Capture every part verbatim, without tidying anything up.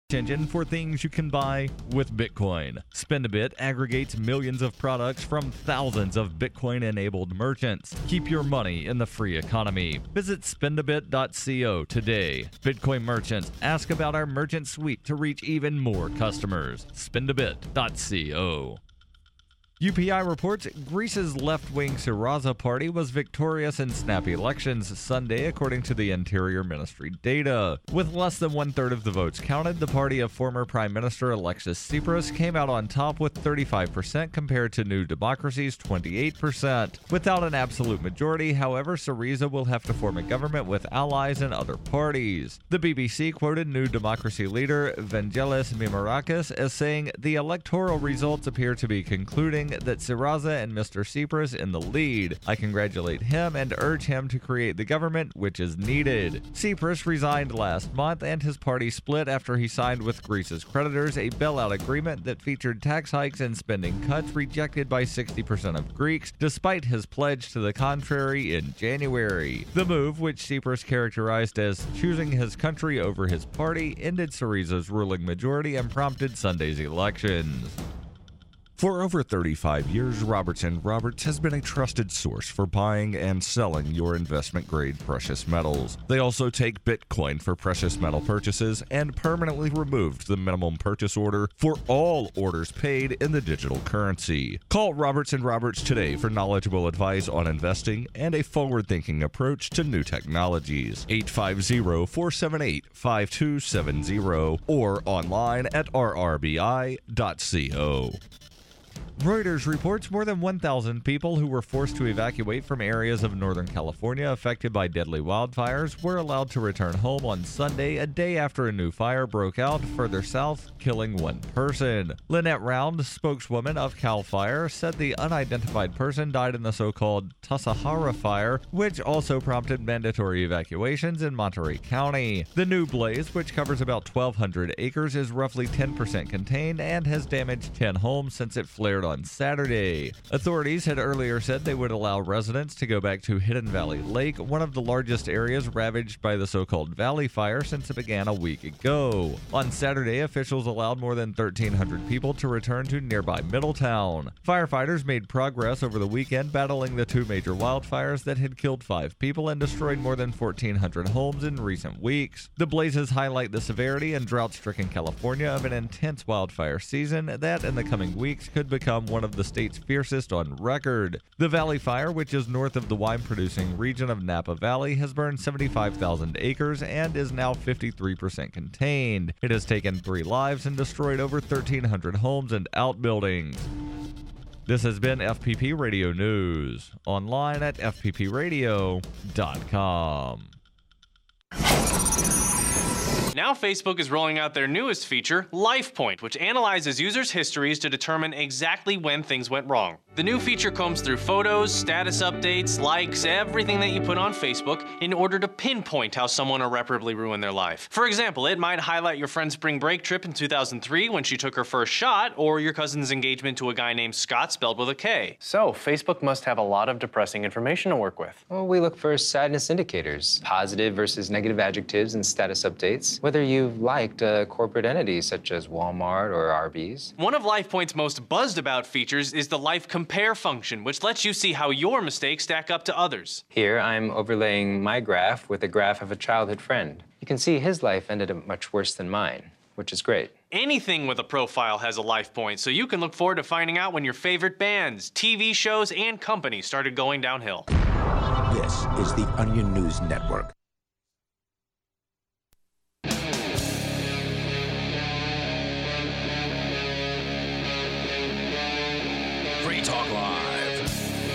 engine for things you can buy with Bitcoin. Spend a Bit aggregates millions of products from thousands of Bitcoin-enabled merchants. Keep your money in the free economy. Visit spend a bit dot co today. Bitcoin merchants, ask about our merchant suite to reach even more customers. spend a bit dot co. U P I reports Greece's left-wing Syriza party was victorious in snap elections Sunday, according to the Interior Ministry data. With less than one-third of the votes counted, the party of former Prime Minister Alexis Tsipras came out on top with thirty-five percent compared to New Democracy's twenty-eight percent. Without an absolute majority, however, Syriza will have to form a government with allies and other parties. The B B C quoted New Democracy leader Vangelis Mimorakis as saying, "The electoral results appear to be concluding that Syriza and Mister Tsipras in the lead. I congratulate him and urge him to create the government which is needed." Tsipras resigned last month and his party split after he signed with Greece's creditors a bailout agreement that featured tax hikes and spending cuts rejected by sixty percent of Greeks, despite his pledge to the contrary in January. The move, which Tsipras characterized as choosing his country over his party, ended Syriza's ruling majority and prompted Sunday's elections. For over thirty-five years, Roberts and Roberts has been a trusted source for buying and selling your investment-grade precious metals. They also take Bitcoin for precious metal purchases and permanently removed the minimum purchase order for all orders paid in the digital currency. Call Roberts and Roberts today for knowledgeable advice on investing and a forward-thinking approach to new technologies. eight five zero, four seven eight, five two seven zero or online at r r b i dot co. Reuters reports more than one thousand people who were forced to evacuate from areas of Northern California affected by deadly wildfires were allowed to return home on Sunday, a day after a new fire broke out further south, killing one person. Lynette Round, spokeswoman of CAL FIRE, said the unidentified person died in the so-called Tasahara fire, which also prompted mandatory evacuations in Monterey County. The new blaze, which covers about twelve hundred acres, is roughly ten percent contained and has damaged ten homes since it flared on Saturday. Authorities had earlier said they would allow residents to go back to Hidden Valley Lake, one of the largest areas ravaged by the so-called Valley Fire since it began a week ago. On Saturday, officials allowed more than thirteen hundred people to return to nearby Middletown. Firefighters made progress over the weekend battling the two major wildfires that had killed five people and destroyed more than fourteen hundred homes in recent weeks. The blazes highlight the severity and drought-stricken California of an intense wildfire season that in the coming weeks could become one of the state's fiercest on record. The Valley Fire, which is north of the wine-producing region of Napa Valley, has burned seventy-five thousand acres and is now fifty-three percent contained. It has taken three lives and destroyed over thirteen hundred homes and outbuildings. This has been F P P Radio News, online at f p p radio dot com. Now Facebook is rolling out their newest feature, LifePoint, which analyzes users' histories to determine exactly when things went wrong. The new feature combs through photos, status updates, likes, everything that you put on Facebook in order to pinpoint how someone irreparably ruined their life. For example, it might highlight your friend's spring break trip in two thousand three when she took her first shot, or your cousin's engagement to a guy named Scott spelled with a K. So, Facebook must have a lot of depressing information to work with. Well, we look for sadness indicators, positive versus negative adjectives and status updates, whether you've liked a corporate entity such as Walmart or Arby's. One of LifePoint's most buzzed about features is the Life Compare function, which lets you see how your mistakes stack up to others. Here, I'm overlaying my graph with a graph of a childhood friend. You can see his life ended up much worse than mine, which is great. Anything with a profile has a LifePoint, so you can look forward to finding out when your favorite bands, T V shows, and companies started going downhill. This is the Onion News Network. Free Talk Live.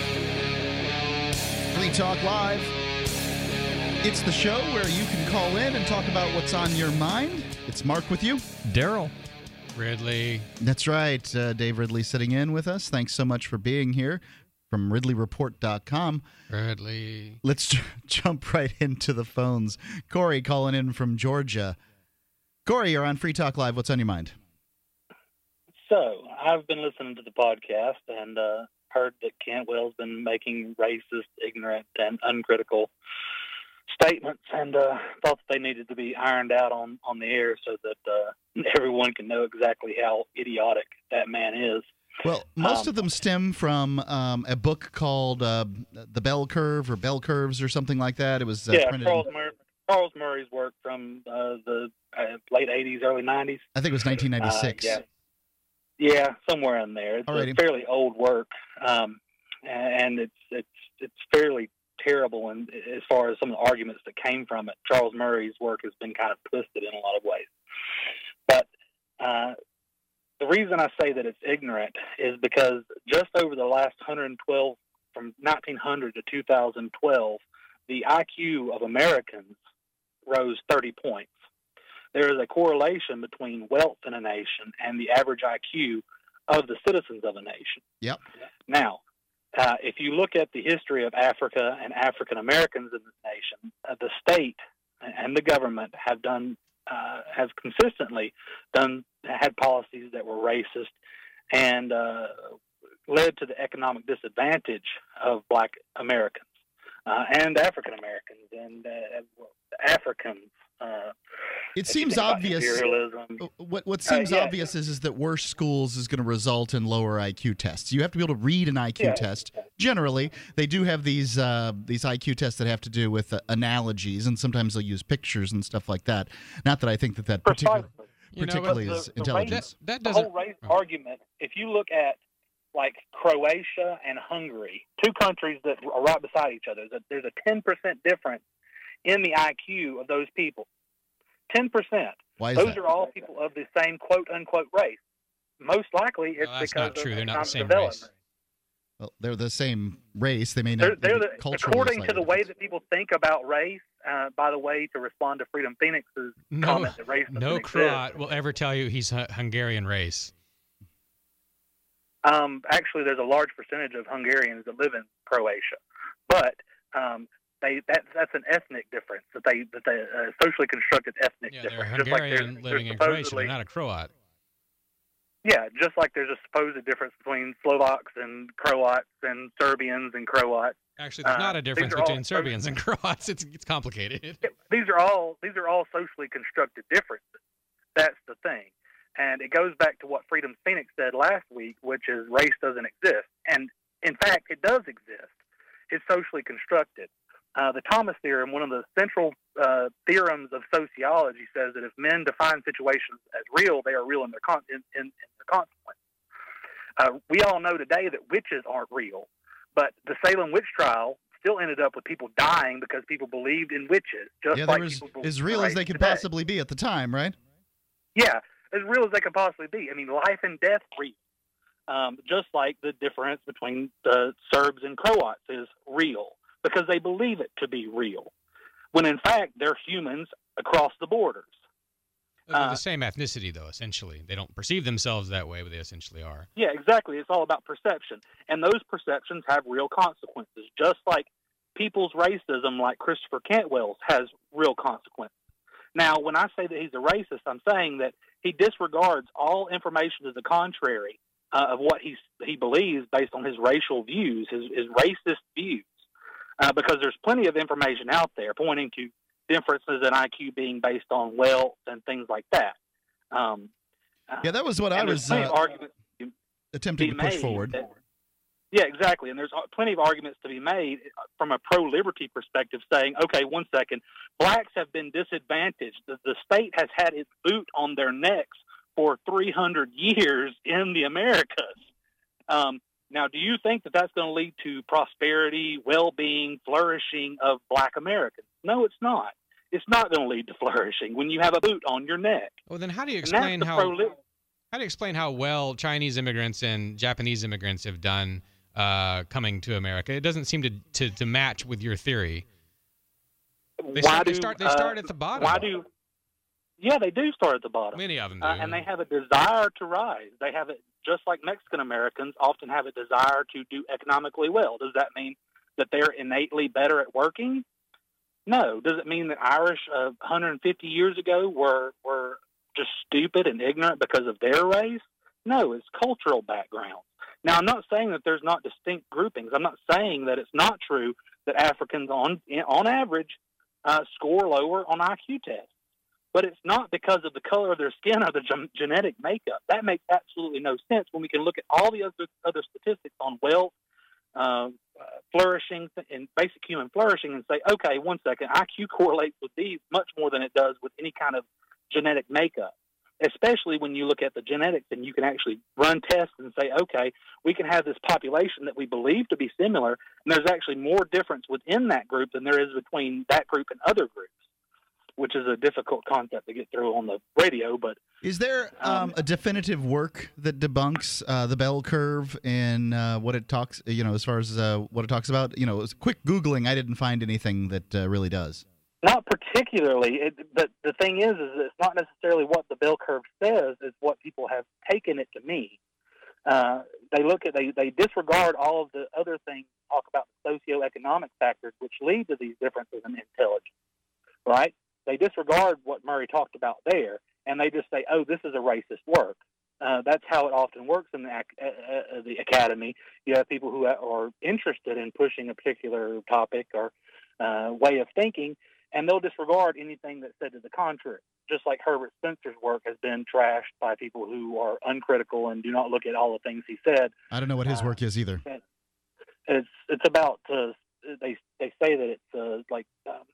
Free Talk Live. It's the show where you can call in and talk about what's on your mind. It's Mark with you. Darryl. Ridley. That's right. Uh, Dave Ridley sitting in with us. Thanks so much for being here from ridley report dot com. Ridley. Let's j- jump right into the phones. Corey calling in from Georgia. Corey, you're on Free Talk Live. What's on your mind? So, I've been listening to the podcast and uh, heard that Cantwell's been making racist, ignorant, and uncritical statements, and uh, thought that they needed to be ironed out on, on the air so that uh, anyone can know exactly how idiotic that man is. Well, most Um, of them stem from um, a book called uh, The Bell Curve or Bell Curves or something like that. It was uh, yeah, printed Charles, in, Mur- Charles Murray's work from uh, the uh, late eighties, early nineties. I think it was nineteen ninety-six. Uh, yeah. yeah, somewhere in there. It's Alrighty. a fairly old work, um, and it's it's it's fairly terrible. And as far as some of the arguments that came from it, Charles Murray's work has been kind of twisted in a lot of ways. But uh, the reason I say that it's ignorant is because just over the last one hundred twelve, from nineteen hundred to two thousand twelve, the I Q of Americans rose thirty points. There is a correlation between wealth in a nation and the average I Q of the citizens of a nation. Yep. Now, uh, if you look at the history of Africa and African Americans in this nation, uh, the state and the government have done uh, have consistently done had policies that were racist and uh, led to the economic disadvantage of Black Americans uh, and African Americans and uh, Africans. Uh, It seems obvious. Imperialism. What what seems Uh, yeah. obvious is, is that worse schools is going to result in lower I Q tests. You have to be able to read an I Q Yeah. test. Generally, they do have these uh, these I Q tests that have to do with uh, analogies, and sometimes they'll use pictures and stuff like that. Not that I think that that particularly, Precisely. You know, particularly but is the- the intelligence. That, that The doesn't. whole race oh. argument, if you look at like Croatia and Hungary, two countries that are right beside each other, that there's a ten percent difference in the I Q of those people. ten percent. Why is Those that? are all people of the same quote-unquote race. Most likely it's Well, that's because not true. of They're not the economic same development. race. Well, they're the same race. They may They're, not. they're be the, culturally according to slightly the way different. that people think about race, uh, by the way, to respond to Freedom Phoenix's No, comment that race no doesn't exist, Croat will ever tell you he's Hu- Hungarian race. Um, actually, there's a large percentage of Hungarians that live in Croatia, but um, they that that's an ethnic difference that they that they uh, socially constructed ethnic Yeah, they're difference. Just like Hungarian there's- living there's in Croatia. They're supposedly- not a Croat. Yeah, just like there's a supposed difference between Slovaks and Croats and Serbians and Croats. Actually, there's Uh, not a these difference are all- between Serbians and Croats. It's it's complicated. These are all these are all socially constructed differences. That's the thing. And it goes back to what Freedom Phoenix said last week, which is race doesn't exist. And in fact, it does exist. It's socially constructed. Uh, the Thomas theorem, one of the central uh, theorems of sociology, says that if men define situations as real, they are real in their, con- in, in, in their consequence. Uh, we all know today that witches aren't real, but the Salem witch trial still ended up with people dying because people believed in witches. Just Yeah, like they were as, people believe as in real as race they could today. possibly be at the time, right? Yeah, as real as they could possibly be. I mean, life and death real. Um, just like the difference between the Serbs and Croats is real because they believe it to be real, when in fact they're humans across the borders. They're Uh, the same ethnicity, though, essentially. They don't perceive themselves that way, but they essentially are. Yeah, exactly. It's all about perception. And those perceptions have real consequences, just like people's racism, like Christopher Cantwell's, has real consequences. Now, when I say that he's a racist, I'm saying that he disregards all information to the contrary uh, of what he's, he believes based on his racial views, his, his racist views, uh, because there's plenty of information out there pointing to differences in I Q being based on wealth and things like that. Um, uh, Yeah, that was what I and there's was plenty uh, of arguments to attempting be to push made forward. that- yeah, exactly. And there's plenty of arguments to be made from a pro-liberty perspective saying, okay, one second, blacks have been disadvantaged. The, the state has had its boot on their necks for three hundred years in the Americas. Um, now, do you think that that's going to lead to prosperity, well-being, flourishing of black Americans? No, it's not. It's not going to lead to flourishing when you have a boot on your neck. Well, then how do you And that's explain the how pro-lib- how do you explain how well Chinese immigrants and Japanese immigrants have done uh, coming to America? It doesn't seem to, to, to match with your theory. They why start, do they start, they uh, start at the bottom. Why do? Yeah, they do start at the bottom. Many of them do. Uh, and they have a desire to rise. They have it, just like Mexican Americans often have a desire to do economically well. Does that mean that they're innately better at working? No. Does it mean that Irish uh, one hundred fifty years ago were were just stupid and ignorant because of their race? No, it's cultural background. Now, I'm not saying that there's not distinct groupings. I'm not saying that it's not true that Africans, on on average, uh, score lower on I Q tests. but it's not because of the color of their skin or the gen- genetic makeup. That makes absolutely no sense when we can look at all the other other statistics on wealth, uh, uh, flourishing, and basic human flourishing, and say, okay, one second, I Q correlates with these much more than it does with any kind of genetic makeup. Especially when you look at the genetics and you can actually run tests and say, okay, we can have this population that we believe to be similar, and there's actually more difference within that group than there is between that group and other groups, which is a difficult concept to get through on the radio. But is there um, um, a definitive work that debunks uh, the bell curve and uh, what it talks, you know, as far as uh, what it talks about? You know, it was quick Googling, I didn't find anything that uh, really does. Not particularly, it, but the thing is, is it's not necessarily what the bell curve says; it's what people have taken it to mean. Uh, they look at, they, they disregard all of the other things, talk about the socioeconomic factors which lead to these differences in intelligence, right? They disregard what Murray talked about there, and they just say, "Oh, this is a racist work." Uh, that's how it often works in the, uh, uh, the academy. You have people who are interested in pushing a particular topic or uh, way of thinking, and they'll disregard anything that's said to the contrary. Just like Herbert Spencer's work has been trashed by people who are uncritical and do not look at all the things he said. I don't know what his uh, work is either. It's it's about uh, they they say that it's uh, like um,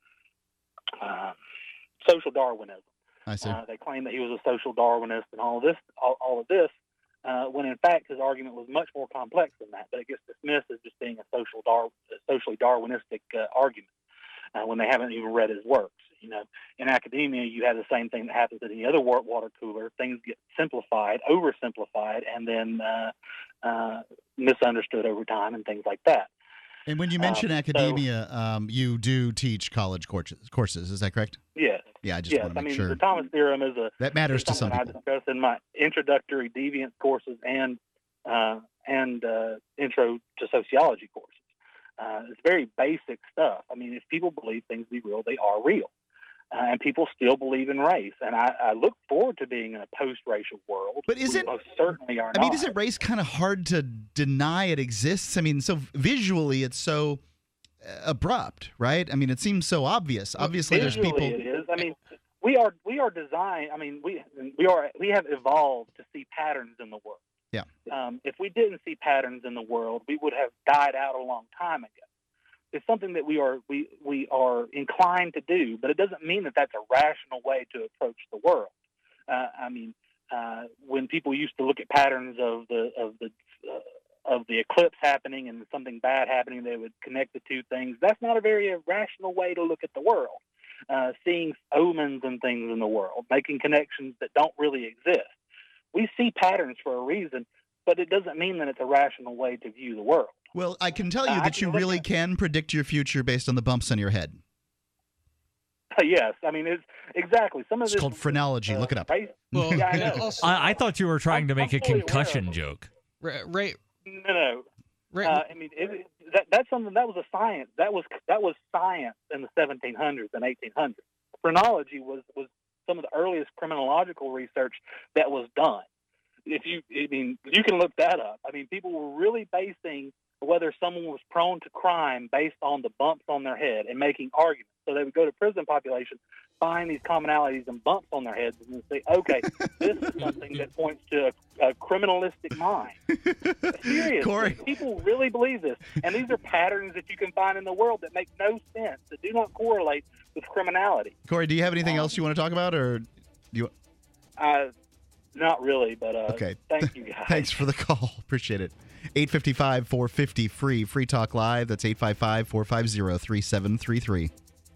uh, social Darwinism. I see. Uh, they claim that he was a social Darwinist and all of this, all, all of this, uh, when in fact his argument was much more complex than that. But it gets dismissed as just being a social Dar- a socially Darwinistic uh, argument. Uh, when they haven't even read his works. You know, in academia, you have the same thing that happens at any other water cooler. Things get simplified, oversimplified, and then uh, uh, misunderstood over time and things like that. And when you mention um, academia, so, um, you do teach college courses, courses, is that correct? Yes. Yeah, I just yes. want to I make mean, sure. the Thomas theorem is a that matters to some people. people. I discuss in my introductory deviance courses and uh, and uh, intro to sociology courses. Uh, it's very basic stuff. I mean, if people believe things to be real, they are real. Uh, and people still believe in race. And I, I look forward to being in a post-racial world. But isn't, we most certainly are I not. mean, isn't race kind of hard to deny it exists? I mean, so visually it's so abrupt, right? I mean, it seems so obvious. Obviously, visually there's people. It is. I mean, we are we are designed. I mean, we we are we have evolved to see patterns in the world. Yeah. Um, if we didn't see patterns in the world, we would have died out a long time ago. It's something that we are we we are inclined to do, but it doesn't mean that that's a rational way to approach the world. Uh, I mean, uh, when people used to look at patterns of the of the uh, of the eclipse happening and something bad happening, they would connect the two things. That's not a very rational way to look at the world. Uh, seeing omens and things in the world, making connections that don't really exist. We see patterns for a reason, but it doesn't mean that it's a rational way to view the world. Well, I can tell you uh, that you really at, can predict your future based on the bumps on your head. Uh, yes, I mean it's exactly some of it's this. It's called phrenology. Uh, Look it up. Right? Well, yeah, I, know. Also, I, I thought you were trying I'm, to make I'm a concussion joke. Right. right. No, no. Right. Uh, I mean, it, that, that's something that was a science. That was that was science in the seventeen hundreds and eighteen hundreds. Phrenology was was some of the earliest criminological research that was done. If you, I mean, you can look that up. I mean, people were really basing whether someone was prone to crime based on the bumps on their head and making arguments. So they would go to prison populations, find these commonalities and bumps on their heads, and say, okay, this is something that points to a, a criminalistic mind. Seriously, Corey. People really believe this. And these are patterns that you can find in the world that make no sense, that do not correlate with criminality. Corey, do you have anything um, else you want to talk about, or do you? Uh, not really, but uh, okay. Thank you, guys. Thanks for the call. Appreciate it. eight five five, four five zero, free. Free Talk Live. That's eight five five, four five zero, three seven three three.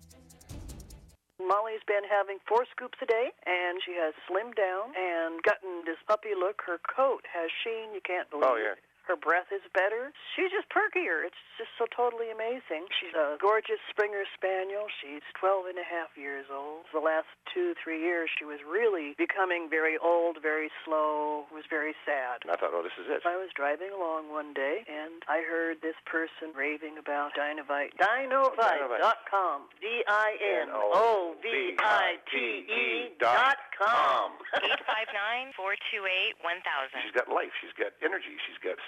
Molly's been having four scoops a day, and she has slimmed down and gotten this puppy look. Her coat has sheen. You can't believe oh, yeah. it. Her breath is better. She's just perkier. It's just so totally amazing. She's a gorgeous Springer Spaniel. She's twelve and a half years old. The last two, three years, she was really becoming very old, very slow, was very sad. And I thought, oh, this is it. I was driving along one day, and I heard this person raving about Dinovite. Dinovite dot com. D I N O V I T E dot com. eight five nine, four two eight, one thousand. She's got life. She's got energy. She's got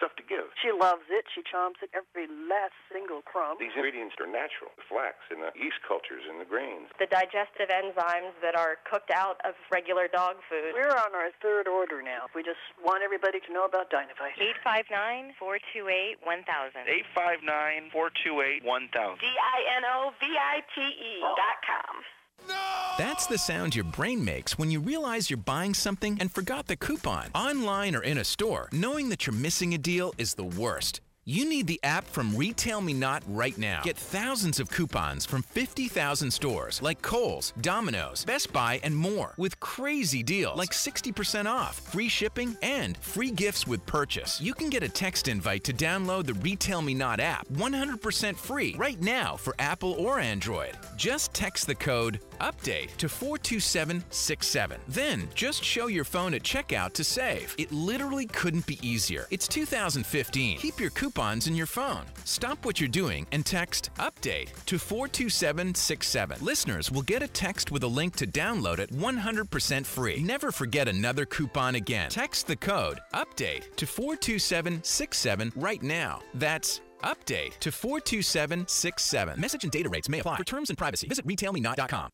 stuff to give. She loves it. She chomps it every last single crumb. These ingredients are natural. The flax and the yeast cultures and the grains. The digestive enzymes that are cooked out of regular dog food. We're on our third order now. We just want everybody to know about Dynavite. eight five nine, four two eight, one thousand. eight five nine, four two eight, one thousand. D I N O V I T E dot com. That's the sound your brain makes when you realize you're buying something and forgot the coupon. Online or in a store, knowing that you're missing a deal is the worst. You need the app from Retail Me Not right now. Get thousands of coupons from fifty thousand stores like Kohl's, Domino's, Best Buy, and more with crazy deals like sixty percent off, free shipping, and free gifts with purchase. You can get a text invite to download the Retail Me Not app one hundred percent free right now for Apple or Android. Just text the code UPDATE to four two seven six seven. Then just show your phone at checkout to save. It literally couldn't be easier. It's two thousand fifteen. Keep your coupons in your phone. Stop what you're doing and text UPDATE to four two seven six seven. Listeners will get a text with a link to download it one hundred percent free. Never forget another coupon again. Text the code UPDATE to four two seven six seven right now. That's UPDATE to four two seven six seven. Message and data rates may apply. For terms and privacy, visit retail me not dot com.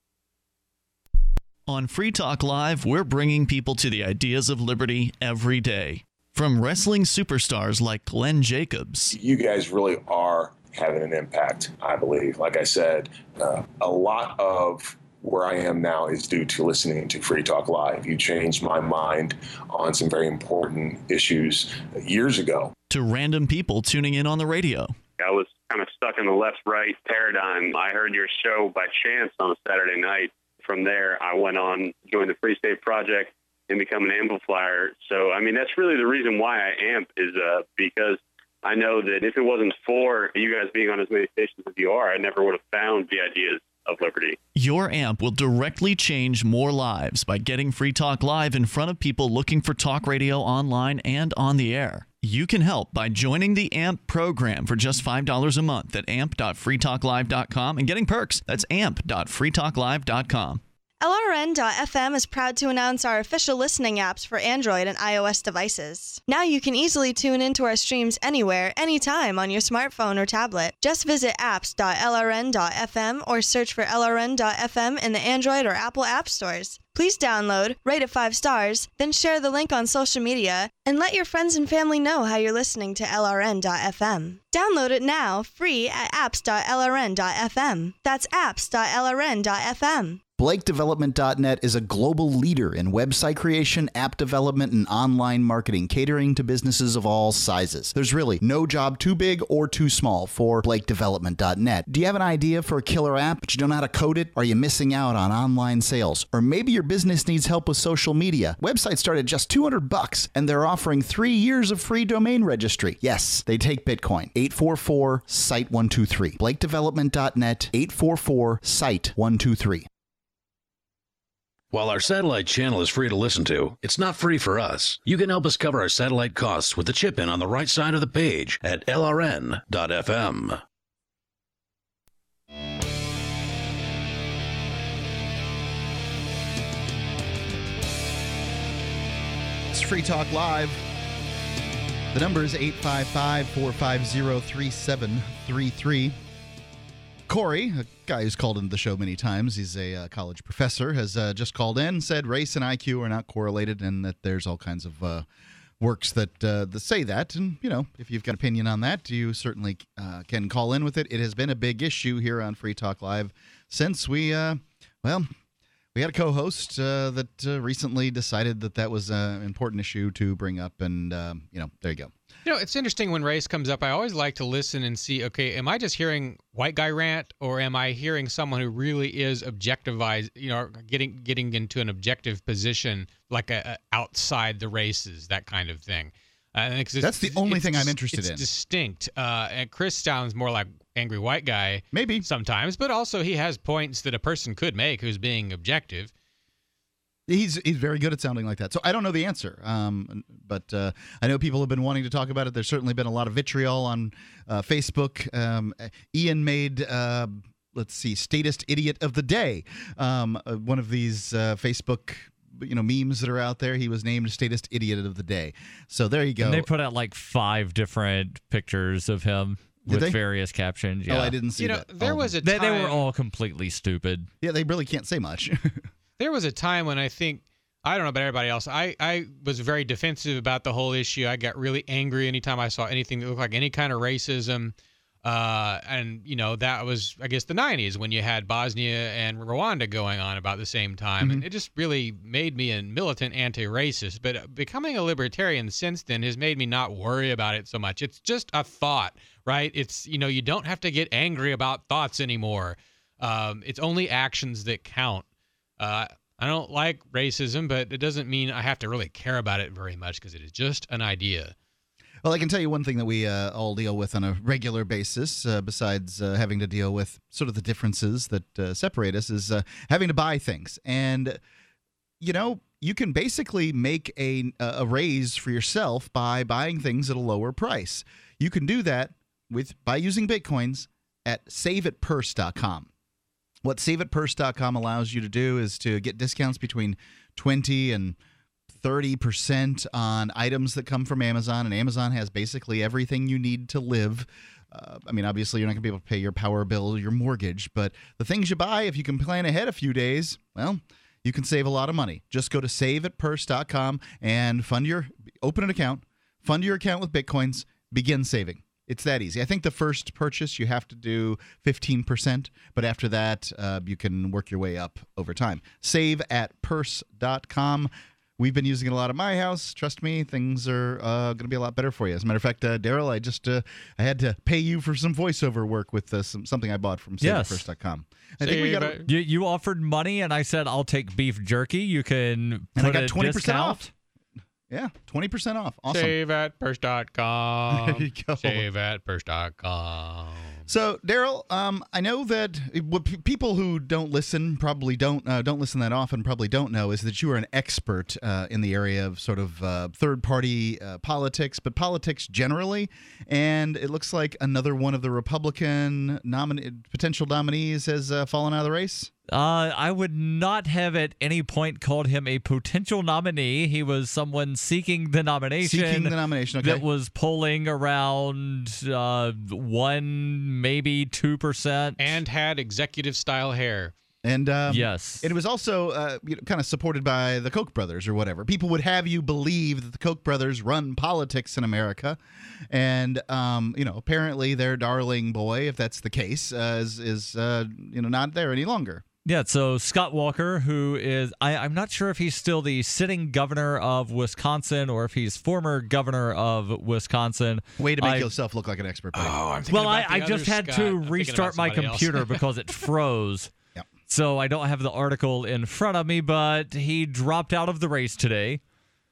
On Free Talk Live, we're bringing people to the ideas of liberty every day. From wrestling superstars like Glenn Jacobs. You guys really are having an impact, I believe. Like I said, uh, a lot of where I am now is due to listening to Free Talk Live. You changed my mind on some very important issues years ago. To random people tuning in on the radio. I was kind of stuck in the left-right paradigm. I heard your show by chance on a Saturday night. From there, I went on, joined the Free State Project, and become an amplifier. So, I mean, that's really the reason why I amp is uh, because I know that if it wasn't for you guys being on as many stations as you are, I never would have found the ideas of liberty. Your amp will directly change more lives by getting Free Talk Live in front of people looking for talk radio online and on the air. You can help by joining the A M P program for just five dollars a month at amp dot free talk live dot com and getting perks. That's amp dot free talk live dot com. L R N dot F M is proud to announce our official listening apps for Android and iOS devices. Now you can easily tune into our streams anywhere, anytime on your smartphone or tablet. Just visit apps dot L R N dot F M or search for L R N dot F M in the Android or Apple app stores. Please download, rate it five stars, then share the link on social media, and let your friends and family know how you're listening to L R N dot F M. Download it now, free at apps dot L R N dot F M. That's apps dot L R N dot F M. Blake Development dot net is a global leader in website creation, app development, and online marketing, catering to businesses of all sizes. There's really no job too big or too small for Blake Development dot net. Do you have an idea for a killer app, but you don't know how to code it? Are you missing out on online sales? Or maybe your business needs help with social media? Websites start at just two hundred bucks, and they're offering three years of free domain registry. Yes, they take Bitcoin. eight four four, S I T E one two three. Blake Development dot net, eight four four, S I T E one two three. While our satellite channel is free to listen to, it's not free for us. You can help us cover our satellite costs with the chip-in on the right side of the page at L R N dot F M. It's Free Talk Live. The number is eight five five, four five zero, three seven three three. Corey, a guy who's called into the show many times, he's a uh, college professor, has uh, just called in and said race and I Q are not correlated and that there's all kinds of uh, works that, uh, that say that. And, you know, if you've got an opinion on that, you certainly uh, can call in with it. It has been a big issue here on Free Talk Live since we, uh, well, we had a co-host uh, that uh, recently decided that that was an important issue to bring up. And, um, you know, there you go. You know, it's interesting when race comes up. I always like to listen and see, okay, am I just hearing white guy rant or am I hearing someone who really is objectivized, you know, getting getting into an objective position like a, a outside the races, that kind of thing. Uh, That's the only thing I'm interested it's in. It's distinct. Uh, and Chris sounds more like angry white guy. Maybe. Sometimes, but also he has points that a person could make who's being objective. He's he's very good at sounding like that. So I don't know the answer, um, but uh, I know people have been wanting to talk about it. There's certainly been a lot of vitriol on uh, Facebook. Um, Ian made, uh, let's see, Statist Idiot of the Day, um, uh, one of these uh, Facebook you know memes that are out there. He was named Statist Idiot of the Day. So there you go. And they put out like five different pictures of him Did with they? various captions. Yeah. Oh, I didn't see You know, that. there All was a They, time. they were all completely stupid. Yeah, they really can't say much. There was a time when I think, I don't know about everybody else, I, I was very defensive about the whole issue. I got really angry anytime I saw anything that looked like any kind of racism. Uh, and, you know, that was, I guess, the nineties when you had Bosnia and Rwanda going on about the same time. Mm-hmm. And it just really made me a militant anti-racist. But becoming a libertarian since then has made me not worry about it so much. It's just a thought, right? It's, you know, you don't have to get angry about thoughts anymore. Um, it's only actions that count. Uh, I don't like racism, but it doesn't mean I have to really care about it very much because it is just an idea. Well, I can tell you one thing that we uh, all deal with on a regular basis, uh, besides uh, having to deal with sort of the differences that uh, separate us, is uh, having to buy things. And, you know, you can basically make a, a raise for yourself by buying things at a lower price. You can do that with by using Bitcoins at save at purse dot com. What save at purse dot com allows you to do is to get discounts between twenty and thirty percent on items that come from Amazon, and Amazon has basically everything you need to live. Uh, I mean, obviously, you're not going to be able to pay your power bill, your mortgage, but the things you buy, if you can plan ahead a few days, well, you can save a lot of money. Just go to save at purse dot com and fund your, open an account, fund your account with Bitcoins, begin saving. It's that easy. I think the first purchase you have to do fifteen percent, but after that, uh, you can work your way up over time. save at purse dot com. We've been using it a lot at my house. Trust me, things are uh, going to be a lot better for you. As a matter of fact, uh, Darryl, I just uh, I had to pay you for some voiceover work with uh, some, something I bought from save at purse dot com. I think we got a, you, you offered money, and I said, I'll take beef jerky. You can put and I got a twenty percent discount. off. Yeah, twenty percent off. Awesome. Save at purse dot com. There you go. Save at purse dot com. So, Darryl, um, I know that what p- people who don't listen probably don't uh, don't listen that often probably don't know is that you are an expert uh, in the area of sort of uh, third-party uh, politics, but politics generally. And it looks like another one of the Republican nomine- potential nominees has uh, fallen out of the race. Uh, I would not have at any point called him a potential nominee. He was someone seeking the nomination. Seeking the nomination, okay. That was polling around uh, one, maybe two percent. And had executive-style hair. And um, yes, it was also uh, you know, kind of supported by the Koch brothers or whatever. People would have you believe that the Koch brothers run politics in America, and um, you know apparently their darling boy, if that's the case, uh, is is uh, you know not there any longer. Yeah, so Scott Walker, who is, I, I'm not sure if he's still the sitting governor of Wisconsin or if he's former governor of Wisconsin. Way to make I, yourself look like an expert, buddy. Oh, I'm thinking well, about I, the I just other had Scott. to I'm thinking restart about my somebody else. computer because it froze. Yep. So I don't have the article in front of me, but he dropped out of the race today.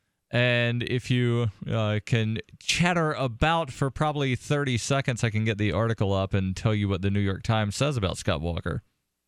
And if you uh, can chatter about for probably thirty seconds, I can get the article up and tell you what the New York Times says about Scott Walker.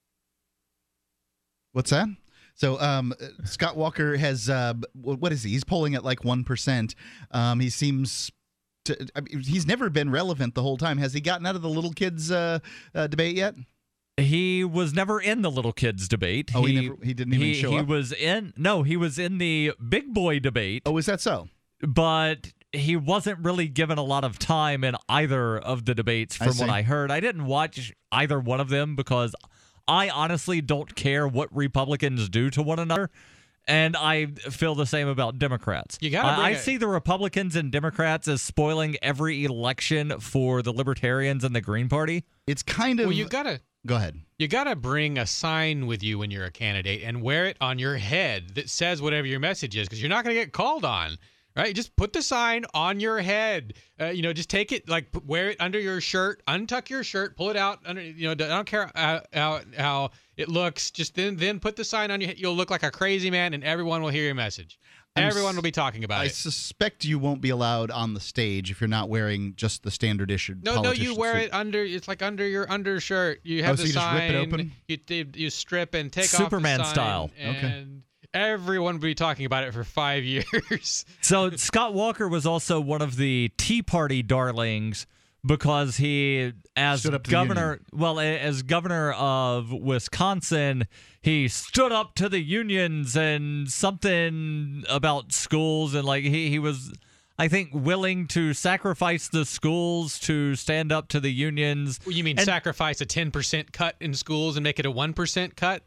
What's that? So um, Scott Walker has, uh, what is he? He's polling at like one percent. Um, he seems to, I mean, he's never been relevant the whole time. Has he gotten out of the little kids uh, uh, debate yet? He was never in the little kids debate. Oh, he, he, never, he didn't even he, show he up? He was in, no, he was in the big boy debate. Oh, is that so? But he wasn't really given a lot of time in either of the debates from I see. what I heard. I didn't watch either one of them because I honestly don't care what Republicans do to one another, and I feel the same about Democrats. You gotta I, I bring a- see the Republicans and Democrats as spoiling every election for the Libertarians and the Green Party. It's kind of... Well, you gotta... Go ahead. You got to bring a sign with you when you're a candidate and wear it on your head that says whatever your message is, because you're not going to get called on, right? Just put the sign on your head. Uh, you know, just take it, like, p- wear it under your shirt, untuck your shirt, pull it out under, you know, I don't care how, how, how it looks. Just then, then put the sign on your head. You'll look like a crazy man and everyone will hear your message. I'm Everyone s- will be talking about I it. suspect you won't be allowed on the stage if you're not wearing just the standard issued No, no, politician you wear suit. it under. It's like under your undershirt. You have Oh, the so you just sign. rip it open? You, you you strip and take Superman off the sign, style. And Okay. everyone will be talking about it for five years. So Scott Walker was also one of the Tea Party darlings because he, as Stood up to the governor, well, a- as governor of Wisconsin, he stood up to the unions and something about schools, and like he, he was, I think, willing to sacrifice the schools to stand up to the unions. You mean And- sacrifice a ten percent cut in schools and make it a one percent cut?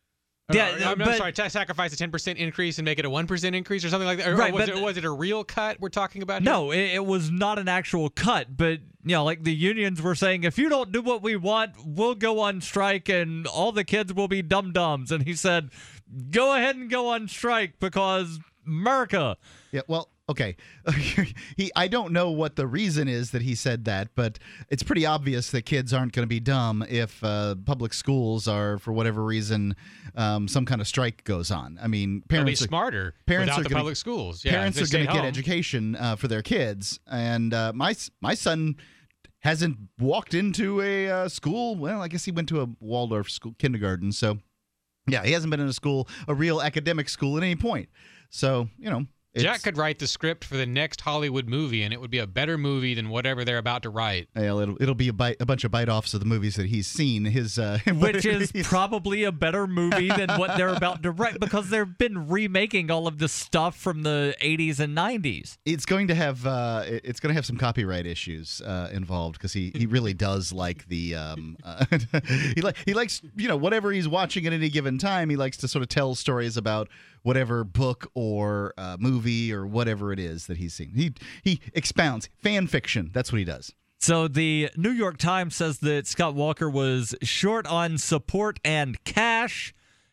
Yeah, Or, I'm, but- I'm sorry, ta- sacrifice a ten percent increase and make it a one percent increase or something like that? Or, Right, or was, but- it, was it a real cut we're talking about here? No, it, it was not an actual cut, but you know, like the unions were saying, if you don't do what we want, we'll go on strike and all the kids will be dum-dums. And he said, go ahead and go on strike because America. Yeah, well, okay. he I don't know what the reason is that he said that, but it's pretty obvious that kids aren't going to be dumb if uh, public schools are, for whatever reason, um, some kind of strike goes on. I mean, They'll parents be are smarter parents without are the gonna, public schools. Yeah, parents they are stay going to get home. education uh, for their kids, and uh, my s- my son hasn't walked into a uh, school. Well, I guess he went to a Waldorf school kindergarten, so yeah, he hasn't been in a school, a real academic school at any point. So, you know, it's, Jack could write the script for the next Hollywood movie, and it would be a better movie than whatever they're about to write. yeah, it'll, it'll be a, bite, a bunch of bite-offs of the movies that he's seen. His uh, Which is probably a better movie than what they're about to write because they've been remaking all of this stuff from the eighties and nineties. It's going to have uh, it's going to have some copyright issues uh, involved because he, he really does like the um, uh, he like he likes you know whatever he's watching at any given time. He likes to sort of tell stories about whatever book or uh, movie or whatever it is that he's seen. He he expounds fan fiction. That's what he does. So the New York Times says that Scott Walker was short on support and cash,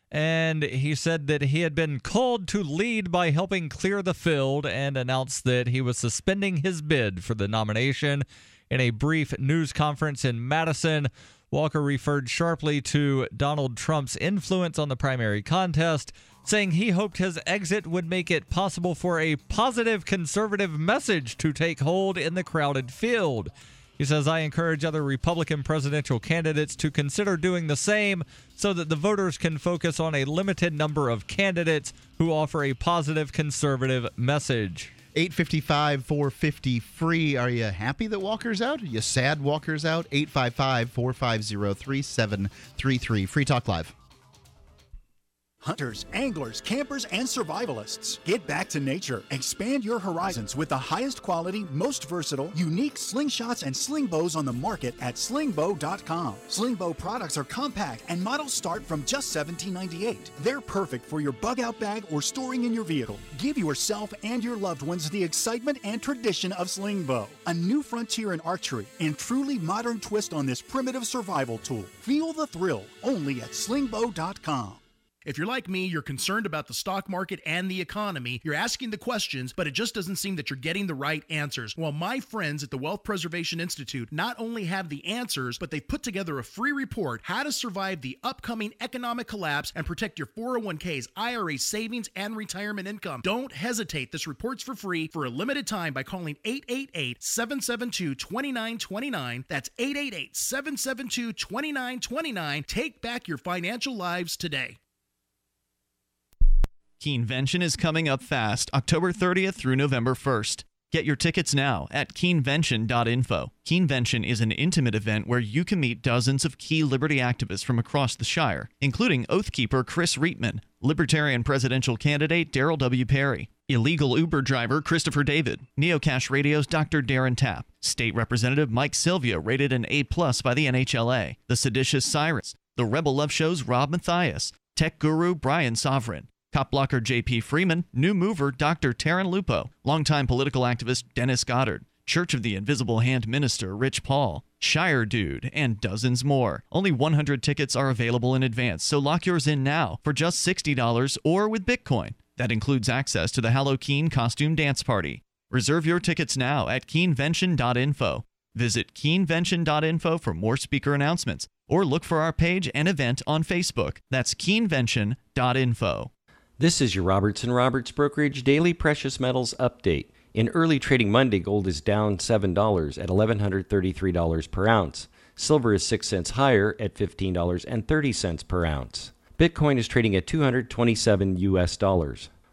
and he said that he had been called to lead by helping clear the field and announced that he was suspending his bid for the nomination. In a brief news conference in Madison, Walker referred sharply to Donald Trump's influence on the primary contest, saying he hoped his exit would make it possible for a positive conservative message to take hold in the crowded field. He says, I encourage other Republican presidential candidates to consider doing the same so that the voters can focus on a limited number of candidates who offer a positive conservative message. eight five five, four five zero, free. Are you happy that Walker's out? Are you sad Walker's out? eight five five, four five zero, three seven three three. Free Talk Live. Hunters, anglers, campers, and survivalists. Get back to nature. Expand your horizons with the highest quality, most versatile, unique slingshots and sling bows on the market at sling bow dot com. Sling bow products are compact and models start from just seventeen ninety-eight. They're perfect for your bug out bag or storing in your vehicle. Give yourself and your loved ones the excitement and tradition of sling bow. A new frontier in archery and truly modern twist on this primitive survival tool. Feel the thrill only at sling bow dot com. If you're like me, you're concerned about the stock market and the economy. You're asking the questions, but it just doesn't seem that you're getting the right answers. Well, my friends at the Wealth Preservation Institute not only have the answers, but they've put together a free report, How to Survive the Upcoming Economic Collapse and Protect Your four oh one k's, I R A savings, and retirement income. Don't hesitate. This report's for free for a limited time by calling eight eight eight, seven seven two, two nine two nine. That's eight eight eight, seven seven two, two nine two nine. Take back your financial lives today. Keenvention is coming up fast, October thirtieth through November first. Get your tickets now at keenvention dot info. Keenvention is an intimate event where you can meet dozens of key liberty activists from across the Shire, including Oathkeeper Chris Reitman, Libertarian presidential candidate Darryl W. Perry, illegal Uber driver Christopher David, Neocash Radio's Doctor Darren Tapp, State Representative Mike Sylvia, rated an A plus by the N H L A, the Seditious Cyrus, the Rebel Love Show's Rob Matthias, tech guru Brian Sovereign, cop blocker J P Freeman, new mover Doctor Taryn Lupo, longtime political activist Dennis Goddard, Church of the Invisible Hand minister Rich Paul, Shire Dude, and dozens more. Only one hundred tickets are available in advance, so lock yours in now for just sixty dollars or with Bitcoin. That includes access to the Halloween costume dance party. Reserve your tickets now at keenvention dot info. Visit keenvention dot info for more speaker announcements, or look for our page and event on Facebook. That's keenvention dot info. This is your Robertson Roberts Brokerage Daily Precious Metals Update. In early trading Monday, gold is down seven dollars at eleven thirty-three dollars per ounce. Silver is six cents higher at fifteen dollars and thirty cents per ounce. Bitcoin is trading at two hundred twenty-seven U S dollars.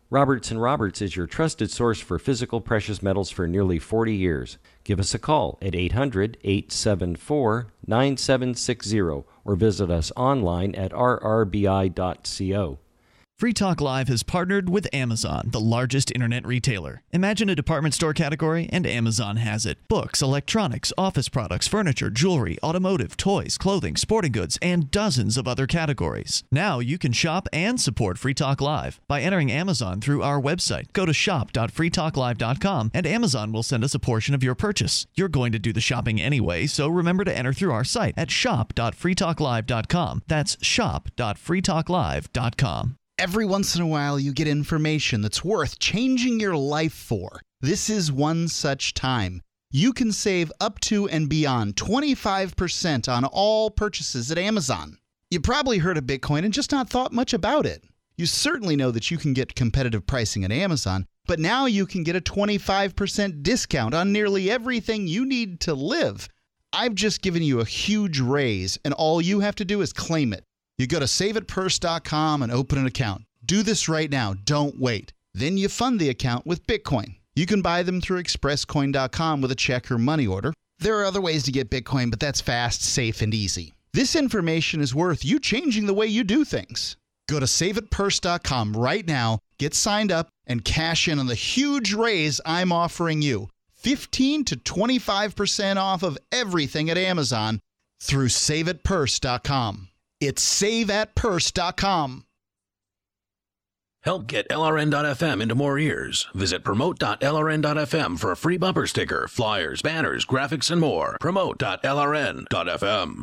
Roberts and Roberts is your trusted source for physical precious metals for nearly forty years. Give us a call at eight hundred, eight seven four, nine seven six zero or visit us online at r r b i dot co. Free Talk Live has partnered with Amazon, the largest internet retailer. Imagine a department store category, and Amazon has it. Books, electronics, office products, furniture, jewelry, automotive, toys, clothing, sporting goods, and dozens of other categories. Now you can shop and support Free Talk Live by entering Amazon through our website. Go to shop dot free talk live dot com, and Amazon will send us a portion of your purchase. You're going to do the shopping anyway, so remember to enter through our site at shop dot free talk live dot com. That's shop dot free talk live dot com. Every once in a while, you get information that's worth changing your life for. This is one such time. You can save up to and beyond twenty-five percent on all purchases at Amazon. You probably heard of Bitcoin and just not thought much about it. You certainly know that you can get competitive pricing at Amazon, but now you can get a twenty-five percent discount on nearly everything you need to live. I've just given you a huge raise, and all you have to do is claim it. You go to save it purse dot com and open an account. Do this right now. Don't wait. Then you fund the account with Bitcoin. You can buy them through express coin dot com with a check or money order. There are other ways to get Bitcoin, but that's fast, safe, and easy. This information is worth you changing the way you do things. Go to save it purse dot com right now, get signed up, and cash in on the huge raise I'm offering you. fifteen to twenty-five percent off of everything at Amazon through save it purse dot com. It's save at purse dot com. Help get L R N dot F M into more ears. Visit promote dot L R N dot F M for a free bumper sticker, flyers, banners, graphics, and more. promote dot L R N dot F M.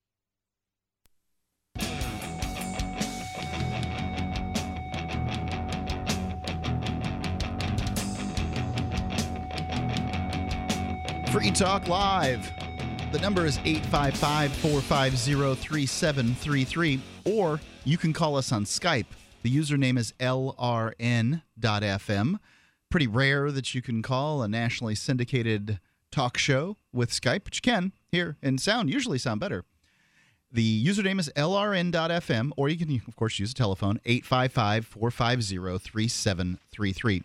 Free Talk Live. The number is eight five five, four five zero, three seven three three, or you can call us on Skype. The username is L R N dot F M. Pretty rare that you can call a nationally syndicated talk show with Skype, but you can hear and sound, usually sound better. The username is L R N dot F M, or you can, of course, use a telephone, eight five five, four five zero, three seven three three.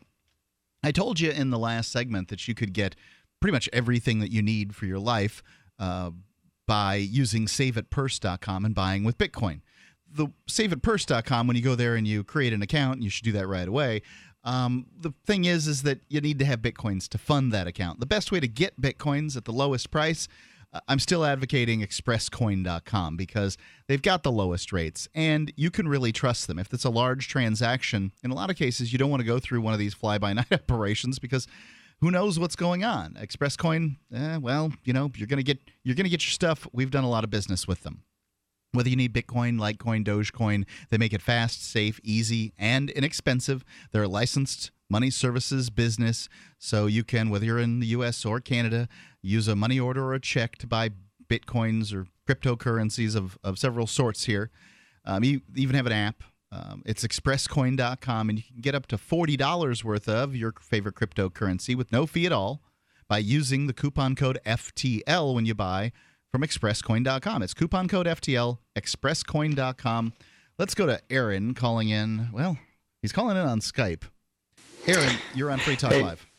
I told you in the last segment that you could get pretty much everything that you need for your life Uh, by using save it purse dot com and buying with Bitcoin. The save it purse dot com, when you go there and you create an account, and you should do that right away, um, the thing is is that you need to have Bitcoins to fund that account. The best way to get Bitcoins at the lowest price, uh, I'm still advocating express coin dot com because they've got the lowest rates, and you can really trust them. If it's a large transaction, in a lot of cases, you don't want to go through one of these fly-by-night operations because who knows what's going on? ExpressCoin, eh, well, you know, you're gonna get you're gonna get your stuff. We've done a lot of business with them. Whether you need Bitcoin, Litecoin, Dogecoin, they make it fast, safe, easy, and inexpensive. They're a licensed money services business, so you can, whether you're in the U S or Canada, use a money order or a check to buy Bitcoins or cryptocurrencies of, of several sorts here. Um, you even have an app. Um, it's express coin dot com, and you can get up to forty dollars worth of your favorite cryptocurrency with no fee at all by using the coupon code F T L when you buy from express coin dot com. It's coupon code F T L, express coin dot com. Let's go to Aaron calling in. Well, he's calling in on Skype. Aaron, you're on Free Talk hey. Live.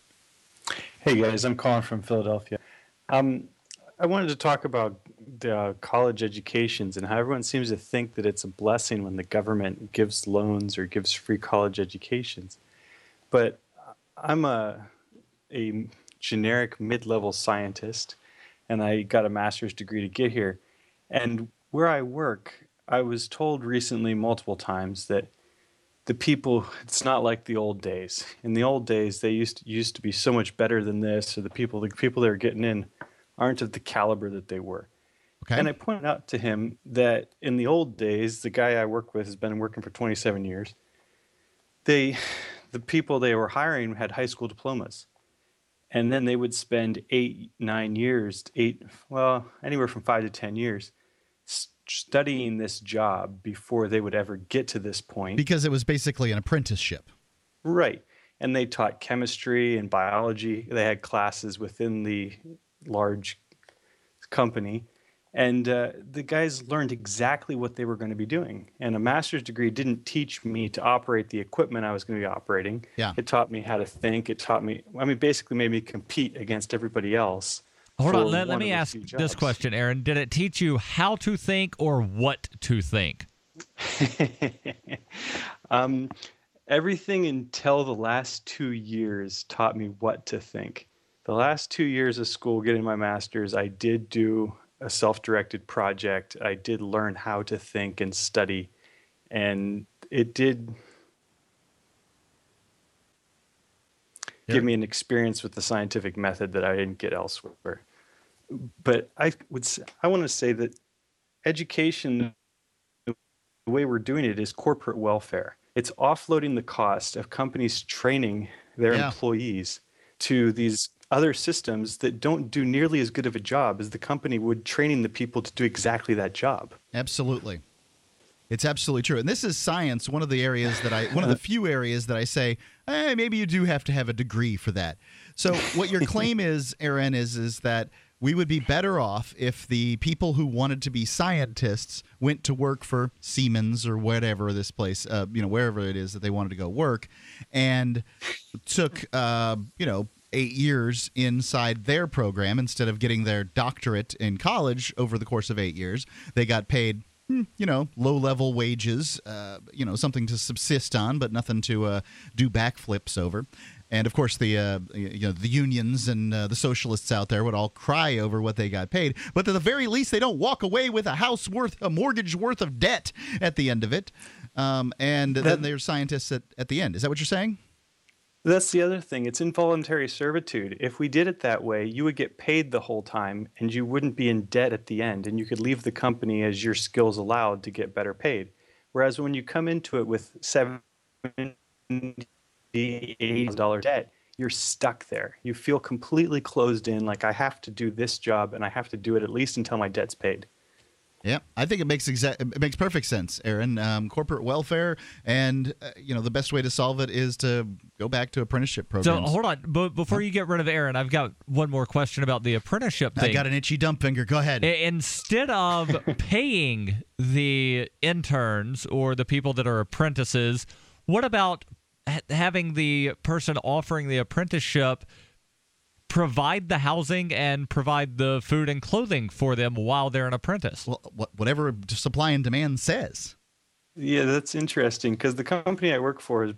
Hey, guys. I'm calling from Philadelphia. Um, I wanted to talk about the uh, college educations and how everyone seems to think that it's a blessing when the government gives loans or gives free college educations. But I'm a, a generic mid-level scientist, and I got a master's degree to get here. And where I work, I was told recently multiple times that the people, it's not like the old days. In the old days, they used to, used to be so much better than this, or the people, the people that are getting in aren't of the caliber that they were. Okay. And I pointed out to him that in the old days, the guy I work with has been working for twenty-seven years. They, the people they were hiring had high school diplomas. And then they would spend eight, nine years, eight, well, anywhere from five to ten years studying this job before they would ever get to this point. Because it was basically an apprenticeship. Right. And they taught chemistry and biology. They had classes within the large company. And uh, the guys learned exactly what they were going to be doing. And a master's degree didn't teach me to operate the equipment I was going to be operating. Yeah. It taught me how to think. It taught me, I mean, basically made me compete against everybody else. Hold for on, let, let one me of a ask few this jobs. question, Aaron. Did it teach you how to think or what to think? um, everything until the last two years taught me what to think. The last two years of school, getting my master's, I did do a self-directed project. I did learn how to think and study, and it did Yeah. give me an experience with the scientific method that I didn't get elsewhere. But I would, s- I want to say that education, the way we're doing it, is corporate welfare. It's offloading the cost of companies training their Yeah. employees to these other systems that don't do nearly as good of a job as the company would training the people to do exactly that job. Absolutely. It's absolutely true. And this is science, one of the areas that I, one of the few areas that I say, eh, maybe you do have to have a degree for that. So what your claim is, Aaron, is, is that we would be better off if the people who wanted to be scientists went to work for Siemens or whatever this place, uh, you know, wherever it is that they wanted to go work, and took, uh, you know, eight years inside their program instead of getting their doctorate in college over the course of eight years. They got paid, hmm, you know, low-level wages, uh, you know, something to subsist on, but nothing to uh, do backflips over. And of course, the uh, you know the unions and uh, the socialists out there would all cry over what they got paid. But at the very least, they don't walk away with a house worth, a mortgage worth of debt at the end of it. Um, and That- then they're scientists at, at the end. Is that what you're saying? That's the other thing. It's involuntary servitude. If we did it that way, you would get paid the whole time and you wouldn't be in debt at the end, and you could leave the company as your skills allowed to get better paid. Whereas when you come into it with seventy thousand dollars, eighty thousand dollars debt, you're stuck there. You feel completely closed in, like I have to do this job and I have to do it at least until my debt's paid. Yeah, I think it makes exa- it makes perfect sense, Aaron. Um, corporate welfare, and uh, you know the best way to solve it is to go back to apprenticeship programs. So hold on, but before you get rid of Aaron, I've got one more question about the apprenticeship thing. I got an itchy dump finger. Go ahead. I- Instead of paying the interns or the people that are apprentices, what about ha- having the person offering the apprenticeship provide the housing and provide the food and clothing for them while they're an apprentice? Well, wh- whatever supply and demand says. Yeah, that's interesting because the company I work for has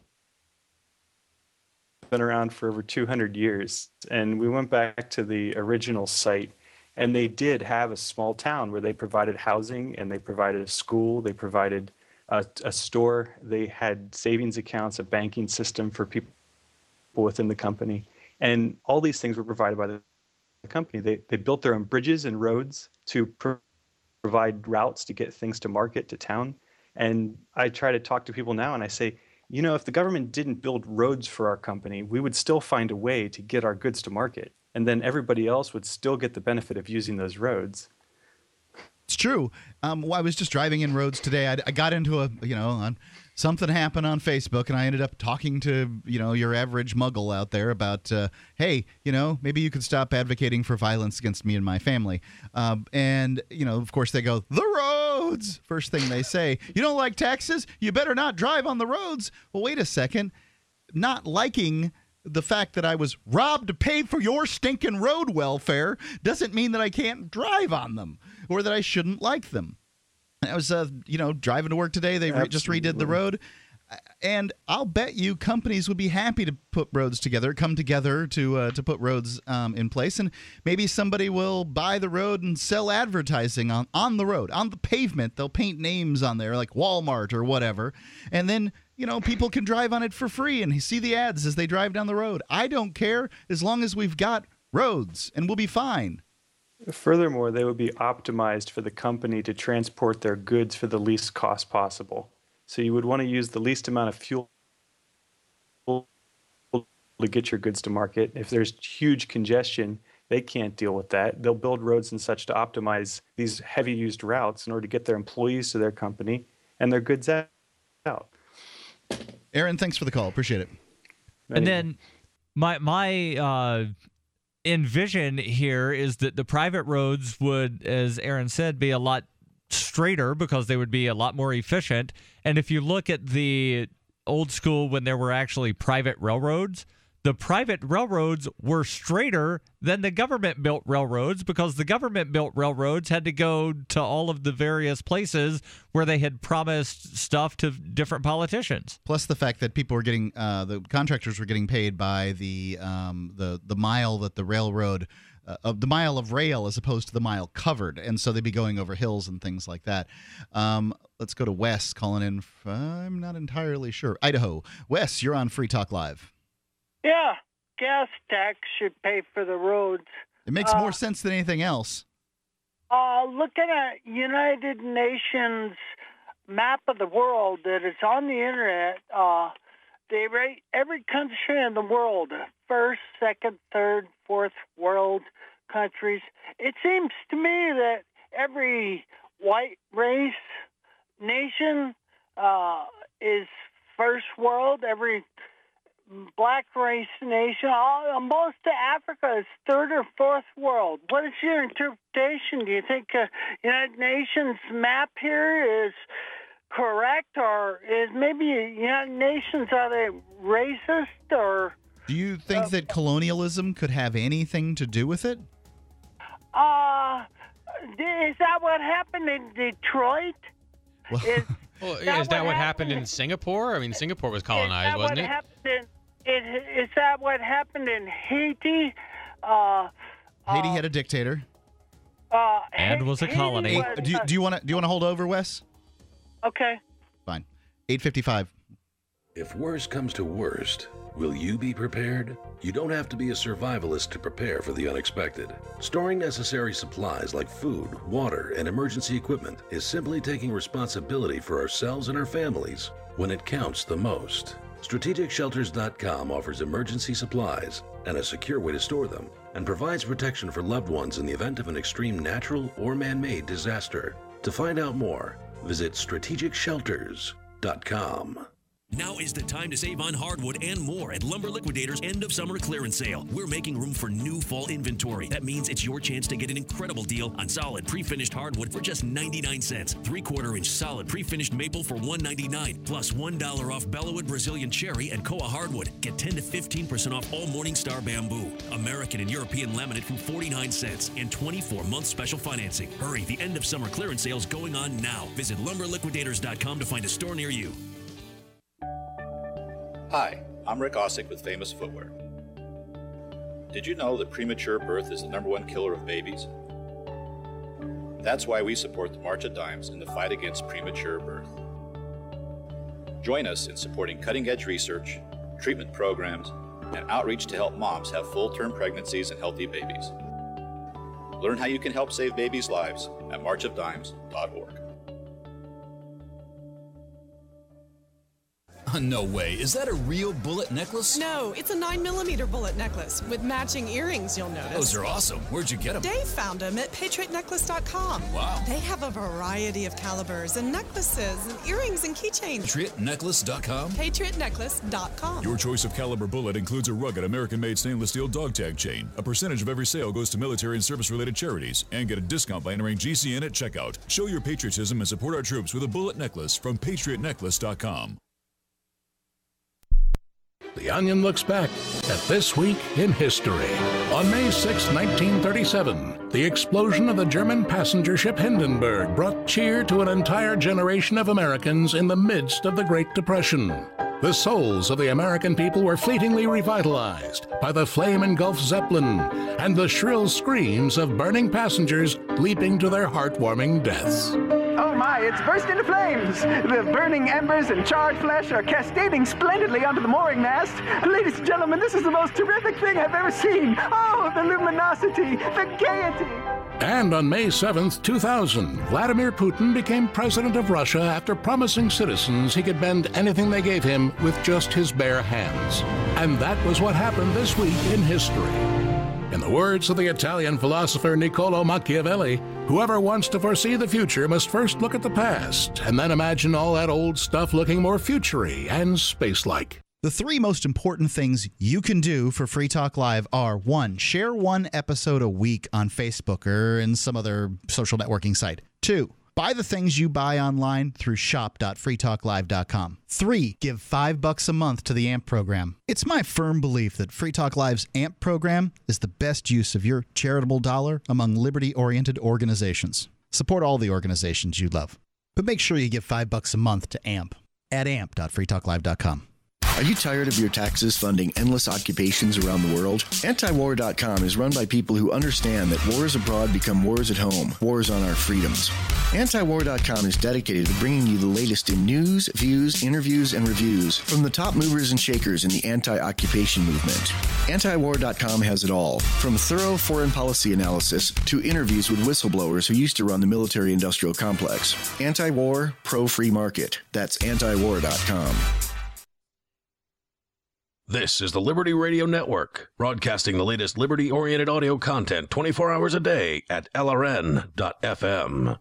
been around for over two hundred years. And we went back to the original site, and they did have a small town where they provided housing and they provided a school, they provided a, a store, they had savings accounts, a banking system for people within the company. And all these things were provided by the company. They, they built their own bridges and roads to pro- provide routes to get things to market, to town. And I try to talk to people now and I say, you know, if the government didn't build roads for our company, we would still find a way to get our goods to market. And then everybody else would still get the benefit of using those roads. It's true. Um, well, I was just driving in roads today. I, I got into a, you know, on, something happened on Facebook, and I ended up talking to, you know, your average muggle out there about, uh, hey, you know, maybe you could stop advocating for violence against me and my family. Um, and, you know, of course they go, the roads. First thing they say, you don't like taxes? You better not drive on the roads. Well, wait a second. Not liking the fact that I was robbed to pay for your stinking road welfare doesn't mean that I can't drive on them or that I shouldn't like them. I was, uh, you know, driving to work today. They re- just redid the road. And I'll bet you companies would be happy to put roads together, come together to uh, to put roads um, in place. And maybe somebody will buy the road and sell advertising on, on the road, on the pavement. They'll paint names on there like Walmart or whatever. And then, you know, people can drive on it for free and see the ads as they drive down the road. I don't care as long as we've got roads, and we'll be fine. Furthermore, they would be optimized for the company to transport their goods for the least cost possible. So you would want to use the least amount of fuel to get your goods to market. If there's huge congestion, they can't deal with that. They'll build roads and such to optimize these heavy used routes in order to get their employees to their company and their goods out. Aaron, thanks for the call. Appreciate it. And then my my uh, envision here is that the private roads would, as Aaron said, be a lot straighter because they would be a lot more efficient. And if you look at the old school when there were actually private railroads, the private railroads were straighter than the government-built railroads because the government-built railroads had to go to all of the various places where they had promised stuff to different politicians. Plus the fact that people were getting, uh, the contractors were getting paid by the um, the the mile that the railroad, uh, of the mile of rail as opposed to the mile covered, and so they'd be going over hills and things like that. Um, let's go to Wes calling in. I'm not entirely sure. Idaho. Wes, you're on Free Talk Live. Yeah, gas tax should pay for the roads. It makes uh, more sense than anything else. Uh, looking at United Nations map of the world that is on the internet, uh, they rate every country in the world, first, second, third, fourth world countries. It seems to me that every white race nation uh, is first world, every black race nation, all, most of Africa is third or fourth world. What is your interpretation? Do you think uh, United Nations map here is correct, or is maybe United Nations, are they racist, or? Do you think uh, that colonialism could have anything to do with it? Uh, is that what happened in Detroit? Well, is, well, is that, that what happened, happened in Singapore? I mean, Singapore was colonized, wasn't what it? Happened in, It, is that what happened in Haiti? Uh, Haiti uh, had a dictator, uh, and was a colony. Was, do you do you want to do you want to hold over, Wes? Okay. Fine. eight fifty-five. If worst comes to worst, will you be prepared? You don't have to be a survivalist to prepare for the unexpected. Storing necessary supplies like food, water, and emergency equipment is simply taking responsibility for ourselves and our families when it counts the most. Strategic Shelters dot com offers emergency supplies and a secure way to store them, and provides protection for loved ones in the event of an extreme natural or man-made disaster. To find out more, visit Strategic Shelters dot com. Now is the time to save on hardwood and more at Lumber Liquidators' end of summer clearance sale. We're making room for new fall inventory. That means it's your chance to get an incredible deal on solid pre-finished hardwood for just ninety-nine cents. Three-quarter inch solid pre-finished maple for one ninety-nine. Plus one dollar off Bellawood Brazilian cherry and Koa hardwood. Get ten to fifteen percent off all Morningstar bamboo. American and European laminate from forty-nine cents. And twenty-four month special financing. Hurry, the end of summer clearance sale is going on now. Visit Lumber Liquidators dot com to find a store near you. Hi, I'm Rick Ossick with Famous Footwear. Did you know that premature birth is the number one killer of babies? That's why we support the March of Dimes in the fight against premature birth. Join us in supporting cutting-edge research, treatment programs, and outreach to help moms have full-term pregnancies and healthy babies. Learn how you can help save babies' lives at march of dimes dot org. No way. Is that a real bullet necklace? No, it's a nine millimeter bullet necklace with matching earrings, you'll notice. Those are awesome. Where'd you get them? Dave found them at patriot necklace dot com. Wow. They have a variety of calibers and necklaces and earrings and keychains. patriot necklace dot com? patriot necklace dot com. Your choice of caliber bullet includes a rugged American-made stainless steel dog tag chain. A percentage of every sale goes to military and service-related charities. And get a discount by entering G C N at checkout. Show your patriotism and support our troops with a bullet necklace from patriot necklace dot com. The Onion looks back at this week in history. On May sixth, nineteen thirty-seven, the explosion of the German passenger ship Hindenburg brought cheer to an entire generation of Americans in the midst of the Great Depression. The souls of the American people were fleetingly revitalized by the flame-engulfed Zeppelin and the shrill screams of burning passengers leaping to their heartwarming deaths. Oh my, it's burst into flames! The burning embers and charred flesh are cascading splendidly onto the mooring mast. Ladies and gentlemen, this is the most terrific thing I've ever seen. Oh, the luminosity, the gaiety! And on May seventh, two thousand, Vladimir Putin became president of Russia after promising citizens he could bend anything they gave him with just his bare hands. And that was what happened this week in history. In the words of the Italian philosopher Niccolò Machiavelli, whoever wants to foresee the future must first look at the past and then imagine all that old stuff looking more futury and space-like. The three most important things you can do for Free Talk Live are, one, share one episode a week on Facebook or in some other social networking site. Two, buy the things you buy online through shop dot free talk live dot com. Three, give five bucks a month to the A M P program. It's my firm belief that Free Talk Live's A M P program is the best use of your charitable dollar among liberty-oriented organizations. Support all the organizations you love, but make sure you give five bucks a month to A M P at amp dot free talk live dot com. Are you tired of your taxes funding endless occupations around the world? anti war dot com is run by people who understand that wars abroad become wars at home, wars on our freedoms. anti war dot com is dedicated to bringing you the latest in news, views, interviews, and reviews from the top movers and shakers in the anti-occupation movement. anti war dot com has it all, from thorough foreign policy analysis to interviews with whistleblowers who used to run the military-industrial complex. Anti-war, pro-free market. That's anti war dot com. This is the Liberty Radio Network, broadcasting the latest liberty-oriented audio content twenty-four hours a day at L R N dot F M.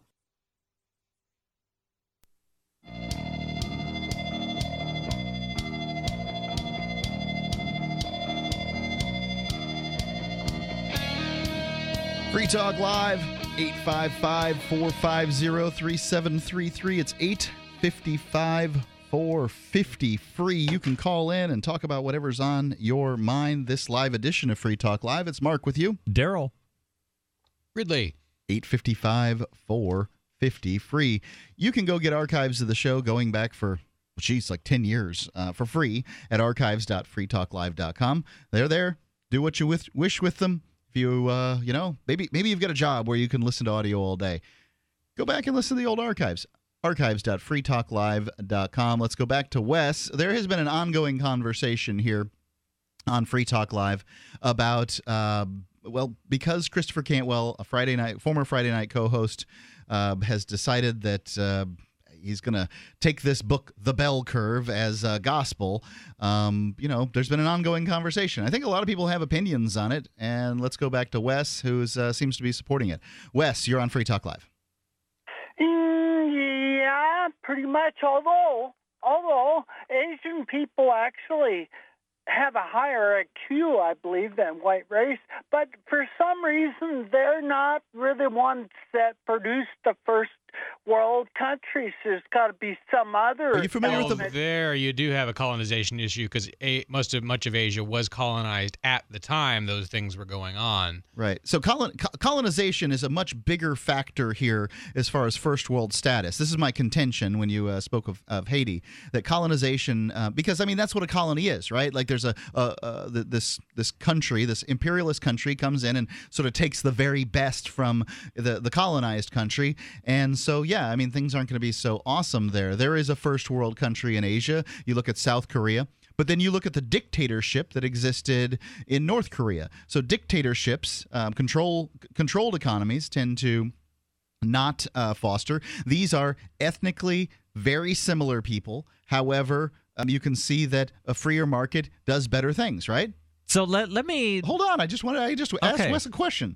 Free Talk Live, eight five five, four five zero, three seven three three. It's eight five five, four five zero, free. You can call in and talk about whatever's on your mind. This live edition of Free Talk Live. It's Mark with you. Darryl. Ridley. eight five five, four five zero, free. You can go get archives of the show going back for, geez, like ten years uh, for free at archives dot free talk live dot com. They're there. Do what you with, wish with them. If you, uh, you know, maybe maybe you've got a job where you can listen to audio all day. Go back and listen to the old archives. archives dot free talk live dot com. Let's go back to Wes. There has been an ongoing conversation here on Free Talk Live about, uh, well, because Christopher Cantwell, a Friday night, former Friday night co-host, uh, has decided that uh, he's going to take this book, The Bell Curve, as uh, gospel. Um, you know, there's been an ongoing conversation. I think a lot of people have opinions on it, and let's go back to Wes, who uh, seems to be supporting it. Wes, you're on Free Talk Live. Mm, yeah, pretty much. Although, although Asian people actually have a higher I Q, I believe, than white race, but for some reason they're not really ones that produced the first world countries. There's got to be some other. Are you familiar well, with the? There, you do have a colonization issue because most of much of Asia was colonized at the time those things were going on. Right. So colon, co- colonization is a much bigger factor here as far as first world status. This is my contention when you uh, spoke of, of Haiti, that colonization, uh, because I mean that's what a colony is, right? Like there's a, a, a this this country, this imperialist country comes in and sort of takes the very best from the the colonized country, and so yeah, I mean things aren't going to be so awesome there. There is a first world country in Asia. You look at South Korea. But then you look at the dictatorship that existed in North Korea. So dictatorships, um, control controlled economies tend to not uh, foster. These are ethnically very similar people. However, um, you can see that a freer market does better things, right? So let let me hold on. I just wanted I just asked okay. Wes a question.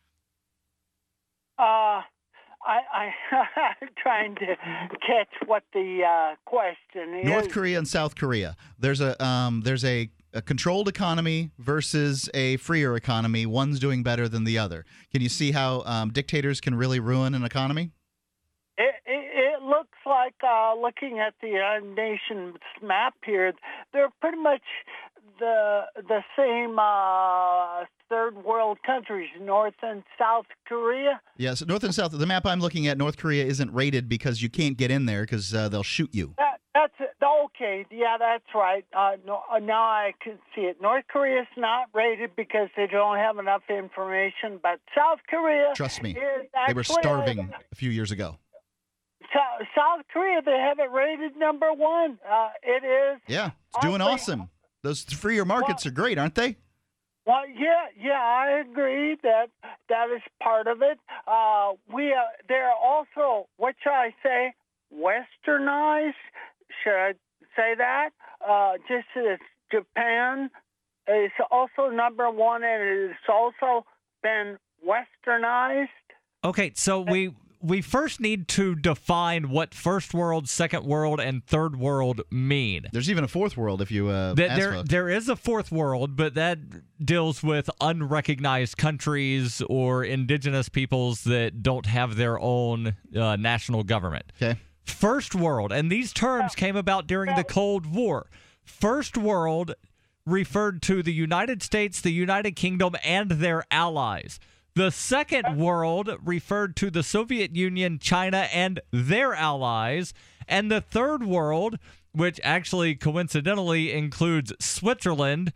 Uh, I, I I'm trying to catch what the uh, question is. North Korea and South Korea. There's a um, there's a, a controlled economy versus a freer economy. One's doing better than the other. Can you see how um, dictators can really ruin an economy? It, it, it looks like, uh, looking at the uh, nation's map here, they're pretty much the the same uh, third world countries, North and South Korea. Yes, North and South. The map I'm looking at, North Korea isn't rated because you can't get in there because uh, they'll shoot you. That, that's it. Okay. Yeah, that's right. Uh, no, uh, now I can see it. North Korea is not rated because they don't have enough information, but South Korea. Trust me, is they were actually, starving a few years ago. So, South Korea, they have it rated number one. Uh, it is. Yeah, it's doing awfully, awesome. Those freer markets well, are great, aren't they? Well, yeah, yeah, I agree that that is part of it. Uh, we uh, they're also, what should I say, westernized? Should I say that? Uh, just as Japan is also number one, and it's also been westernized. Okay, so we we first need to define what first world, second world, and third world mean. There's even a fourth world if you uh, That ask there, folks. there is a fourth world, but that deals with unrecognized countries or indigenous peoples that don't have their own uh, national government. Okay. First world, and these terms came about during the Cold War. First world referred to the United States, the United Kingdom, and their allies. The second world referred to the Soviet Union, China, and their allies. And the third world, which actually coincidentally includes Switzerland,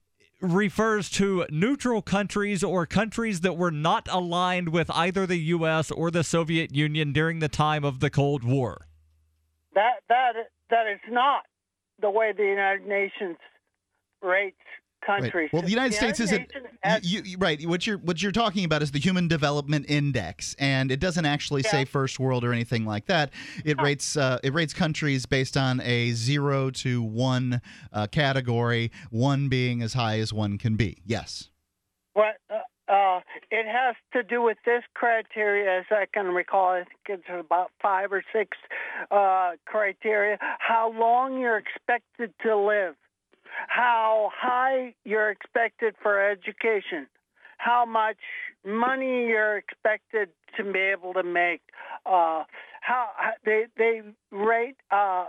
refers to neutral countries or countries that were not aligned with either the U S or the Soviet Union during the time of the Cold War. That that that is not the way the United Nations rates countries. Right. Well, the United States isn't has, you, you, right. What you're what you're talking about is the Human Development Index, and it doesn't actually yeah. say first world or anything like that. It oh. rates uh, it rates countries based on a zero to one uh, category, one being as high as one can be. Yes. What uh, uh, it has to do with this criteria, as I can recall. I think it's about five or six uh, criteria. How long you're expected to live. How high you're expected for education, how much money you're expected to be able to make, uh, how they they rate uh,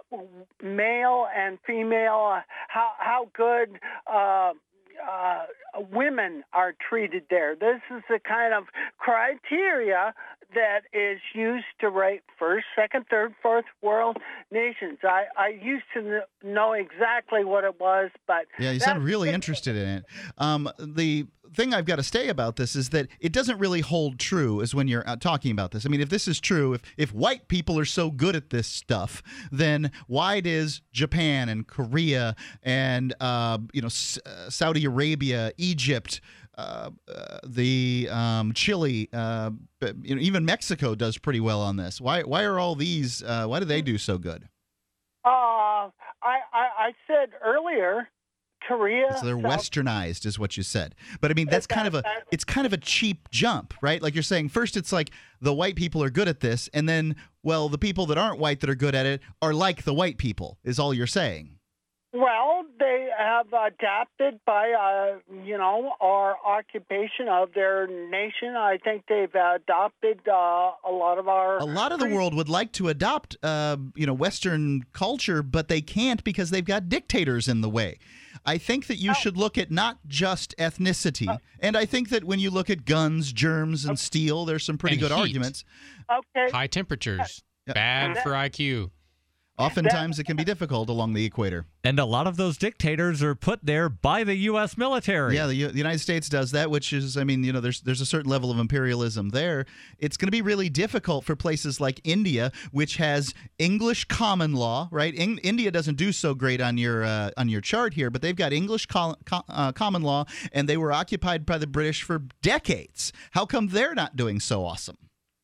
male and female, uh, how how good uh, uh, women are treated there. This is the kind of criteria that is used to rate first, second, third, fourth world nations. I, I used to know exactly what it was, but... Yeah, you sound really interested in it. Um, the thing I've got to say about this is that it doesn't really hold true as when you're uh, talking about this. I mean, if this is true, if, if white people are so good at this stuff, then why does Japan and Korea and, uh, you know, S- uh, Saudi Arabia, Egypt... Uh, uh, the um, Chile, uh, you know, even Mexico does pretty well on this. Why? Why are all these? Uh, why do they do so good? Uh, I, I I said earlier, Korea. So they're South- westernized, is what you said. But I mean, that's kind of a it's kind of a cheap jump, right? Like you're saying, first it's like the white people are good at this, and then well, the people that aren't white that are good at it are like the white people. Is all you're saying? Well, they have adapted by, uh, you know, our occupation of their nation. I think they've adopted uh, a lot of our... A lot of the world would like to adopt, uh, you know, Western culture, but they can't because they've got dictators in the way. I think that you oh. should look at not just ethnicity, oh. and I think that when you look at guns, germs, and steel, there's some pretty and good heat. arguments. Okay. High temperatures, yeah. bad for I Q. Oftentimes it can be difficult along the equator. And a lot of those dictators are put there by the U S military. Yeah, the, U- the United States does that, which is, I mean, you know, there's there's a certain level of imperialism there. It's going to be really difficult for places like India, which has English common law, right? In- India doesn't do so great on your uh, on your chart here, but they've got English co- co- uh, common law, and they were occupied by the British for decades. How come they're not doing so awesome?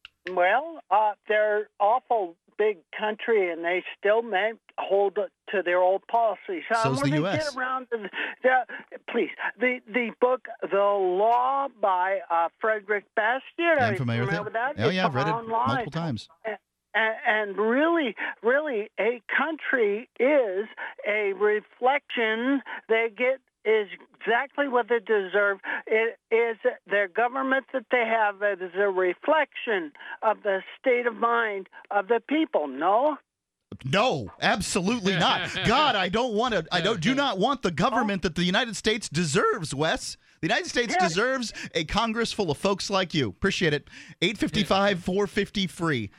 Well, uh, they're awful big country, and they still may hold to their old policies. So So's when the they U S get around to the, the, please, the the book, The Law by uh, Frederick Bastiat. I'm familiar with remember it. that? Oh, It's yeah, I've read it online. multiple times. And, and really, really, a country is a reflection. They get is exactly what they deserve. It is their government that they have is a reflection of the state of mind of the people. No? No, absolutely not. God, I don't want to. I don't. Do not want the government that the United States deserves, Wes. The United States Yeah. deserves a Congress full of folks like you. Appreciate it. eight fifty-five, four fifty free.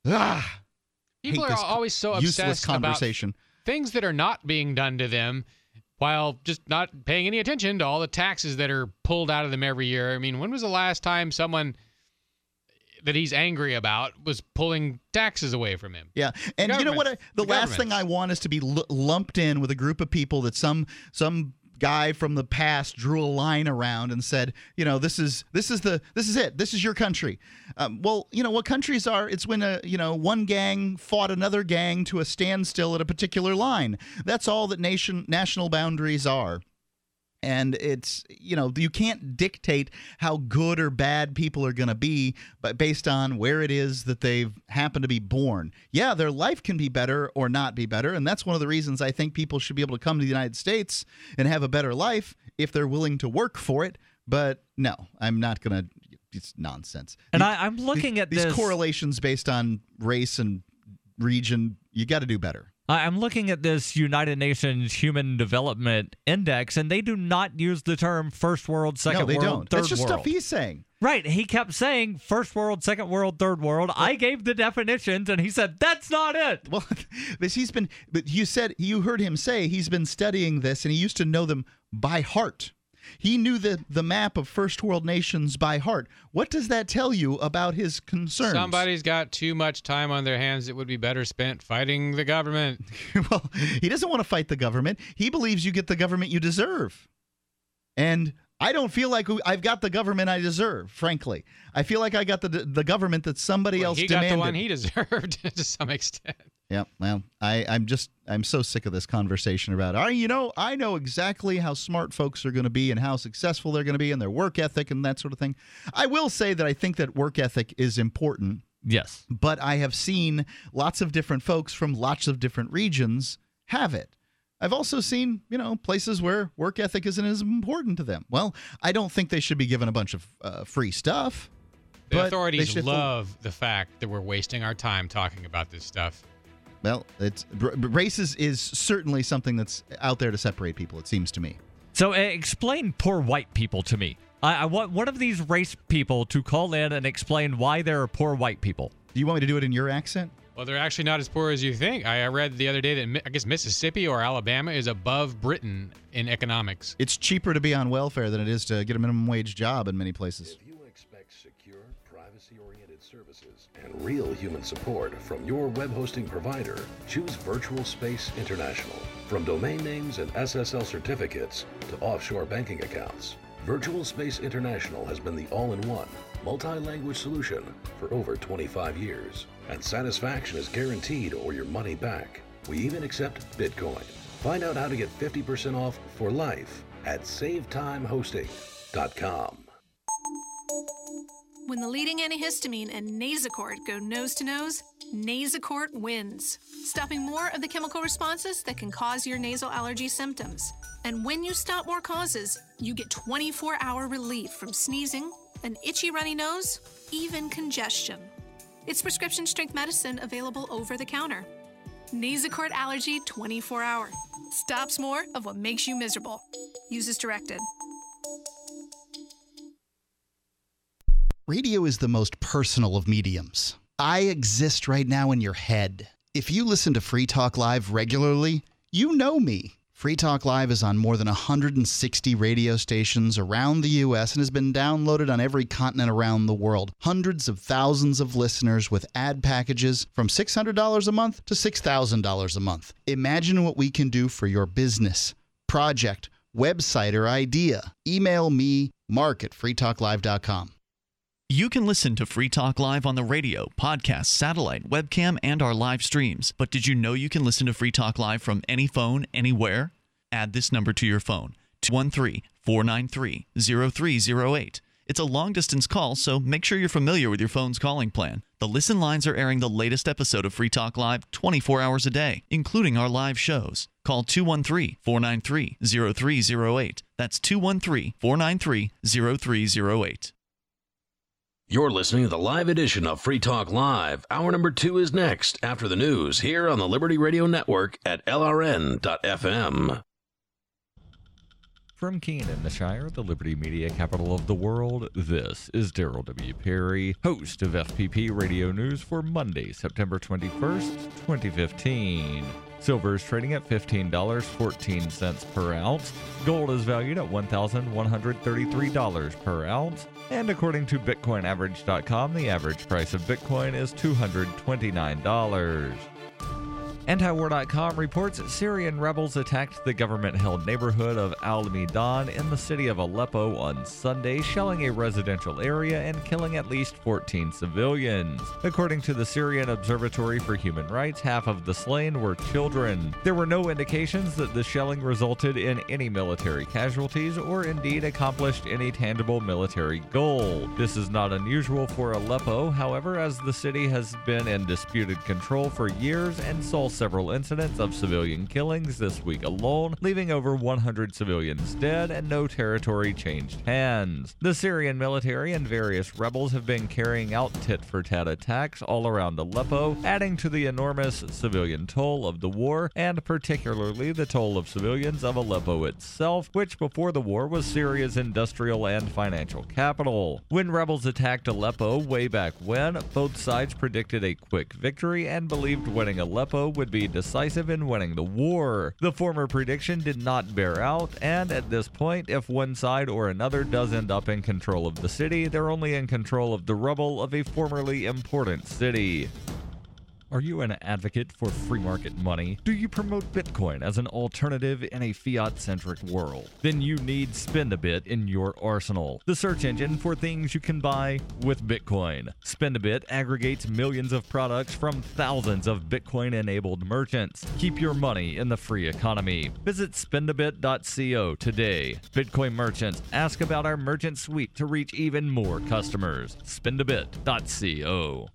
Ah, People hate are this always so useless obsessed conversation. about things that are not being done to them, while just not paying any attention to all the taxes that are pulled out of them every year. I mean, when was the last time someone that he's angry about was pulling taxes away from him? Yeah, and you know what? I, the, The last thing I want is to be l- lumped in with a group of people that some some guy from the past drew a line around and said, you know, this is this is the this is it. This is your country. Um, well, you know what countries are? It's when a you know one gang fought another gang to a standstill at a particular line. That's all that nation national boundaries are. And it's, you know, you can't dictate how good or bad people are going to be but based on where it is that they've happened to be born. Yeah, their life can be better or not be better, and that's one of the reasons I think people should be able to come to the United States and have a better life if they're willing to work for it. But no, I'm not going to. It's nonsense. And these, I, I'm looking these, at this. These correlations based on race and region, you got to do better. I'm looking at this United Nations Human Development Index, and they do not use the term first world, second no, they world, don't. third That's just world. stuff he's saying. Right. He kept saying first world, second world, third world. I gave the definitions, and he said, that's not it. Well, but he's been, but you said, you heard him say he's been studying this, and he used to know them by heart. He knew the, the map of first world nations by heart. What does that tell you about his concerns? Somebody's got too much time on their hands that would be better spent fighting the government. Well, he doesn't want to fight the government. He believes you get the government you deserve. And I don't feel like I've got the government I deserve, frankly. I feel like I got the the government that somebody well, else he demanded. He got the one he deserved to some extent. Yeah, well, I, I'm just, I'm so sick of this conversation about, I, you know, I know exactly how smart folks are going to be and how successful they're going to be and their work ethic and that sort of thing. I will say that I think that work ethic is important. Yes. But I have seen lots of different folks from lots of different regions have it. I've also seen, you know, places where work ethic isn't as important to them. Well, I don't think they should be given a bunch of uh, free stuff. The but authorities they love the fact that we're wasting our time talking about this stuff. Well, it's race is, is certainly something that's out there to separate people, it seems to me. So uh, explain poor white people to me. I, I want one of these race people to call in and explain why there are poor white people. Do you want me to do it in your accent? Well, they're actually not as poor as you think. I I read the other day that I guess Mississippi or Alabama is above Britain in economics. It's cheaper to be on welfare than it is to get a minimum wage job in many places. If you expect secure, privacy-oriented services and real human support from your web hosting provider, choose Virtual Space International. From domain names and S S L certificates to offshore banking accounts, Virtual Space International has been the all-in-one, multi-language solution for over twenty-five years. And satisfaction is guaranteed or your money back. We even accept Bitcoin. Find out how to get fifty percent off for life at save time hosting dot com. When the leading antihistamine and Nasacort go nose-to-nose, Nasacort wins, stopping more of the chemical responses that can cause your nasal allergy symptoms. And when you stop more causes, you get twenty-four hour relief from sneezing, an itchy runny nose, even congestion. It's prescription-strength medicine available over the counter. Nasacort Allergy twenty-four hour. Stops more of what makes you miserable. Use as directed. Radio is the most personal of mediums. I exist right now in your head. If you listen to Free Talk Live regularly, you know me. Free Talk Live is on more than one hundred sixty radio stations around the U S and has been downloaded on every continent around the world. Hundreds of thousands of listeners with ad packages from six hundred dollars a month to six thousand dollars a month. Imagine what we can do for your business, project, website, or idea. Email me, mark at free talk live dot com. You can listen to Free Talk Live on the radio, podcast, satellite, webcam, and our live streams. But did you know you can listen to Free Talk Live from any phone, anywhere? Add this number to your phone, two one three, four nine three, zero three zero eight. It's a long-distance call, so make sure you're familiar with your phone's calling plan. The listen lines are airing the latest episode of Free Talk Live twenty-four hours a day, including our live shows. Call two one three, four nine three, zero three zero eight. That's two one three, four nine three, zero three zero eight. You're listening to the live edition of Free Talk Live. Hour number two is next after the news here on the Liberty Radio Network at L R N dot F M. From Keene in the Shire, the Liberty Media capital of the world, this is Darryl W. Perry, host of F P P Radio News for Monday, September twenty-first, twenty fifteen. Silver is trading at fifteen dollars and fourteen cents per ounce. Gold is valued at one thousand one hundred thirty-three dollars per ounce. And according to Bitcoin Average dot com, the average price of Bitcoin is two hundred twenty-nine dollars. Antiwar dot com reports Syrian rebels attacked the government-held neighborhood of Al-Midan in the city of Aleppo on Sunday, shelling a residential area and killing at least fourteen civilians. According to the Syrian Observatory for Human Rights, half of the slain were children. There were no indications that the shelling resulted in any military casualties or indeed accomplished any tangible military goal. This is not unusual for Aleppo, however, as the city has been in disputed control for years and saw several incidents of civilian killings this week alone, leaving over one hundred civilians dead and no territory changed hands. The Syrian military and various rebels have been carrying out tit-for-tat attacks all around Aleppo, adding to the enormous civilian toll of the war, and particularly the toll of civilians of Aleppo itself, which before the war was Syria's industrial and financial capital. When rebels attacked Aleppo way back when, both sides predicted a quick victory and believed winning Aleppo would be decisive in winning the war. The former prediction did not bear out, and at this point, if one side or another does end up in control of the city, they're only in control of the rubble of a formerly important city. Are you an advocate for free market money? Do you promote Bitcoin as an alternative in a fiat-centric world? Then you need Spend a Bit in your arsenal, the search engine for things you can buy with Bitcoin. Spend a Bit aggregates millions of products from thousands of Bitcoin-enabled merchants. Keep your money in the free economy. Visit spend a bit dot co today. Bitcoin merchants, ask about our merchant suite to reach even more customers. spend a bit dot co.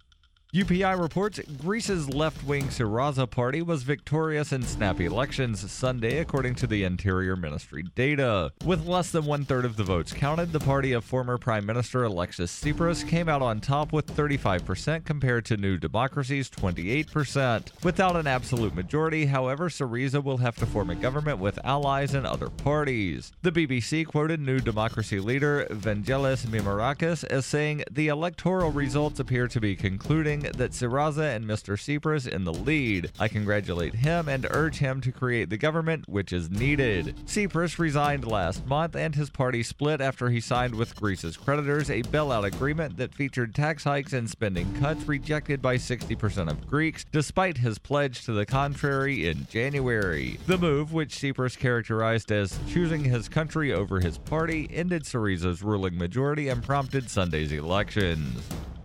U P I reports Greece's left-wing Syriza party was victorious in snap elections Sunday, according to the Interior Ministry data. With less than one-third of the votes counted, the party of former Prime Minister Alexis Tsipras came out on top with thirty-five percent compared to New Democracy's twenty-eight percent. Without an absolute majority, however, Syriza will have to form a government with allies and other parties. The B B C quoted New Democracy leader Vangelis Mimirakis as saying, "The electoral results appear to be concluding that Syriza and Mister Tsipras in the lead. I congratulate him and urge him to create the government which is needed." Tsipras resigned last month and his party split after he signed with Greece's creditors a bailout agreement that featured tax hikes and spending cuts rejected by sixty percent of Greeks, despite his pledge to the contrary in January. The move, which Tsipras characterized as choosing his country over his party, ended Syriza's ruling majority and prompted Sunday's elections.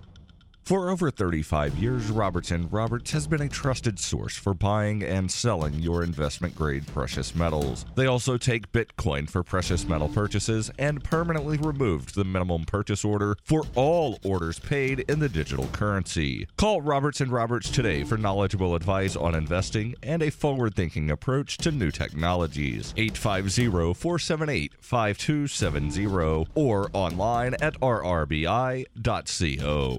For over thirty-five years, Roberts and Roberts has been a trusted source for buying and selling your investment-grade precious metals. They also take Bitcoin for precious metal purchases and permanently removed the minimum purchase order for all orders paid in the digital currency. Call Roberts and Roberts today for knowledgeable advice on investing and a forward-thinking approach to new technologies. eight five zero, four seven eight, five two seven zero or online at r r b i dot co.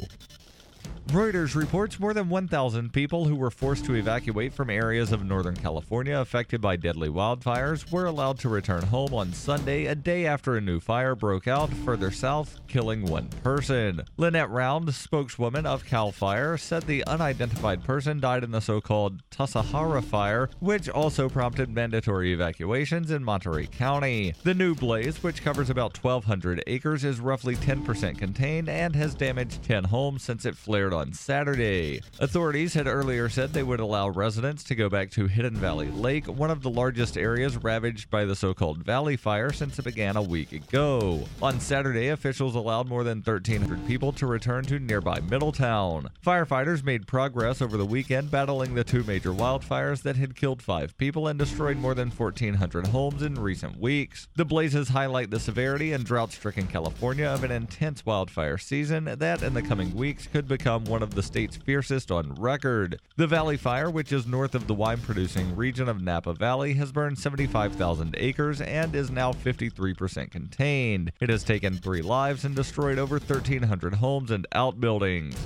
Reuters reports more than one thousand people who were forced to evacuate from areas of Northern California affected by deadly wildfires were allowed to return home on Sunday, a day after a new fire broke out further south, killing one person. Lynette Round, spokeswoman of CAL FIRE, said the unidentified person died in the so-called Tasahara fire, which also prompted mandatory evacuations in Monterey County. The new blaze, which covers about twelve hundred acres, is roughly ten percent contained and has damaged ten homes since it flared on Saturday. Authorities had earlier said they would allow residents to go back to Hidden Valley Lake, one of the largest areas ravaged by the so-called Valley Fire since it began a week ago. On Saturday, officials allowed more than thirteen hundred people to return to nearby Middletown. Firefighters made progress over the weekend battling the two major wildfires that had killed five people and destroyed more than fourteen hundred homes in recent weeks. The blazes highlight the severity and drought-stricken California of an intense wildfire season that in the coming weeks could become one of the state's fiercest on record. The Valley Fire, which is north of the wine-producing region of Napa Valley, has burned seventy-five thousand acres and is now fifty-three percent contained. It has taken three lives and destroyed over thirteen hundred homes and outbuildings.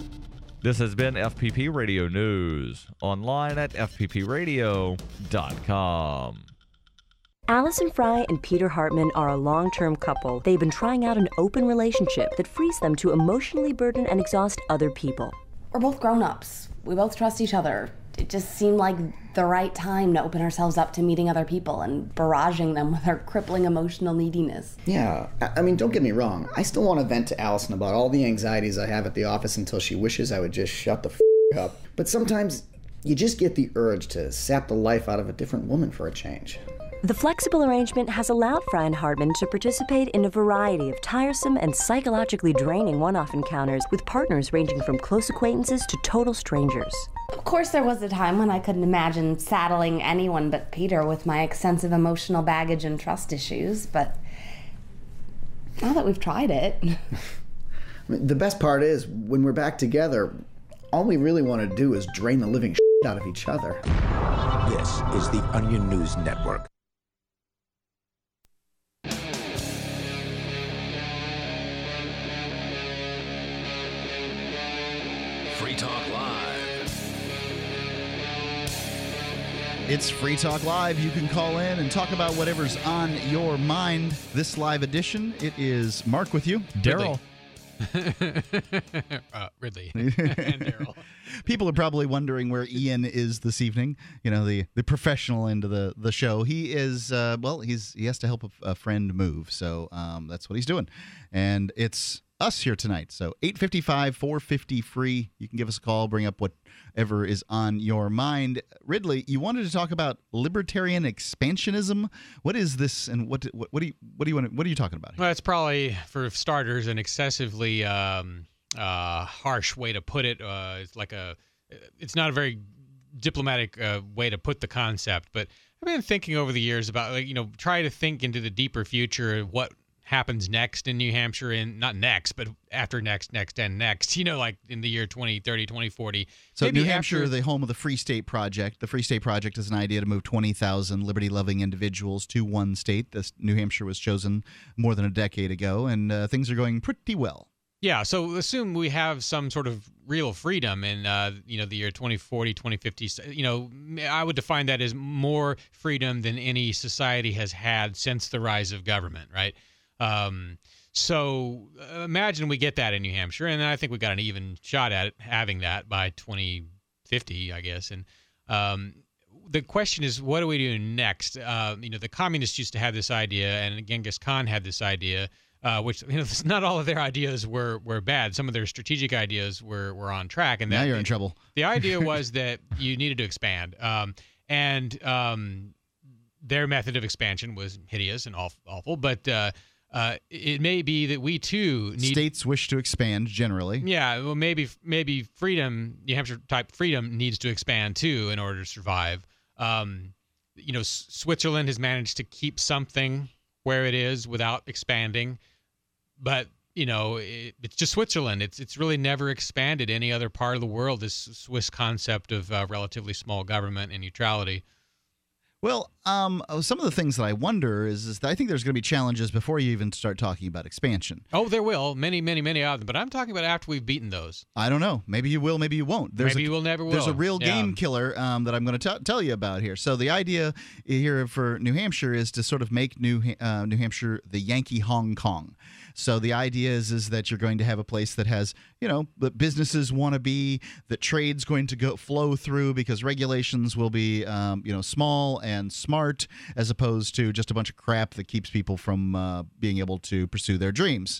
This has been F P P Radio News, online at f p p radio dot com. Allison Fry and Peter Hartman are a long-term couple. They've been trying out an open relationship that frees them to emotionally burden and exhaust other people. We're both grown-ups. We both trust each other. It just seemed like the right time to open ourselves up to meeting other people and barraging them with our crippling emotional neediness. Yeah, I mean, don't get me wrong. I still want to vent to Allison about all the anxieties I have at the office until she wishes I would just shut the f*** up. But sometimes You just get the urge to sap the life out of a different woman for a change. The flexible arrangement has allowed Fry and Hartman to participate in a variety of tiresome and psychologically draining one-off encounters with partners ranging from close acquaintances to total strangers. Of course, there was a time when I couldn't imagine saddling anyone but Peter with my extensive emotional baggage and trust issues, but now that we've tried it... I mean, the best part is, when we're back together, all we really want to do is drain the living shit out of each other. This is the Onion News Network. Free Talk Live. It's Free Talk Live. You can call in and talk about whatever's on your mind. This live edition, it is Mark with you. Darryl. uh, Ridley and Darryl. People are probably wondering where Ian is this evening. You know, the, the professional end of the, the show. He is, uh, well, he's he has to help a, a friend move. So um, that's what he's doing. And it's us here tonight. So eight five five, four five zero, free. You can give us a call, bring up whatever is on your mind. Ridley, you wanted to talk about libertarian expansionism. What is this, and what what, what do you what do you want? What are you talking about here? Well, it's probably, for starters, an excessively um, uh, harsh way to put it. Uh, it's like a, it's not a very diplomatic uh, way to put the concept. But I've been thinking over the years about, like, you know, try to think into the deeper future of what happens next in New Hampshire, and not next, but after next, next, and next, you know, like in the year twenty thirty, twenty forty. So Maybe New Hampshire, after, the home of the Free State Project. The Free State Project is an idea to move twenty thousand liberty-loving individuals to one state. This New Hampshire was chosen more than a decade ago, and uh, things are going pretty well. Yeah, so assume we have some sort of real freedom in, uh, you know, the year twenty forty, twenty fifty. You know, I would define that as more freedom than any society has had since the rise of government, right? Um, so uh, imagine we get that in New Hampshire, and I think we got an even shot at it, having that by twenty fifty, I guess. And um, the question is, what do we do next? Uh, you know, the communists used to have this idea, and Genghis Khan had this idea, uh, which, you know, not all of their ideas were, were bad. Some of their strategic ideas were, were on track. And now that, you're in trouble. The idea was that you needed to expand, um, and um, their method of expansion was hideous and awful, but uh, Uh, it may be that we too need states wish to expand generally. Yeah, well, maybe maybe freedom, New Hampshire type freedom, needs to expand too in order to survive. Um, you know, S- Switzerland has managed to keep something where it is without expanding, but you know, it, it's just Switzerland. It's it's really never expanded any other part of the world. This Swiss concept of uh, relatively small government and neutrality. Well, um, some of the things that I wonder is, is that I think there's going to be challenges before you even start talking about expansion. Oh, there will. Many, many, many of them. But I'm talking about after we've beaten those. I don't know. Maybe you will, maybe you won't. There's maybe a, you will, never will. There's a real yeah. game killer um, that I'm going to tell you about here. So the idea here for New Hampshire is to sort of make New uh, New Hampshire the Yankee Hong Kong. So the idea is is that you're going to have a place that has, you know, that businesses want to be, that trade's going to go flow through because regulations will be, um, you know, small and smart, as opposed to just a bunch of crap that keeps people from uh, being able to pursue their dreams.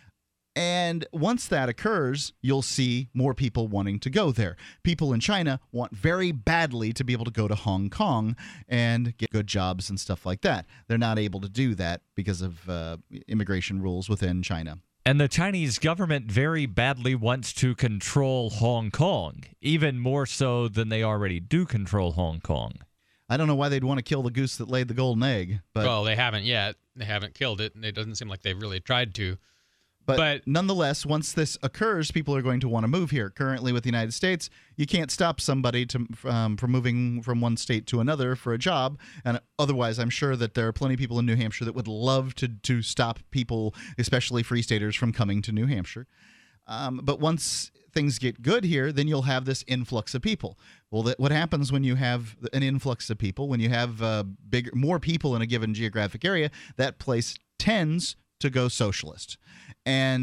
And once that occurs, you'll see more people wanting to go there. People in China want very badly to be able to go to Hong Kong and get good jobs and stuff like that. They're not able to do that because of uh, immigration rules within China. And the Chinese government very badly wants to control Hong Kong, even more so than they already do control Hong Kong. I don't know why they'd want to kill the goose that laid the golden egg. But well, they haven't yet. They haven't killed it, and it doesn't seem like they've really tried to. But, but nonetheless, once this occurs, people are going to want to move here. Currently, with the United States, you can't stop somebody to, um, from moving from one state to another for a job. And otherwise, I'm sure that there are plenty of people in New Hampshire that would love to, to stop people, especially free staters, from coming to New Hampshire. Um, but once things get good here, then you'll have this influx of people. Well, that, what happens when you have an influx of people, when you have uh, bigger, more people in a given geographic area, that place tends to go socialist. And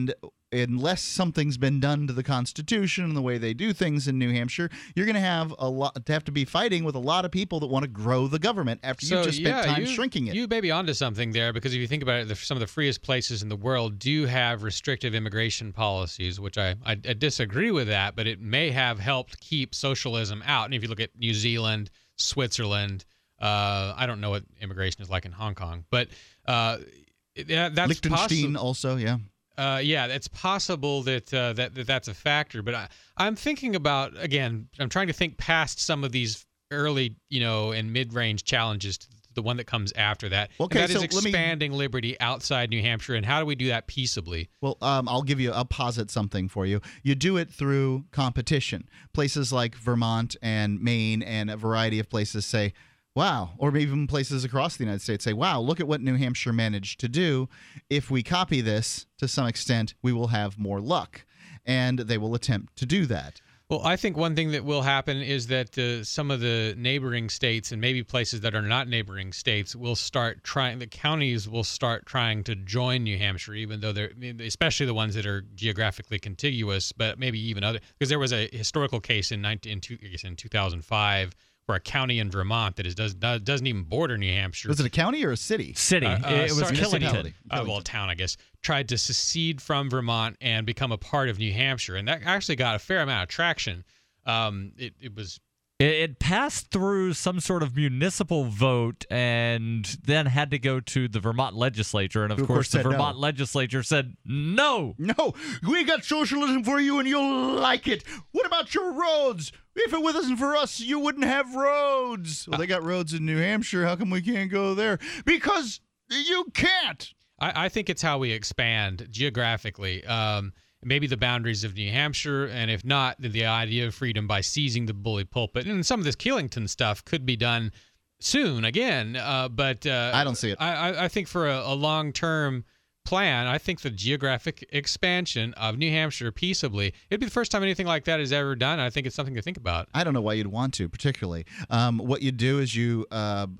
unless something's been done to the Constitution and the way they do things in New Hampshire, you're going to have a lot to have to be fighting with a lot of people that want to grow the government after So, you just spent yeah, time you, shrinking it. You may be onto something there, because if you think about it, the, some of the freest places in the world do have restrictive immigration policies, which I, I, I disagree with that, but it may have helped keep socialism out. And if you look at New Zealand, Switzerland, uh, I don't know what immigration is like in Hong Kong, but uh, yeah, that's Liechtenstein possi- also, yeah. Uh, yeah, it's possible that, uh, that that that's a factor, but I, I'm thinking about, again, I'm trying to think past some of these early, you know, and mid-range challenges to the one that comes after that. Okay, and that so is let me- expanding liberty outside New Hampshire, and how do we do that peaceably? Well, um, I'll give you, I'll posit something for you. You do it through competition. Places like Vermont and Maine and a variety of places say, wow, or even places across the United States say, wow, look at what New Hampshire managed to do. If we copy this to some extent, we will have more luck. And they will attempt to do that. Well, I think one thing that will happen is that uh, some of the neighboring states and maybe places that are not neighboring states will start trying, the counties will start trying to join New Hampshire, even though they're, especially the ones that are geographically contiguous, but maybe even other, because there was a historical case in, nineteen, in, two, I guess in two thousand five for a county in Vermont that is does, does doesn't even border New Hampshire. Was it a county or a city? City. Uh, uh, it was sorry, Killington. city. Uh, well, a town, I guess, tried to secede from Vermont and become a part of New Hampshire, and that actually got a fair amount of traction. Um, it, it was. It, it passed through some sort of municipal vote and then had to go to the Vermont legislature. And, of, Who, of course, course, the said no. Vermont legislature said, no. No, we got socialism for you and you'll like it. What about your roads? If it wasn't for us, you wouldn't have roads. Well, they got roads in New Hampshire. How come we can't go there? Because you can't. I, I think it's how we expand geographically. Um, maybe the boundaries of New Hampshire, and if not, then the idea of freedom by seizing the bully pulpit. And some of this Killington stuff could be done soon again, uh, but uh, I don't see it. I, I think for a, a long-term plan, I think the geographic expansion of New Hampshire peaceably, it'd be the first time anything like that is ever done. I think it's something to think about. I don't know why you'd want to, particularly. Um, what you do is you uh,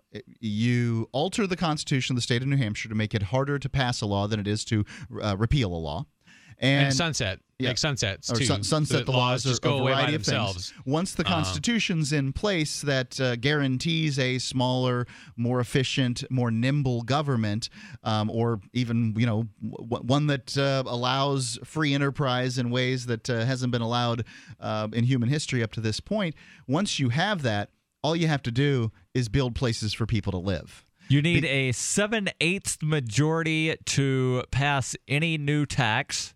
you alter the Constitution of the state of New Hampshire to make it harder to pass a law than it is to uh, repeal a law. And, And sunset, yeah. make sunsets or too. sun- sunset so that the laws laws just or go a away by variety of themselves. things. Once the Uh-huh. Constitution's in place that uh, guarantees a smaller, more efficient, more nimble government, um, or even you know w- one that uh, allows free enterprise in ways that uh, hasn't been allowed uh, in human history up to this point. Once you have that, all you have to do is build places for people to live. You need a seven-eighths majority to pass any new tax.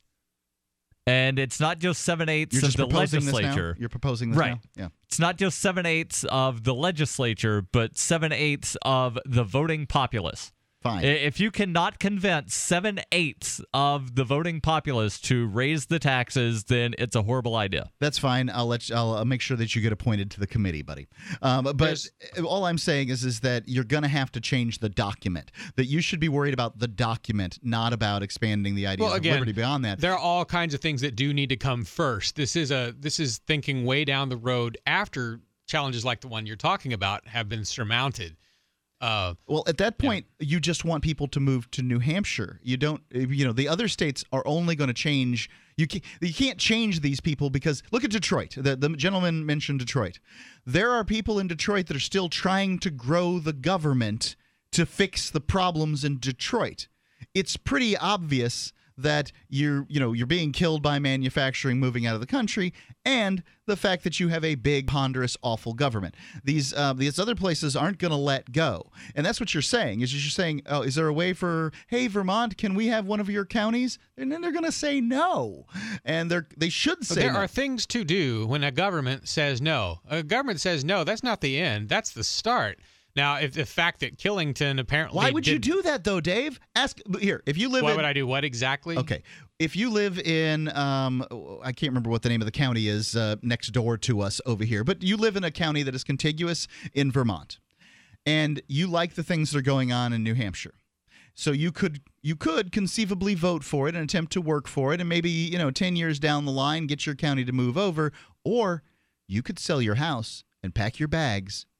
And it's not just seven-eighths You're of just the proposing this now? legislature. You're proposing this right. now? Yeah. It's not just seven-eighths of the legislature, but seven-eighths of the voting populace. Fine. If you cannot convince seven-eighths of the voting populace to raise the taxes, then it's a horrible idea. That's fine. I'll let you, I'll, I'll make sure that you get appointed to the committee, buddy. Um, but There's- all I'm saying is is that you're going to have to change the document. That you should be worried about the document, not about expanding the ideas Well, of again, liberty beyond that. there are all kinds of things that do need to come first. This is a this is thinking way down the road after challenges like the one you're talking about have been surmounted. Uh, Well, at that point, you just want people to move to New Hampshire. You don't, you know, the other states are only going to change. You can't, you can't change these people because look at Detroit. The, the gentleman mentioned Detroit. There are people in Detroit that are still trying to grow the government to fix the problems in Detroit. It's pretty obvious that you're, you know, you're being killed by manufacturing moving out of the country, and the fact that you have a big, ponderous, awful government. These uh, these other places aren't going to let go, and that's what you're saying. Is you're saying, oh, is there a way for, hey, Vermont, can we have one of your counties? And then they're going to say no, and they're they should say there no. are things to do when a government says no. A government says no. That's not the end. That's the start. Now, if the fact that Killington apparently Why would you did, do that, though, Dave? Ask here. If you live Why in, would I do what exactly? Okay. If you live in, um, I can't remember what the name of the county is uh, next door to us over here, but you live in a county that is contiguous in Vermont, and you like the things that are going on in New Hampshire. So you could you could conceivably vote for it and attempt to work for it, and maybe you know ten years down the line get your county to move over, or you could sell your house and pack your bags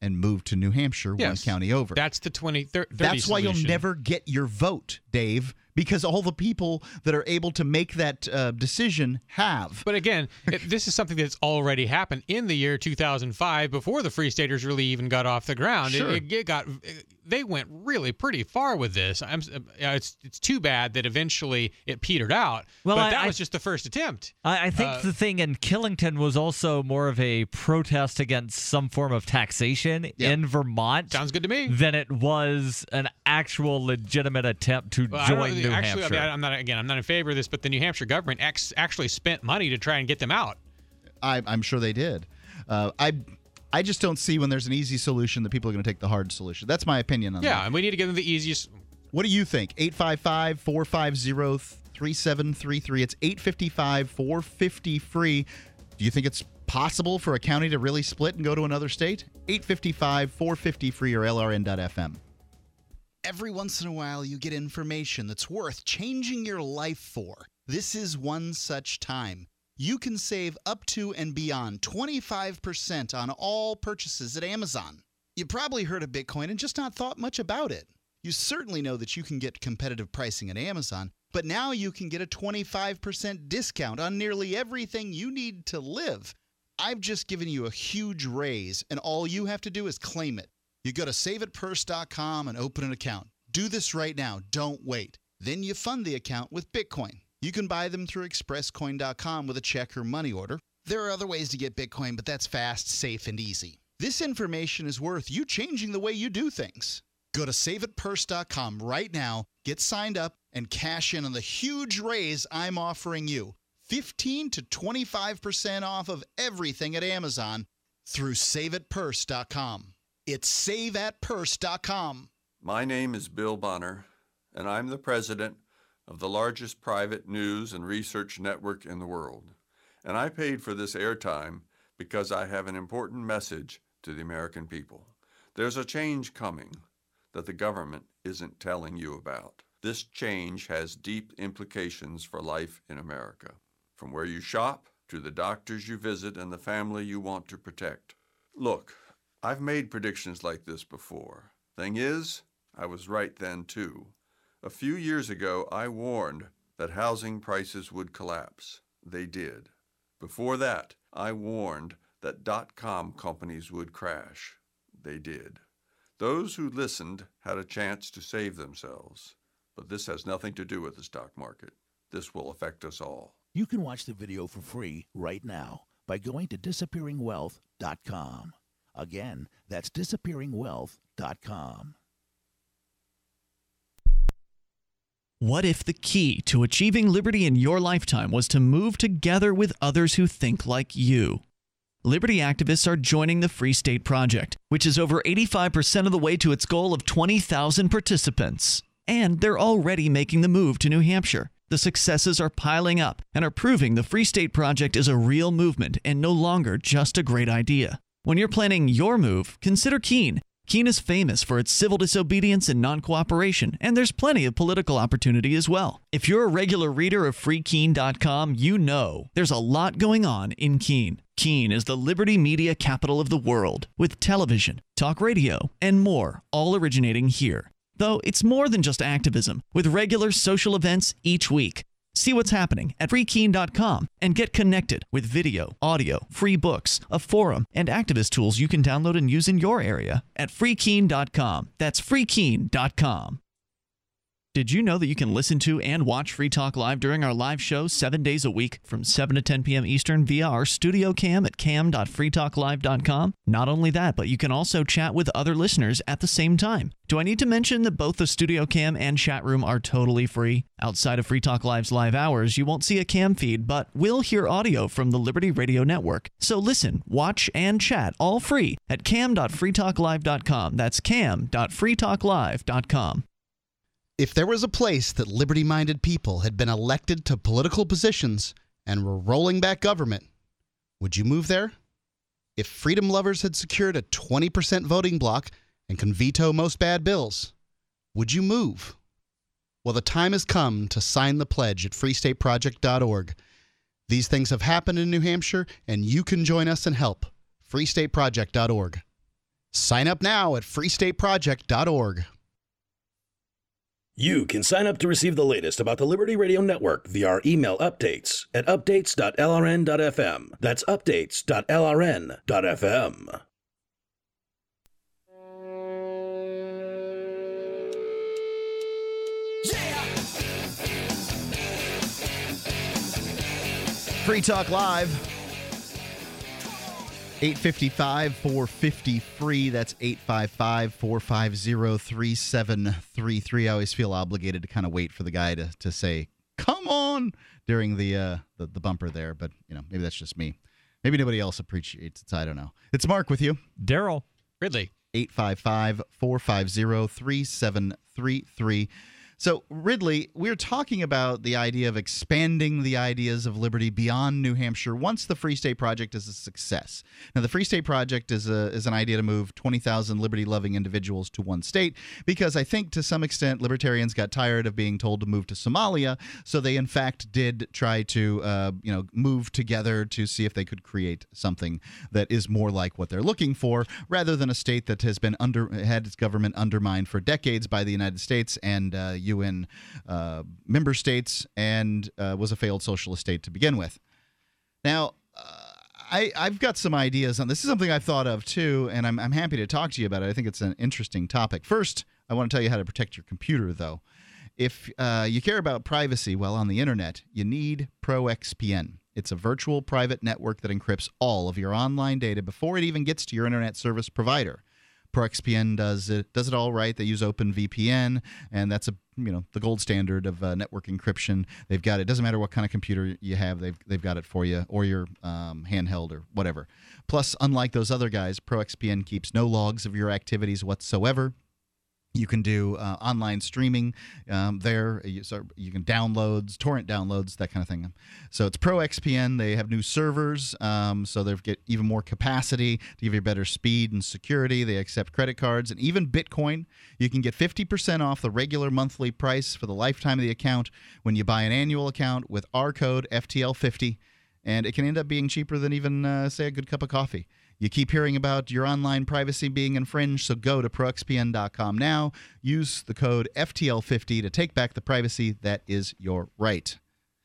and move to New Hampshire Yes. one county over. That's the twenty thirty That's why solution. you'll never get your vote, Dave, because all the people that are able to make that uh, decision have. But again, it, this is something that's already happened in the year two thousand five, before the Free Staters really even got off the ground. Sure. It, it got they went really pretty far with this. I'm, uh, it's it's too bad that eventually it petered out. Well, but I- that I- was just the first attempt. I, I think Uh, the thing in Killington was also more of a protest against some form of taxation in Vermont. Sounds good to me. Than it was an actual legitimate attempt to Well, I don't join know, New actually, Hampshire. I mean, I'm not again. I'm not in favor of this, but the New Hampshire government ex- actually spent money to try and get them out. I, I'm sure they did. Uh, I I just don't see when there's an easy solution that people are going to take the hard solution. That's my opinion on Yeah, that. and we need to give them the easiest. What do you think? eight five five, four five zero, three seven three three. It's eight five five, four five zero, free. Do you think it's possible for a county to really split and go to another state? eight five five, four five zero, free or L R N dot F M. Every once in a while, you get information that's worth changing your life for. This is one such time. You can save up to and beyond twenty-five percent on all purchases at Amazon. You probably heard of Bitcoin and just not thought much about it. You certainly know that you can get competitive pricing at Amazon, but now you can get a twenty-five percent discount on nearly everything you need to live. I've just given you a huge raise, and all you have to do is claim it. You go to save it purse dot com and open an account. Do this right now. Don't wait. Then you fund the account with Bitcoin. You can buy them through express coin dot com with a check or money order. There are other ways to get Bitcoin, but that's fast, safe, and easy. This information is worth you changing the way you do things. Go to save it purse dot com right now, get signed up, and cash in on the huge raise I'm offering you. fifteen to twenty-five percent off of everything at Amazon through save it purse dot com. It's save at purse dot com. My name is Bill Bonner, and I'm the president of the largest private news and research network in the world. And I paid for this airtime because I have an important message to the American people. There's a change coming that the government isn't telling you about. This change has deep implications for life in America, from where you shop to the doctors you visit and the family you want to protect. Look, I've made predictions like this before. Thing is, I was right then too. A few years ago, I warned that housing prices would collapse. They did. Before that, I warned that dot-com companies would crash. They did. Those who listened had a chance to save themselves. But this has nothing to do with the stock market. This will affect us all. You can watch the video for free right now by going to disappearing wealth dot com. Again, that's disappearing wealth dot com. What if the key to achieving liberty in your lifetime was to move together with others who think like you? Liberty activists are joining the Free State Project, which is over eighty-five percent of the way to its goal of twenty thousand participants. And they're already making the move to New Hampshire. The successes are piling up and are proving the Free State Project is a real movement and no longer just a great idea. When you're planning your move, consider Keene. Keene is famous for its civil disobedience and non-cooperation, and there's plenty of political opportunity as well. If you're a regular reader of free keene dot com, you know there's a lot going on in Keene. Keene is the liberty media capital of the world, with television, talk radio, and more, all originating here. Though it's more than just activism, with regular social events each week. See what's happening at free keene dot com and get connected with video, audio, free books, a forum, and activist tools you can download and use in your area at free keene dot com. That's free keene dot com. Did you know that you can listen to and watch Free Talk Live during our live show seven days a week from seven to ten p.m. Eastern via our studio cam at cam dot free talk live dot com? Not only that, but you can also chat with other listeners at the same time. Do I need to mention that both the studio cam and chat room are totally free? Outside of Free Talk Live's live hours, you won't see a cam feed, but will hear audio from the Liberty Radio Network. So listen, watch, and chat all free at cam dot free talk live dot com. That's cam dot free talk live dot com. If there was a place that liberty-minded people had been elected to political positions and were rolling back government, would you move there? If freedom lovers had secured a twenty percent voting block and can veto most bad bills, would you move? Well, the time has come to sign the pledge at free state project dot org. These things have happened in New Hampshire, and you can join us and help. free state project dot org. Sign up now at free state project dot org. You can sign up to receive the latest about the Liberty Radio Network via our email updates at updates dot l r n dot f m. That's updates dot l r n dot f m. Free Talk Live. eight five five, four five zero, free. That's eight five five, four five zero, three seven three three. I always feel obligated to kind of wait for the guy to, to say, come on, during the, uh, the the bumper there. But, you know, maybe that's just me. Maybe nobody else appreciates it. I don't know. It's Mark with you. Darryl. Ridley. eight five five, four five zero, three seven three three. So, Ridley, we're talking about the idea of expanding the ideas of liberty beyond New Hampshire once the Free State Project is a success. Now, the Free State Project is a is an idea to move twenty thousand liberty-loving individuals to one state because I think to some extent libertarians got tired of being told to move to Somalia, so they in fact did try to uh, you know move together to see if they could create something that is more like what they're looking for, rather than a state that has been under had its government undermined for decades by the United States and uh, U N uh, member states and uh, was a failed socialist state to begin with. Now, uh, I, I've got some ideas on this. This is something I've thought of too, and I'm, I'm happy to talk to you about it. I think it's an interesting topic. First, I want to tell you how to protect your computer, though. If uh, you care about privacy while on the internet, you need ProXPN. It's a virtual private network that encrypts all of your online data before it even gets to your internet service provider. ProXPN does it does it all right. They use OpenVPN, and that's a you know the gold standard of uh, network encryption. They've got it. Doesn't matter what kind of computer you have, they've they've got it for you, or your um, handheld or whatever. Plus, unlike those other guys, ProXPN keeps no logs of your activities whatsoever. You can do uh, online streaming um, there. You, so you can downloads, torrent downloads, that kind of thing. So it's ProXPN. They have new servers, um, so they get even more capacity to give you better speed and security. They accept credit cards and even Bitcoin. You can get fifty percent off the regular monthly price for the lifetime of the account when you buy an annual account with our code F T L fifty, and it can end up being cheaper than even, uh, say, a good cup of coffee. You keep hearing about your online privacy being infringed, so go to pro x p n dot com now. Use the code F T L fifty to take back the privacy that is your right.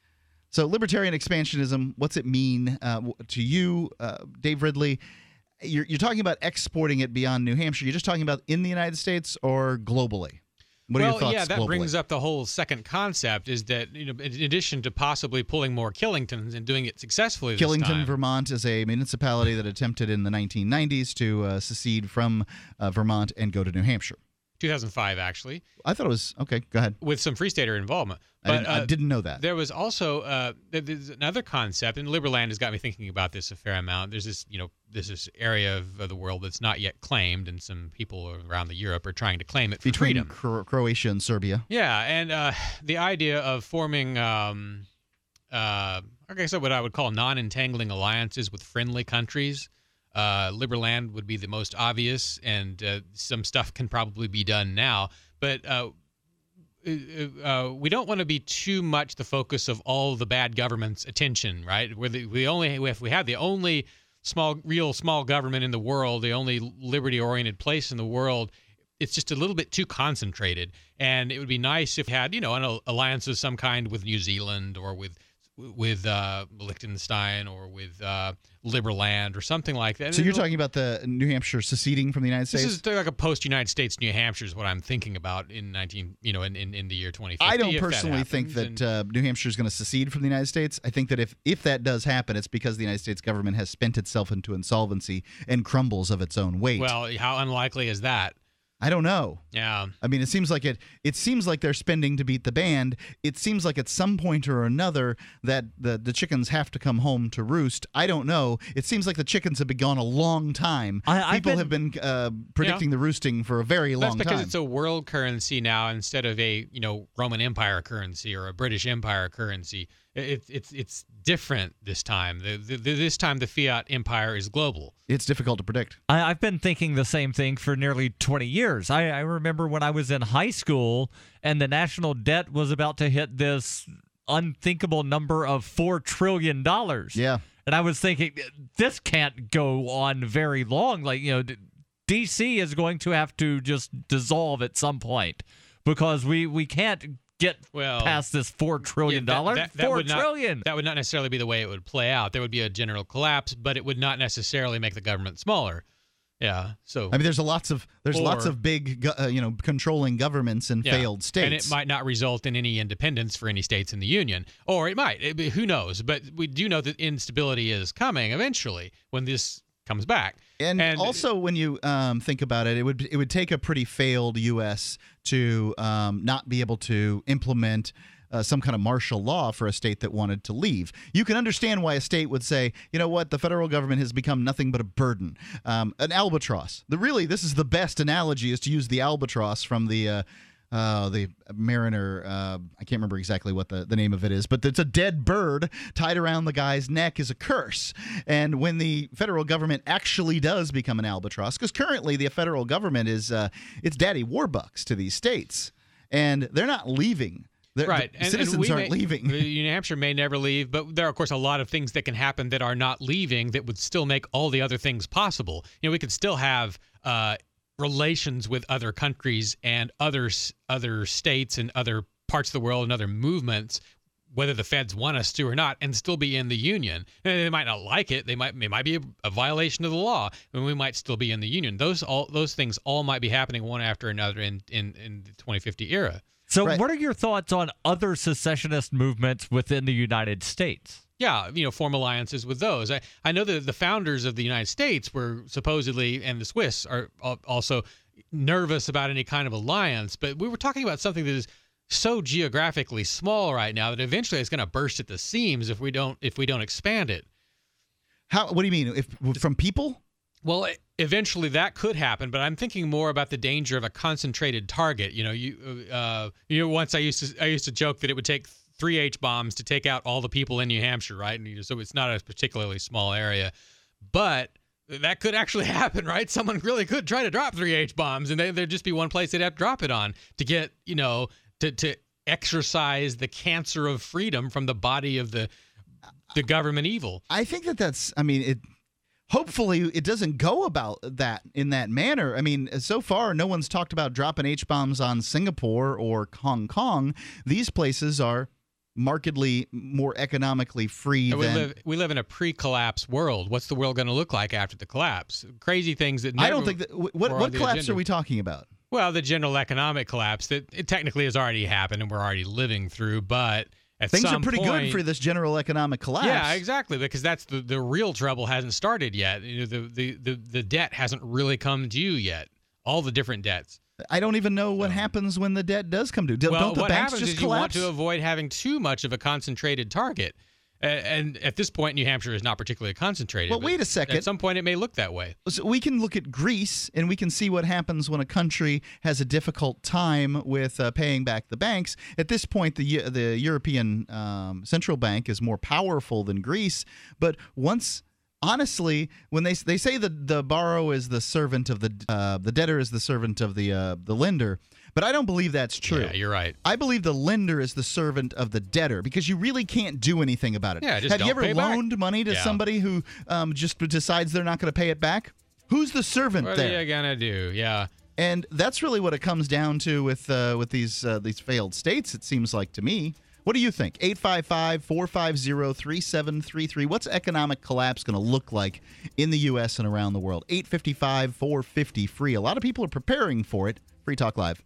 So libertarian expansionism, what's it mean uh, to you, uh, Dave Ridley? You're, you're talking about exporting it beyond New Hampshire. You're just talking about in the United States or globally? What well, are your thoughts yeah, that globally? brings up the whole second concept is that, you know, in addition to possibly pulling more Killingtons and doing it successfully this Killington, time. Vermont is a municipality that attempted in the nineteen nineties to uh, secede from uh, Vermont and go to New Hampshire. two thousand five, actually. I thought it was, okay, go ahead. With some Free Stater involvement. I, But, didn't, I uh, didn't know that. There was also uh, there's another concept, and Liberland has got me thinking about this a fair amount. There's this, you know, there's this area of, of the world that's not yet claimed, and some people around the Europe are trying to claim it for Between freedom. Cro- Croatia and Serbia. Yeah, and uh, the idea of forming, um, uh, okay, so what I would call non-entangling alliances with friendly countries. Uh, Liberland would be the most obvious, and uh, some stuff can probably be done now. But uh, uh, we don't want to be too much the focus of all the bad government's attention, right? We're the, we only if we have the only small, real small government in the world, the only liberty-oriented place in the world. It's just a little bit too concentrated, and it would be nice if we had, you know, an alliance of some kind with New Zealand or with with uh, Liechtenstein or with uh, Liberland or something like that. So you're talking about the New Hampshire seceding from the United States? This is like a post-United States New Hampshire is what I'm thinking about in nineteen, you know, in, in, in the year twenty fifty. I don't if that personally think happens. that uh, New Hampshire is going to secede from the United States. I think that if, if that does happen, it's because the United States government has spent itself into insolvency and crumbles of its own weight. Well, how unlikely is that? I don't know. Yeah. I mean, it seems like it. It seems like they're spending to beat the band. It seems like at some point or another that the the chickens have to come home to roost. I don't know. It seems like the chickens have been gone a long time. I, I've People been, have been uh, predicting you know, the roosting for a very long time. That's because it's a world currency now instead of a, you know, Roman Empire currency or a British Empire currency. It's it's it's different this time. The, the, this time the fiat empire is global. It's difficult to predict. I, I've been thinking the same thing for nearly twenty years. I, I remember when I was in high school and the national debt was about to hit this unthinkable number of four trillion dollars. Yeah. And I was thinking, this can't go on very long. Like, you know, D C is going to have to just dissolve at some point because we, we can't get well, past this four trillion dollars. Yeah, that, that, that four would not, trillion. That would not necessarily be the way it would play out. There would be a general collapse, but it would not necessarily make the government smaller. Yeah. So I mean, there's a lots of there's or, lots of big uh, you know controlling governments in yeah, failed states, and it might not result in any independence for any states in the union, or it might. It, who knows? But we do know that instability is coming eventually when this comes back. And, and also, when you um, think about it, it would it would take a pretty failed U S to um, not be able to implement Uh, some kind of martial law for a state that wanted to leave. You can understand why a state would say, you know what, the federal government has become nothing but a burden. Um, an albatross. The really, this is the best analogy is to use the albatross from the uh, uh, the Mariner. Uh, I can't remember exactly what the, the name of it is, but it's a dead bird tied around the guy's neck is a curse. And when the federal government actually does become an albatross, because currently the federal government is uh, it's daddy warbucks to these states, and they're not leaving. They're, right, the and, citizens and we aren't may, leaving. New Hampshire may never leave, but there are, of course, a lot of things that can happen that are not leaving that would still make all the other things possible. You know, we could still have uh, relations with other countries and other other states and other parts of the world and other movements, whether the feds want us to or not, and still be in the union. And they might not like it. They might it might be a, a violation of the law, and we might still be in the union. Those all those things all might be happening one after another in in, in the twenty fifty era. So Right. what are your thoughts on other secessionist movements within the United States? Yeah, you know, form alliances with those. I, I know that the founders of the United States were supposedly, and the Swiss are al- also nervous about any kind of alliance, but we were talking about something that is so geographically small right now that eventually it's going to burst at the seams if we don't if we don't expand it. How? What do you mean? If from people? Well, eventually that could happen, but I'm thinking more about the danger of a concentrated target. You know, you uh, you know, once I used to I used to joke that it would take three H bombs to take out all the people in New Hampshire, right? And you know, so it's not a particularly small area, but that could actually happen, right? Someone really could try to drop three H bombs, and they, there'd just be one place they'd have to drop it on to get, you know, to to exorcise the cancer of freedom from the body of the the government evil. I think that that's. I mean, it. Hopefully, it doesn't go about that in that manner. I mean, so far, no one's talked about dropping H-bombs on Singapore or Hong Kong. These places are markedly more economically free we than... Live, we live in a pre-collapse world. What's the world going to look like after the collapse? Crazy things that never I don't think that... What, what collapse agenda. Are we talking about? Well, the general economic collapse that it technically has already happened and we're already living through, but... At Things some are pretty point, good for this general economic collapse. Yeah, exactly, because that's the, the real trouble hasn't started yet. You know, the, the, the, the debt hasn't really come due yet. All the different debts. I don't even know what happens when the debt does come due. Don't well, the what banks happens just is collapse? you want to avoid having too much of a concentrated target. And at this point, New Hampshire is not particularly concentrated. Well, wait a second. At some point, it may look that way. So we can look at Greece, and we can see what happens when a country has a difficult time with uh, paying back the banks. At this point, the the European um, Central Bank is more powerful than Greece. But once, honestly, when they they say that the borrower is the servant of the uh, the debtor is the servant of the uh, the lender. But I don't believe that's true. Yeah, you're right. I believe the lender is the servant of the debtor because you really can't do anything about it. Yeah, just Have don't you ever pay loaned back. money to Yeah. somebody who um, just decides they're not going to pay it back? Who's the servant What there? are you gonna do? Yeah. And that's really what it comes down to with uh, with these uh, these failed states. It seems like to me. What do you think? eight five five, four five zero, three seven three three. What's economic collapse going to look like in the U S and around the world? eight five five, four five zero, free. A lot of people are preparing for it. Free Talk Live.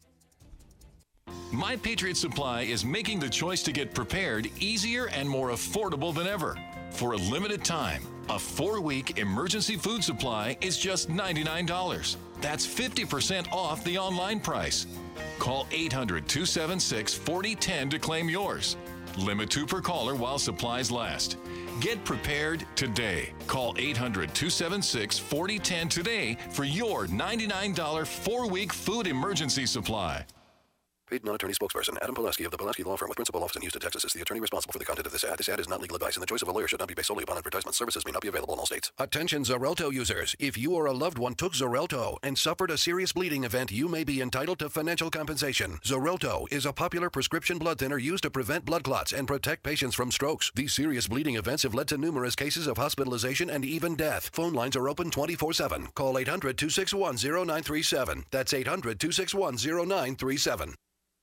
My Patriot Supply is making the choice to get prepared easier and more affordable than ever. For a limited time, a four-week emergency food supply is just ninety-nine dollars. That's fifty percent off the online price. Call eight hundred, two seven six, four zero one zero to claim yours. Limit two per caller while supplies last. Get prepared today. Call eight hundred, two seven six, four zero one zero today for your ninety-nine dollars four-week food emergency supply. Paid non-attorney spokesperson Adam Pulaski of the Pulaski Law Firm with principal office in Houston, Texas is the attorney responsible for the content of this ad. This ad is not legal advice, and the choice of a lawyer should not be based solely upon advertisement. Services may not be available in all states. Attention Xarelto users. If you or a loved one took Xarelto and suffered a serious bleeding event, you may be entitled to financial compensation. Xarelto is a popular prescription blood thinner used to prevent blood clots and protect patients from strokes. These serious bleeding events have led to numerous cases of hospitalization and even death. Phone lines are open twenty-four seven. Call eight hundred, two six one, zero nine three seven. That's eight hundred, two six one, zero nine three seven.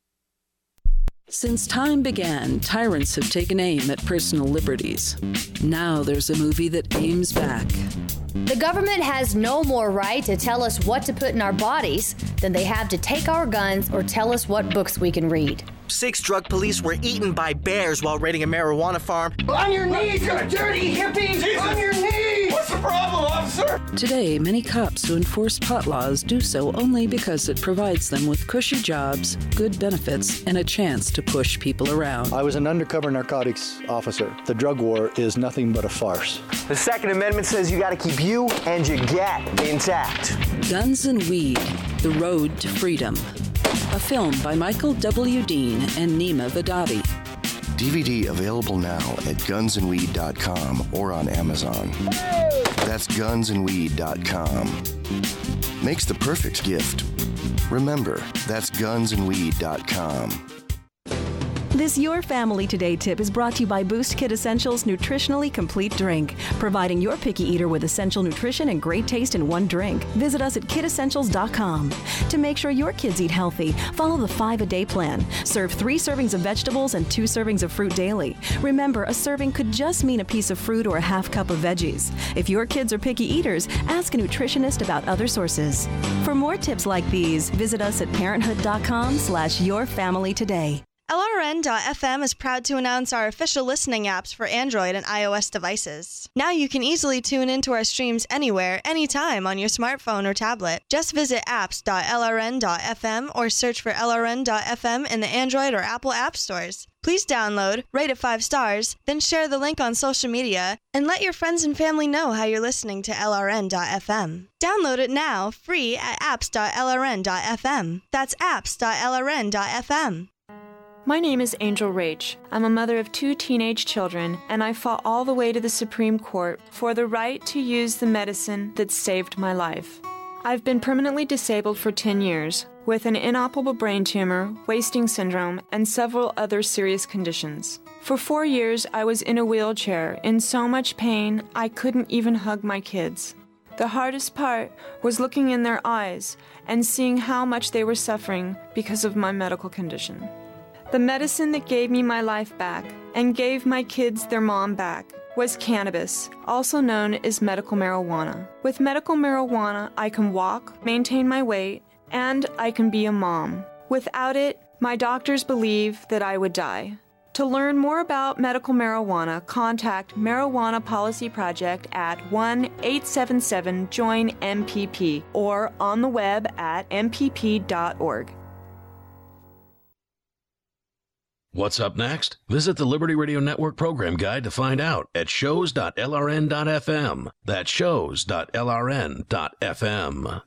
Since time began, tyrants have taken aim at personal liberties. Now there's a movie that aims back. The government has no more right to tell us what to put in our bodies than they have to take our guns or tell us what books we can read. Six drug police were eaten by bears while raiding a marijuana farm. On your knees, you dirty hippies! Jesus. On your knees! What's the problem, officer? Today, many cops who enforce pot laws do so only because it provides them with cushy jobs, good benefits, and a chance to push people around. I was an undercover narcotics officer. The drug war is nothing but a farce. The Second Amendment says you got to keep you and your gat intact. Guns and Weed, The Road to Freedom. A film by Michael W. Dean and Nima Vadadi. D V D available now at guns and weed dot com or on Amazon. That's guns and weed dot com. Makes the perfect gift. Remember, that's guns and weed dot com. This Your Family Today tip is brought to you by Boost Kid Essentials Nutritionally Complete Drink, providing your picky eater with essential nutrition and great taste in one drink. Visit us at kid essentials dot com. To make sure your kids eat healthy, follow the five-a-day plan. Serve three servings of vegetables and two servings of fruit daily. Remember, a serving could just mean a piece of fruit or a half cup of veggies. If your kids are picky eaters, ask a nutritionist about other sources. For more tips like these, visit us at parenthood dot com slash your family today. L R N dot F M is proud to announce our official listening apps for Android and iOS devices. Now you can easily tune into our streams anywhere, anytime on your smartphone or tablet. Just visit apps dot L R N dot F M or search for L R N dot F M in the Android or Apple app stores. Please download, rate it five stars, then share the link on social media, and let your friends and family know how you're listening to L R N dot F M. Download it now, free at apps dot L R N dot F M. That's apps dot L R N dot F M. My name is Angel Rach. I'm a mother of two teenage children, and I fought all the way to the Supreme Court for the right to use the medicine that saved my life. I've been permanently disabled for ten years, with an inoperable brain tumor, wasting syndrome, and several other serious conditions. For four years, I was in a wheelchair, in so much pain I couldn't even hug my kids. The hardest part was looking in their eyes and seeing how much they were suffering because of my medical condition. The medicine that gave me my life back and gave my kids their mom back was cannabis, also known as medical marijuana. With medical marijuana, I can walk, maintain my weight, and I can be a mom. Without it, my doctors believe that I would die. To learn more about medical marijuana, contact Marijuana Policy Project at one eight seven seven join M P P or on the web at m p p dot org. What's up next? Visit the Liberty Radio Network program guide to find out at shows dot L R N dot F M. That's shows dot L R N dot F M.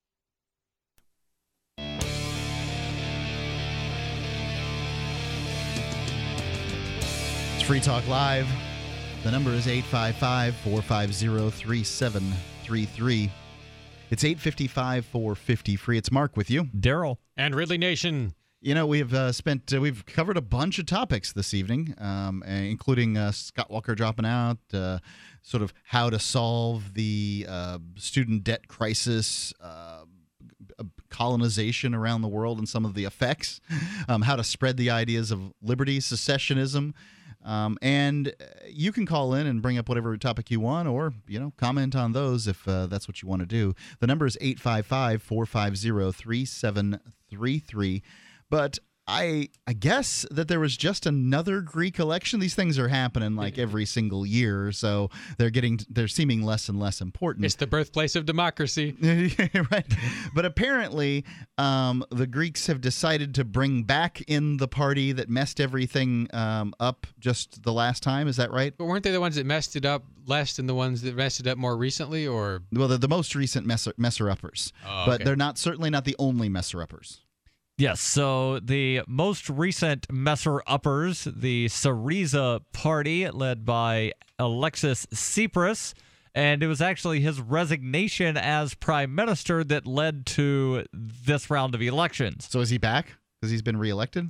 It's Free Talk Live. The number is eight five five, four five zero, three seven three three. It's eight five five, four five zero, free. It's Mark with you. Darryl. And Ridley Nation. You know, we've uh, spent, uh, we've covered a bunch of topics this evening, um, including uh, Scott Walker dropping out, uh, sort of how to solve the uh, student debt crisis, uh, colonization around the world and some of the effects, um, how to spread the ideas of liberty, secessionism. Um, and you can call in and bring up whatever topic you want, or, you know, comment on those if uh, that's what you want to do. The number is eight five five, four five zero, three seven three three. But I I guess that there was just another Greek election. These things are happening like every single year, so they're getting they're seeming less and less important. It's the birthplace of democracy. Right. But apparently um, the Greeks have decided to bring back in the party that messed everything um, up just the last time. Is that right? But weren't they the ones that messed it up less than the ones that messed it up more recently? Or Well, they're the most recent messer, messer-uppers. Oh, but okay. they're not certainly not the only messer-uppers. Yes, so the most recent messer-uppers, the Syriza party, led by Alexis Tsipras, and it was actually his resignation as prime minister that led to this round of elections. So is he back? Because he's been reelected?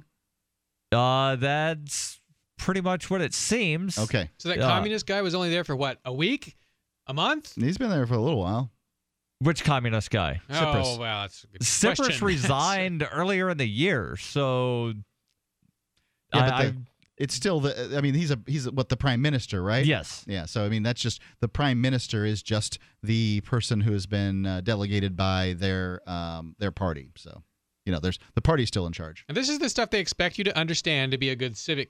Uh, that's pretty much what it seems. Okay. So that uh, communist guy was only there for what, a week? A month? He's been there for a little while. Which communist guy? Oh, Tsipras. well, that's a good Tsipras question. resigned earlier in the year, so Yeah, I, but the, I- it's still the. I mean, he's a he's what the prime minister, right? Yes. Yeah. So I mean, that's just the prime minister is just the person who has been uh, delegated by their um, their party. So you know, there's the party's still in charge. And this is the stuff they expect you to understand to be a good civic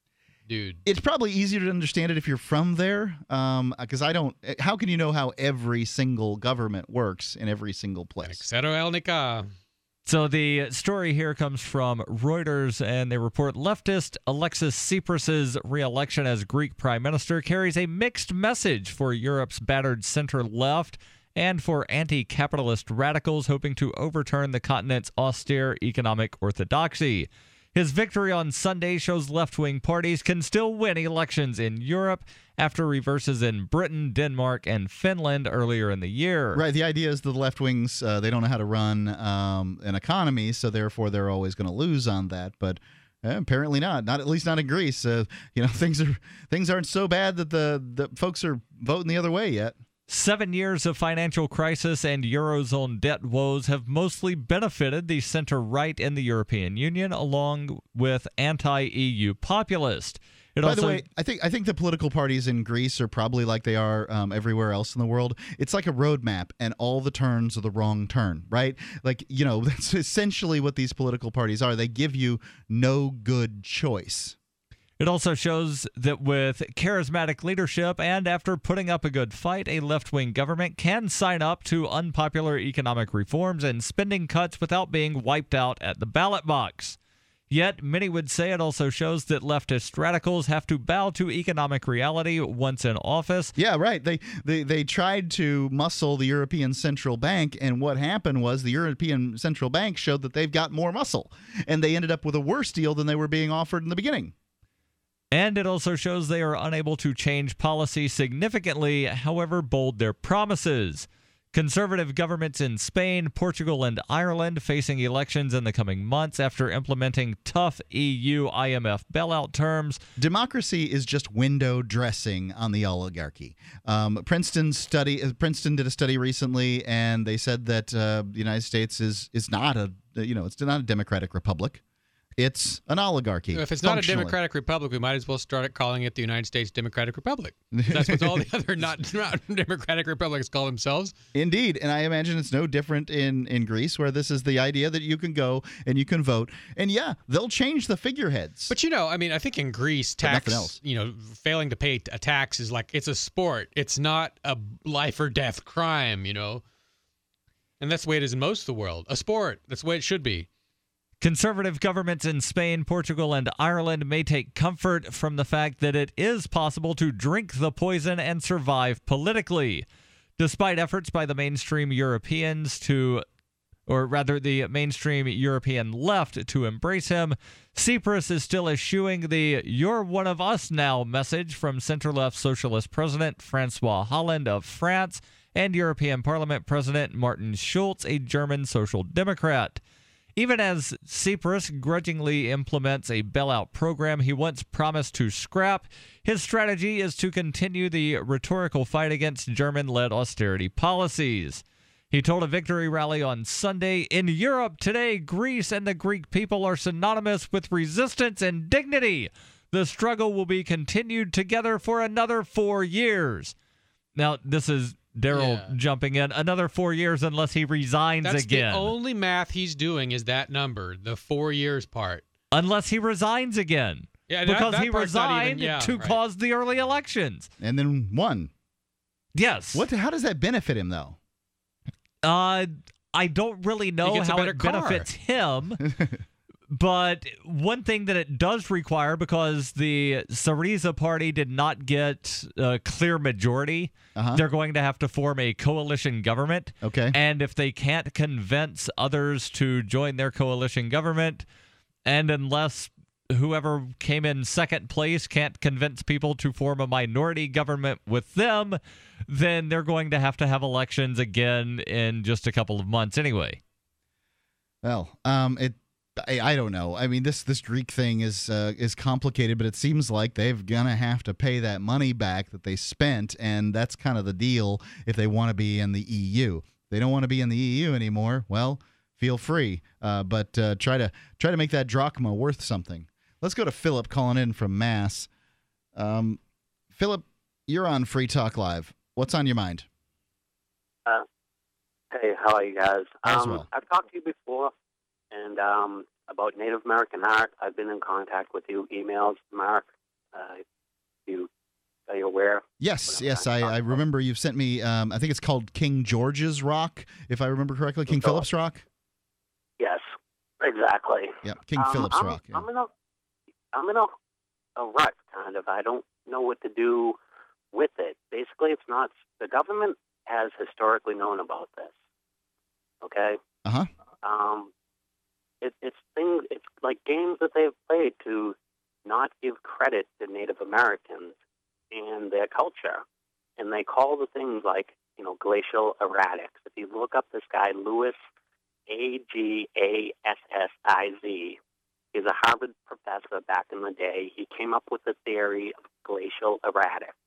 dude. It's probably easier to understand it if you're from there, because I don't. How can you know how every single government works in every single place? Cero el nica. So the story here comes from Reuters, and they report leftist Alexis Tsipras' re-election as Greek prime minister carries a mixed message for Europe's battered center-left and for anti-capitalist radicals hoping to overturn the continent's austere economic orthodoxy. His victory on Sunday shows left-wing parties can still win elections in Europe after reverses in Britain, Denmark, and Finland earlier in the year. Right. The idea is the left wings, uh, they don't know how to run um, an economy, so therefore they're always going to lose on that. But uh, apparently not. Not at least not in Greece. Uh, you know, things are things aren't so bad that the, the folks are voting the other way yet. Seven years of financial crisis and Eurozone debt woes have mostly benefited the center-right in the European Union, along with anti-E U populists. It By also, the way, I think I think the political parties in Greece are probably like they are um, everywhere else in the world. It's like a roadmap, and all the turns are the wrong turn, right? Like, you know, that's essentially what these political parties are. They give you no good choice. It also shows that with charismatic leadership and after putting up a good fight, a left-wing government can sign up to unpopular economic reforms and spending cuts without being wiped out at the ballot box. Yet, many would say it also shows that leftist radicals have to bow to economic reality once in office. Yeah, right. They, they they tried to muscle the European Central Bank, and what happened was the European Central Bank showed that they've got more muscle, and they ended up with a worse deal than they were being offered in the beginning. And it also shows they are unable to change policy significantly, however bold their promises. Conservative governments in Spain, Portugal, and Ireland facing elections in the coming months after implementing tough E U I M F bailout terms. Democracy is just window dressing on the oligarchy. Um, Princeton study. Uh, Princeton did a study recently, and they said that uh, the United States is is not a you know it's not a democratic republic. It's an oligarchy. If it's not a democratic republic, we might as well start calling it the United States Democratic Republic. That's what all the other not, not democratic republics call themselves. Indeed. And I imagine it's no different in, in Greece, where this is the idea that you can go and you can vote. And yeah, they'll change the figureheads. But, you know, I mean, I think in Greece, tax, you know, failing to pay a tax is like, it's a sport. It's not a life or death crime, you know. And that's the way it is in most of the world. A sport. That's the way it should be. Conservative governments in Spain, Portugal, and Ireland may take comfort from the fact that it is possible to drink the poison and survive politically. Despite efforts by the mainstream Europeans to, or rather the mainstream European left to embrace him, Tsipras is still eschewing the "you're one of us now" message from center-left socialist President Francois Hollande of France and European Parliament President Martin Schulz, a German social democrat. Even as Tsipras grudgingly implements a bailout program he once promised to scrap, his strategy is to continue the rhetorical fight against German-led austerity policies. He told a victory rally on Sunday, "In Europe today, Greece and the Greek people are synonymous with resistance and dignity. The struggle will be continued together for another four years." Now, this is Darryl yeah. jumping in. Another four years unless he resigns That's again. The only math he's doing is that number, the four years part. Unless he resigns again. Yeah, because that, that he resigned even, yeah, to right. cause the early elections. And then won. Yes. What? How does that benefit him, though? Uh, I don't really know how it car. benefits him. But one thing that it does require, because the Syriza party did not get a clear majority, uh-huh. they're going to have to form a coalition government. Okay. And if they can't convince others to join their coalition government, and unless whoever came in second place can't convince people to form a minority government with them, then they're going to have to have elections again in just a couple of months anyway. Well, um, it. I, I don't know. I mean, this this Greek thing is uh, is complicated, but it seems like they're gonna have to pay that money back that they spent, and that's kind of the deal if they want to be in the E U. If they don't want to be in the E U anymore, well, feel free, uh, but uh, try to try to make that drachma worth something. Let's go to Philip calling in from Mass. Um, Philip, you're on Free Talk Live. What's on your mind? Uh, hey, how are you guys? As Um, well. I've talked to you before. And um, about Native American art, I've been in contact with you, emails, Mark. Uh, you are you aware? Yes, yes, I, I remember you've sent me. Um, I think it's called King George's Rock, if I remember correctly. King Philip's Rock. Yes, exactly. Yeah, King Um, Philip's I'm, Rock. Yeah. I'm in a, I'm in a, a rut, kind of. I don't know what to do with it. Basically, it's not. The government has historically known about this. Okay. Uh huh. Um, it, it's things. It's like games that they've played to not give credit to Native Americans and their culture, and they call the things like you know glacial erratics. If you look up this guy Lewis, A G A S S I Z, he's a Harvard professor back in the day. He came up with the theory of glacial erratics.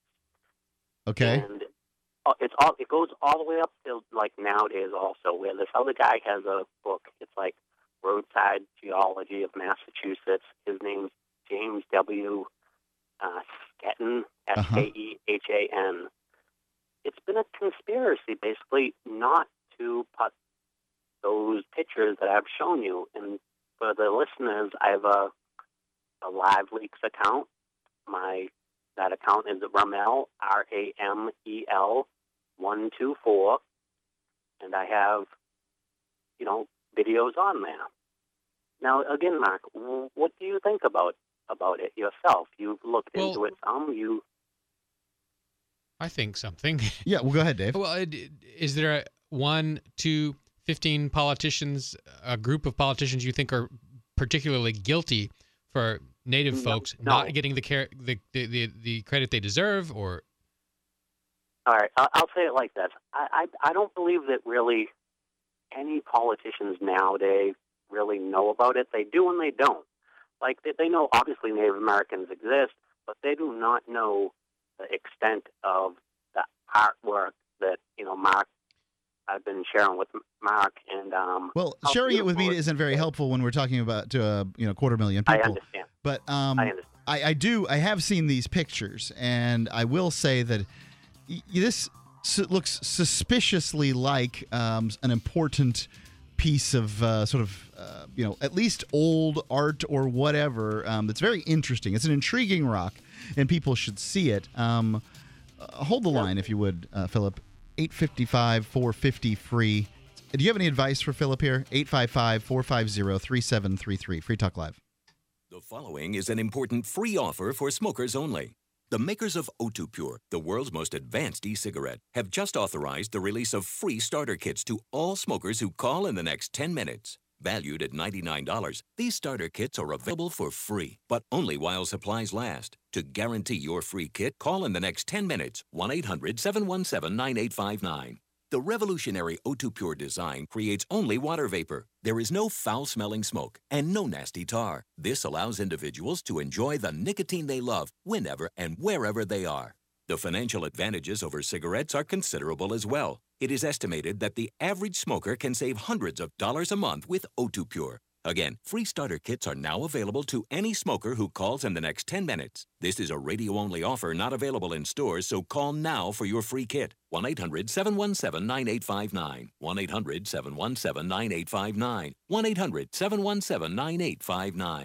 Okay. And it's all it goes all the way up to like nowadays also, where this other guy has a book. It's like Roadside Geology of Massachusetts. His name's James W. Uh, Sketton, S K E H A N. It's been a conspiracy, basically, not to put those pictures that I've shown you. And for the listeners, I have a, a Live Leaks account. My that account is Ramel, R A M E L, one two four, and I have, you know, videos on there. Now, again, Mark, what do you think about about it yourself? You've looked Well, into it some. You, I think something. Yeah, well, go ahead, Dave. Well, is there a one, two, fifteen politicians, a group of politicians you think are particularly guilty for Native No, folks no. not getting the care, the, the the the credit they deserve, or? all right, I'll, I'll say it like this. I, I I don't believe that really any politicians nowadays really know about it. They do and they don't. Like, they, they know, obviously, Native Americans exist, but they do not know the extent of the artwork that, you know, Mark, I've been sharing with Mark. And um, Well, how sharing it with me beautiful isn't very helpful when we're talking about to a you know quarter million people. I understand. But um, I understand. I, I do. I have seen these pictures, and I will say that y- this su- looks suspiciously like um, an important piece of uh, sort of uh, you know at least old art or whatever. Um, that's very interesting. It's an intriguing rock, and people should see it. Um, uh, hold the line, if you would, uh, Philip. eight five five, four five zero, free. Do you have any advice for Philip here? eight five five, four five zero, three seven three three. Free Talk Live. The following is an important free offer for smokers only. The makers of O two Pure, the world's most advanced e-cigarette, have just authorized the release of free starter kits to all smokers who call in the next ten minutes. Valued at ninety-nine dollars, these starter kits are available for free, but only while supplies last. To guarantee your free kit, call in the next ten minutes, one eight hundred, seven one seven, nine eight five nine. The revolutionary O two Pure design creates only water vapor. There is no foul-smelling smoke and no nasty tar. This allows individuals to enjoy the nicotine they love whenever and wherever they are. The financial advantages over cigarettes are considerable as well. It is estimated that the average smoker can save hundreds of dollars a month with O two Pure. Again, free starter kits are now available to any smoker who calls in the next ten minutes. This is a radio-only offer not available in stores, so call now for your free kit. one eight hundred, seven one seven, nine eight five nine. one eight hundred, seven one seven, nine eight five nine. one eight hundred, seven one seven, nine eight five nine.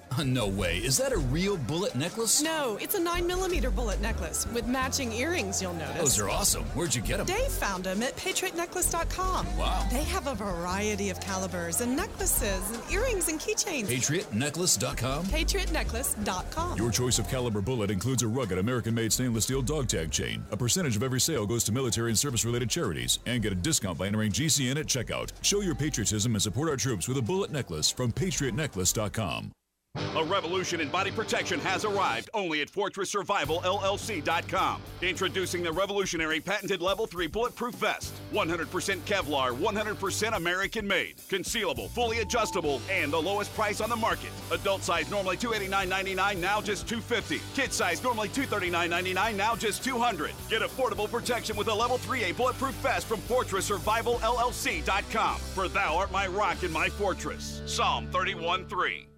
No way. Is that a real bullet necklace? No, it's a nine millimeter bullet necklace with matching earrings, you'll notice. Those are awesome. Where'd you get them? Dave found them at patriot necklace dot com. Wow. They have a variety of calibers and necklaces and earrings and keychains. patriot necklace dot com? patriot necklace dot com. Your choice of caliber bullet includes a rugged American-made stainless steel dog tag chain. A percentage of every sale goes to military and service-related charities. And get a discount by entering G C N at checkout. Show your patriotism and support our troops with a bullet necklace from patriot necklace dot com. A revolution in body protection has arrived only at Fortress Survival L L C dot com. Introducing the revolutionary patented Level three Bulletproof Vest. one hundred percent Kevlar, one hundred percent American-made. Concealable, fully adjustable, and the lowest price on the market. Adult size normally two hundred eighty-nine ninety-nine, now just two hundred fifty dollars. Kid size normally two hundred thirty-nine ninety-nine, now just two hundred dollars. Get affordable protection with a Level three A Bulletproof Vest from Fortress Survival L L C dot com. For thou art my rock and my fortress. Psalm thirty-one three.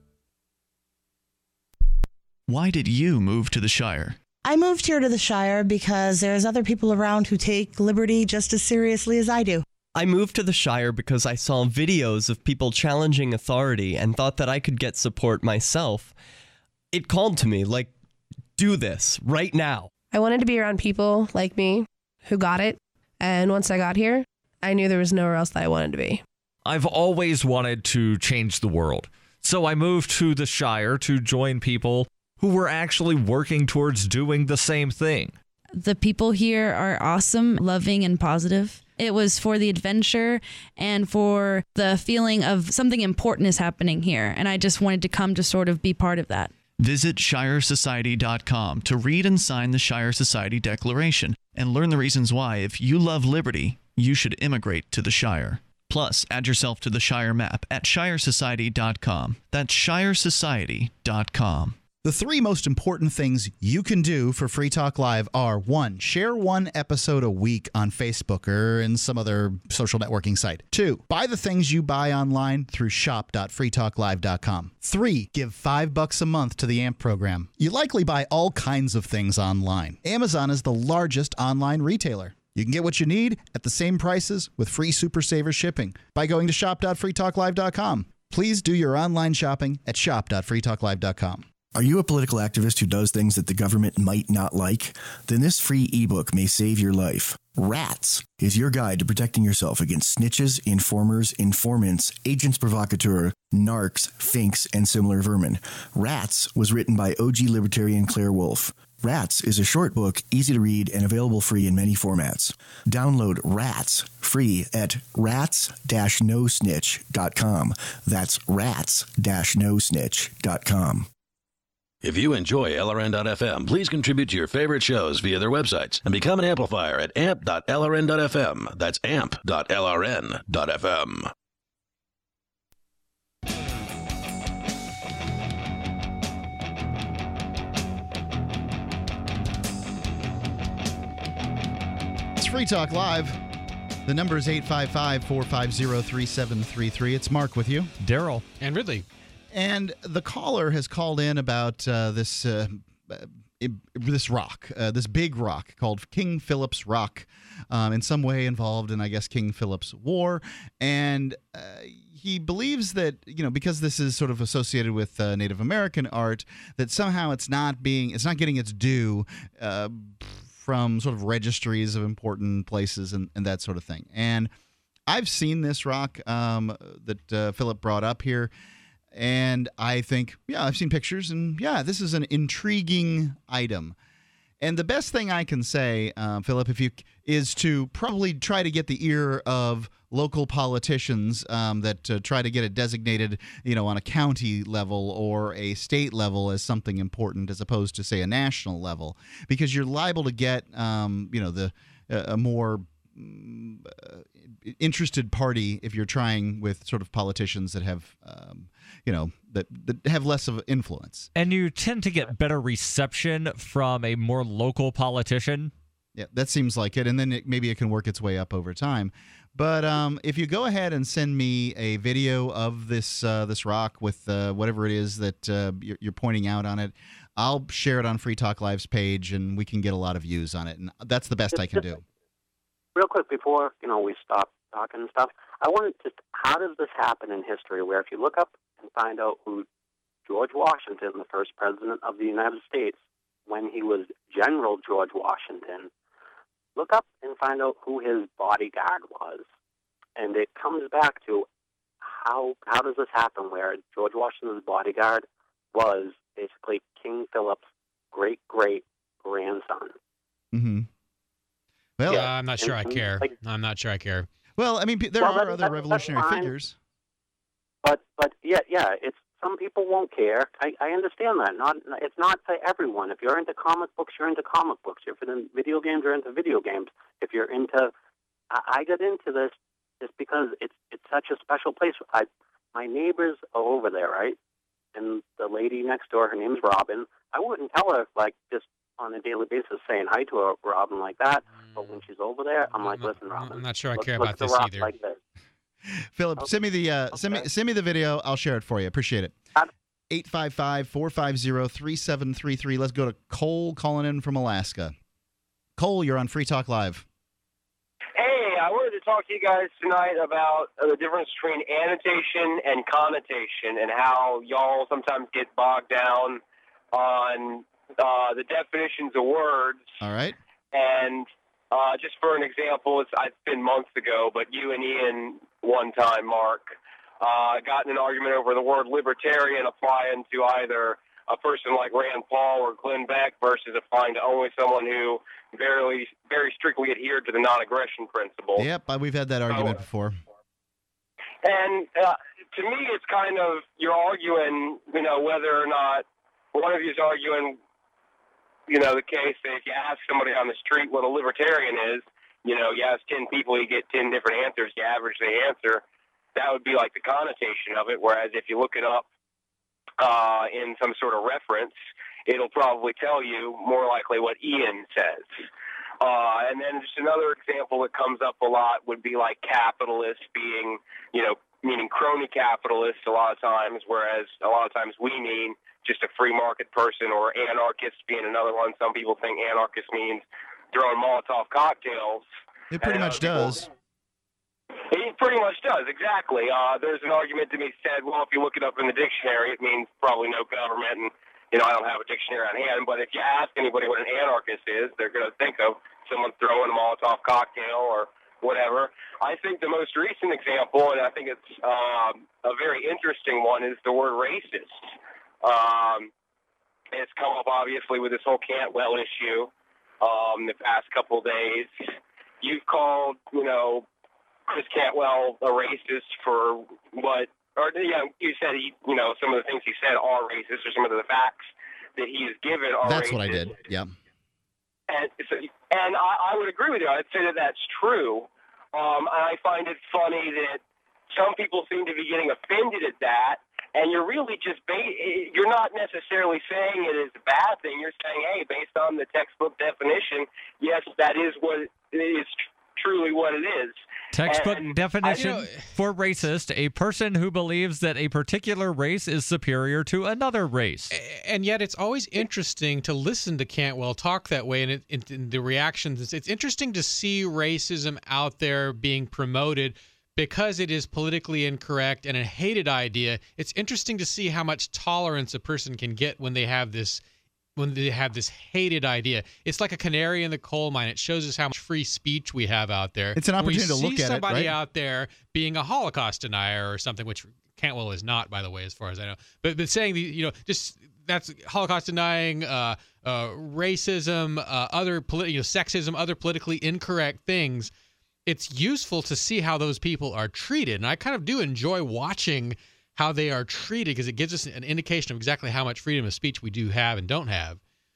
Why did you move to the Shire? I moved here to the Shire because there's other people around who take liberty just as seriously as I do. I moved to the Shire because I saw videos of people challenging authority and thought that I could get support myself. It called to me, like, do this right now. I wanted to be around people like me who got it. And once I got here, I knew there was nowhere else that I wanted to be. I've always wanted to change the world. So I moved to the Shire to join people who were actually working towards doing the same thing. The people here are awesome, loving, and positive. It was for the adventure and for the feeling of something important is happening here. And I just wanted to come to sort of be part of that. Visit shire society dot com to read and sign the Shire Society Declaration and learn the reasons why, if you love liberty, you should immigrate to the Shire. Plus, add yourself to the Shire map at shire society dot com. That's shire society dot com. The three most important things you can do for Free Talk Live are, one, share one episode a week on Facebook or in some other social networking site. Two, buy the things you buy online through shop dot free talk live dot com. Three, give five bucks a month to the A M P program. You likely buy all kinds of things online. Amazon is the largest online retailer. You can get what you need at the same prices with free Super Saver shipping by going to shop dot free talk live dot com. Please do your online shopping at shop dot free talk live dot com. Are you a political activist who does things that the government might not like? Then this free ebook may save your life. Rats is your guide to protecting yourself against snitches, informers, informants, agents provocateur, narcs, finks, and similar vermin. Rats was written by O G libertarian Claire Wolfe. Rats is a short book, easy to read, and available free in many formats. Download Rats free at rats dash no snitch dot com. That's rats dash no snitch dot com. If you enjoy L R N dot F M, please contribute to your favorite shows via their websites and become an amplifier at amp dot L R N dot F M. That's amp dot L R N dot F M. It's Free Talk Live. The number is eight five five, four five zero, three seven three three. It's Mark with you. Darryl. And Ridley. And the caller has called in about uh, this uh, this rock, uh, this big rock called King Philip's Rock, um, in some way involved in, I guess, King Philip's War. And uh, he believes that, you know, because this is sort of associated with uh, Native American art, that somehow it's not being, it's not getting its due uh, from sort of registries of important places and, and that sort of thing. And I've seen this rock um, that uh, Philip brought up here. And I think, yeah, I've seen pictures, and yeah, this is an intriguing item. And the best thing I can say, uh, Philip, if you is to probably try to get the ear of local politicians um, that uh, try to get it designated, you know, on a county level or a state level as something important, as opposed to, say, a national level, because you're liable to get, um, you know, the uh, a more uh, interested party if you're trying with sort of politicians that have, um, you know, that, that have less of influence. And you tend to get better reception from a more local politician. Yeah, that seems like it. And then it, maybe it can work its way up over time. But um, if you go ahead and send me a video of this uh, this rock with uh, whatever it is that uh, you're, you're pointing out on it, I'll share it on Free Talk Live's page, and we can get a lot of views on it. And that's the best I can do. Real quick before, you know, we stop talking and stuff, I wanted to, how does this happen in history where if you look up and find out who George Washington, the first president of the United States, when he was General George Washington, look up and find out who his bodyguard was. And it comes back to how how does this happen where George Washington's bodyguard was basically King Philip's great-great-grandson. Mm-hmm. Well, yeah, I'm not sure and, I care. Like, I'm not sure I care. Well, I mean, there well, are that, other that, revolutionary figures. But, but yeah, yeah, it's some people won't care. I, I understand that. Not, it's not for everyone. If you're into comic books, you're into comic books. If you're into video games, you're into video games. If you're into, I, I got into this just because it's it's such a special place. I, my neighbors are over there, right? And the lady next door, her name's Robin. I wouldn't tell her like just on a daily basis saying hi to her, Robin, like that. But when she's over there, I'm like, listen, Robin. I'm not sure I look, care look about the this rock either. Like this. Philip, send me the uh, send me send me the video. I'll share it for you. Appreciate it. eight five five, four five zero, three seven three three. Let's go to Cole calling in from Alaska. Cole, you're on Free Talk Live. Hey, I wanted to talk to you guys tonight about uh, the difference between annotation and connotation and how y'all sometimes get bogged down on uh, the definitions of words. All right. And uh, just for an example, it's, it's been months ago, but you and Ian one time, Mark, uh, got in an argument over the word libertarian applying to either a person like Rand Paul or Glenn Beck versus applying to only someone who very, very strictly adhered to the non-aggression principle. Yep, we've had that argument so, before. And uh, to me, it's kind of, you're arguing, you know, whether or not one of you is arguing, you know, the case that if you ask somebody on the street what a libertarian is, you know, you ask ten people, you get ten different answers, you average the answer. That would be like the connotation of it, whereas if you look it up uh, in some sort of reference, it'll probably tell you more likely what Ian says. Uh, and then just another example that comes up a lot would be like capitalist being, you know, meaning crony capitalist a lot of times, whereas a lot of times we mean just a free market person, or anarchist being another one. Some people think anarchist means throwing Molotov cocktails. It pretty much does. It pretty much does, exactly. Uh, there's an argument to be said, well, if you look it up in the dictionary, it means probably no government, and, you know, I don't have a dictionary on hand, but if you ask anybody what an anarchist is, they're going to think of someone throwing a Molotov cocktail or whatever. I think the most recent example, and I think it's um, a very interesting one, is the word racist. Um, it's come up, obviously, with this whole Cantwell issue um, the past couple of days. You've called, you know, Chris Cantwell a racist for what, or yeah, you said he, you know, some of the things he said are racist, or some of the facts that he has given are That's racist. what I did, yeah. And, so, and I, I would agree with you. I'd say that that's true. Um, and I find it funny that some people seem to be getting offended at that, and you're really just, ba- you're not necessarily saying it is a bad thing. You're saying, hey, based on the textbook definition, yes, that is what it is truly what it is. Textbook and definition I, you know, for racist: a person who believes that a particular race is superior to another race. And yet it's always interesting to listen to Cantwell talk that way, and it, it, in the reactions. It's, it's interesting to see racism out there being promoted because it is politically incorrect and a hated idea. It's interesting to see how much tolerance a person can get when they have this when they have this hated idea. It's like a canary in the coal mine. It shows us how much free speech we have out there. It's an opportunity to we look see at it, somebody right? out there being a Holocaust denier or something, which Cantwell is not, by the way, as far as I know. But but saying the you know just that's Holocaust denying, uh, uh, racism, uh, other politi- you know, sexism, other politically incorrect things. It's useful to see how those people are treated, and I kind of do enjoy watching how they are treated, because it gives us an indication of exactly how much freedom of speech we do have and don't have.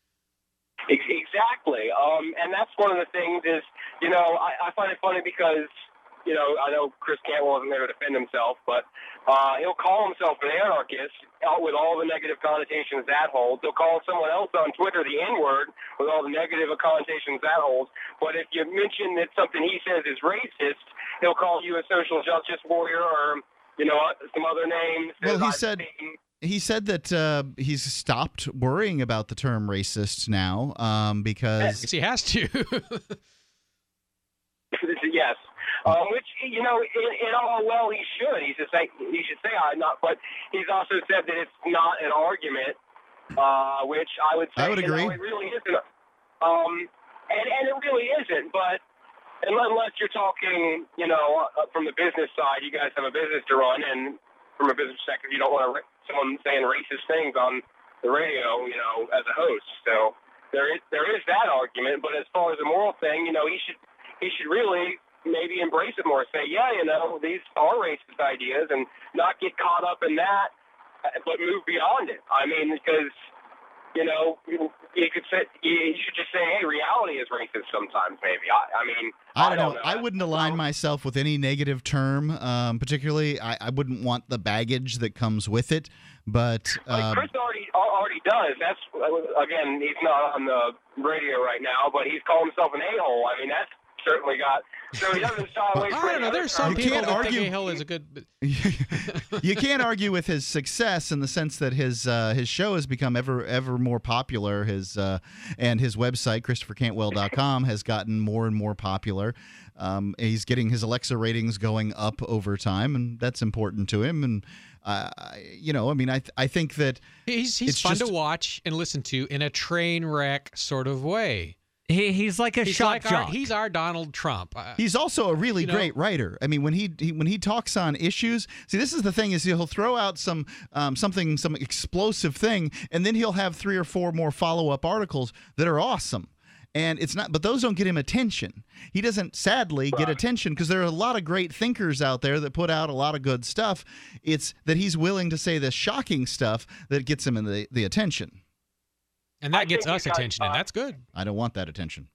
Exactly. Um, and that's one of the things is, you know, I, I find it funny because, you know, I know Chris Cantwell isn't there to defend himself, but uh, he'll call himself an anarchist with all the negative connotations that holds. He'll call someone else on Twitter the N-word with all the negative connotations that holds. But if you mention that something he says is racist, he'll call you a social justice warrior or, you know, some other names. Well, he said he said that uh, he's stopped worrying about the term racist now um, because he has to. Yes. Um, which, you know, in, in all well he should. He should say, he should say I'm not, but he's also said that it's not an argument, uh, which I would say, I would agree. You know, it really isn't. Um, and, and it really isn't, but unless you're talking, you know, uh, from the business side, you guys have a business to run, and from a business perspective, you don't want to, someone saying racist things on the radio, you know, as a host. So there is there is that argument, but as far as the moral thing, you know, he should he should really maybe embrace it more. Say, yeah, you know, these are racist ideas, and not get caught up in that, but move beyond it. I mean, because you know, you, you could say you should just say, hey, reality is racist sometimes. Maybe I, I mean, I don't, I don't know. know. I wouldn't align myself with any negative term, um, particularly. I, I wouldn't want the baggage that comes with it. But like um, Chris already already does. That's again, he's not on the radio right now, but he's called himself an a-hole. I mean, that's certainly got. So he doesn't shy away from. I don't know. There's some You people can't that argue- think a-hole is a good. you can't argue with his success in the sense that his uh, his show has become ever ever more popular. His uh, and his website, Christopher Cantwell dot com, has gotten more and more popular. Um, he's getting his Alexa ratings going up over time, and that's important to him. And uh, you know, I mean, I th- I think that He's he's it's fun just- to watch and listen to in a train wreck sort of way. He he's like a He's shock like our, jock. he's our Donald Trump. Uh, He's also a really you know- great writer. I mean, when he, he when he talks on issues, see, this is the thing: is he'll throw out some um, something, some explosive thing, and then he'll have three or four more follow up articles that are awesome. And it's not, but those don't get him attention. He doesn't, sadly, get attention because there are a lot of great thinkers out there that put out a lot of good stuff. It's that he's willing to say the shocking stuff that gets him in the, the attention. and that gets us attention, and that's good. I don't want that attention.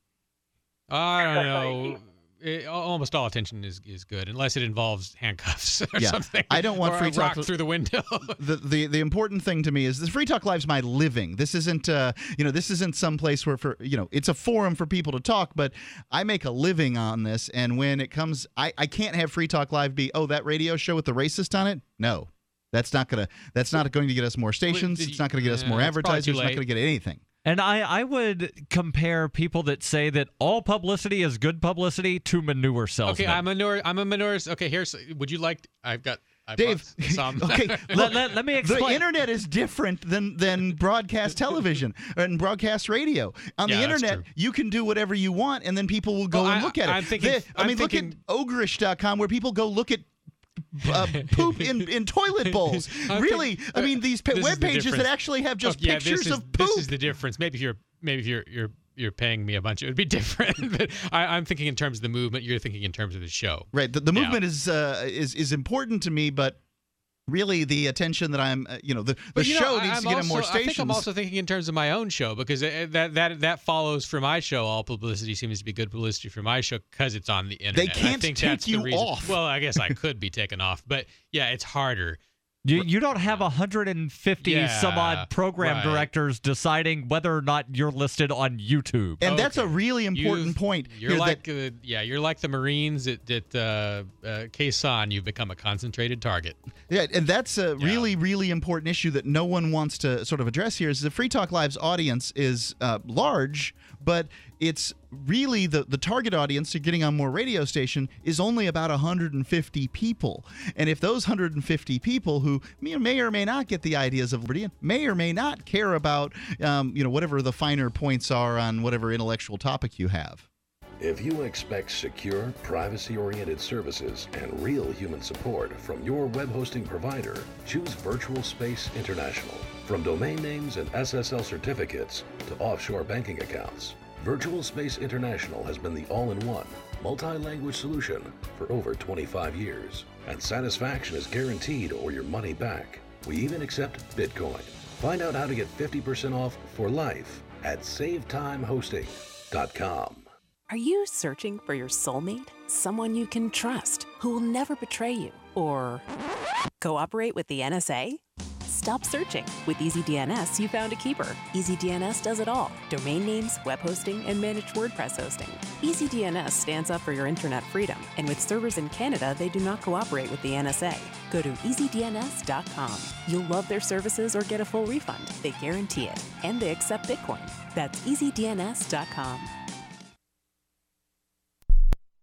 I don't know. It, almost all attention is, is good, unless it involves handcuffs or Yeah, something. I don't want or free a talk rock through the window. the, the the important thing to me is this Free Talk Live's my living. This isn't uh you know this isn't some place where for you know it's a forum for people to talk, but I make a living on this. And when it comes, I I can't have Free Talk Live be oh that radio show with the racist on it. No, that's not gonna that's not going to get us more stations. It's not going to get us more Yeah, it's probably too advertisers. It's not late. going to get anything. And I, I would compare people that say that all publicity is good publicity to manure salesmen. Okay, I'm a manure. I'm a manure. Okay, here's. Would you like? I've got. I Dave, brought some. okay, let, look, let, let me the explain. internet is different than than broadcast television and broadcast radio. On Yeah, the that's internet, true. you can do whatever you want, and then people will go Well, and I- look at it. I'm thinking- They- I I'm mean, thinking- look at ogrish dot com where people go look at uh, poop in, in toilet bowls. I'm Really, think- I mean, these pa- this is web the pages that difference. actually have just Oh, yeah, pictures this is, of poop. This is the difference. Maybe if you're maybe if you're you're you're paying me a bunch, it would be different. But I, I'm thinking in terms of the movement. You're thinking in terms of the show. Right. The, the Yeah. movement is uh, is is important to me, but really the attention that I'm, uh, you know, the, the But, you know, show I- needs I'm to get on also- more I think stations. I'm also thinking in terms of my own show because it, that that that follows for my show. All publicity seems to be good publicity for my show because it's on the internet. can't I think take that's the you reason. off. Well, I guess I could be taken off, but yeah, it's harder. You, you don't have one hundred fifty Yeah, some odd program right. directors deciding whether or not you're listed on YouTube. and that's a really important You've- point. You're here like, that, uh, yeah, you're like the Marines at, at uh, uh, Quezon. You've become a concentrated target. yeah, and that's a really, really important issue that no one wants to sort of address here. Is the Free Talk Live's audience is uh, large, but it's really the, the target audience to getting on more radio station is only about one hundred fifty people. And if those one hundred fifty people who may may or may not get the ideas of liberty and may or may not care about um, you know whatever the finer points are on whatever intellectual topic you have. If you expect secure, privacy-oriented services and real human support from your web hosting provider, choose Virtual Space International. From domain names and S S L certificates to offshore banking accounts, Virtual Space International has been the all-in-one, multi-language solution for over twenty-five years, and satisfaction is guaranteed or your money back. We even accept Bitcoin. Find out how to get fifty percent off for life at save time hosting dot com. Are you searching for your soulmate? Someone you can trust, who will never betray you or cooperate with the N S A? Stop searching. With EasyDNS, you found a keeper. EasyDNS does it all. Domain names, web hosting, and managed WordPress hosting. EasyDNS stands up for your internet freedom, and with servers in Canada, they do not cooperate with the N S A. Go to easy D N S dot com. You'll love their services or get a full refund. They guarantee it. And they accept Bitcoin. That's easy D N S dot com.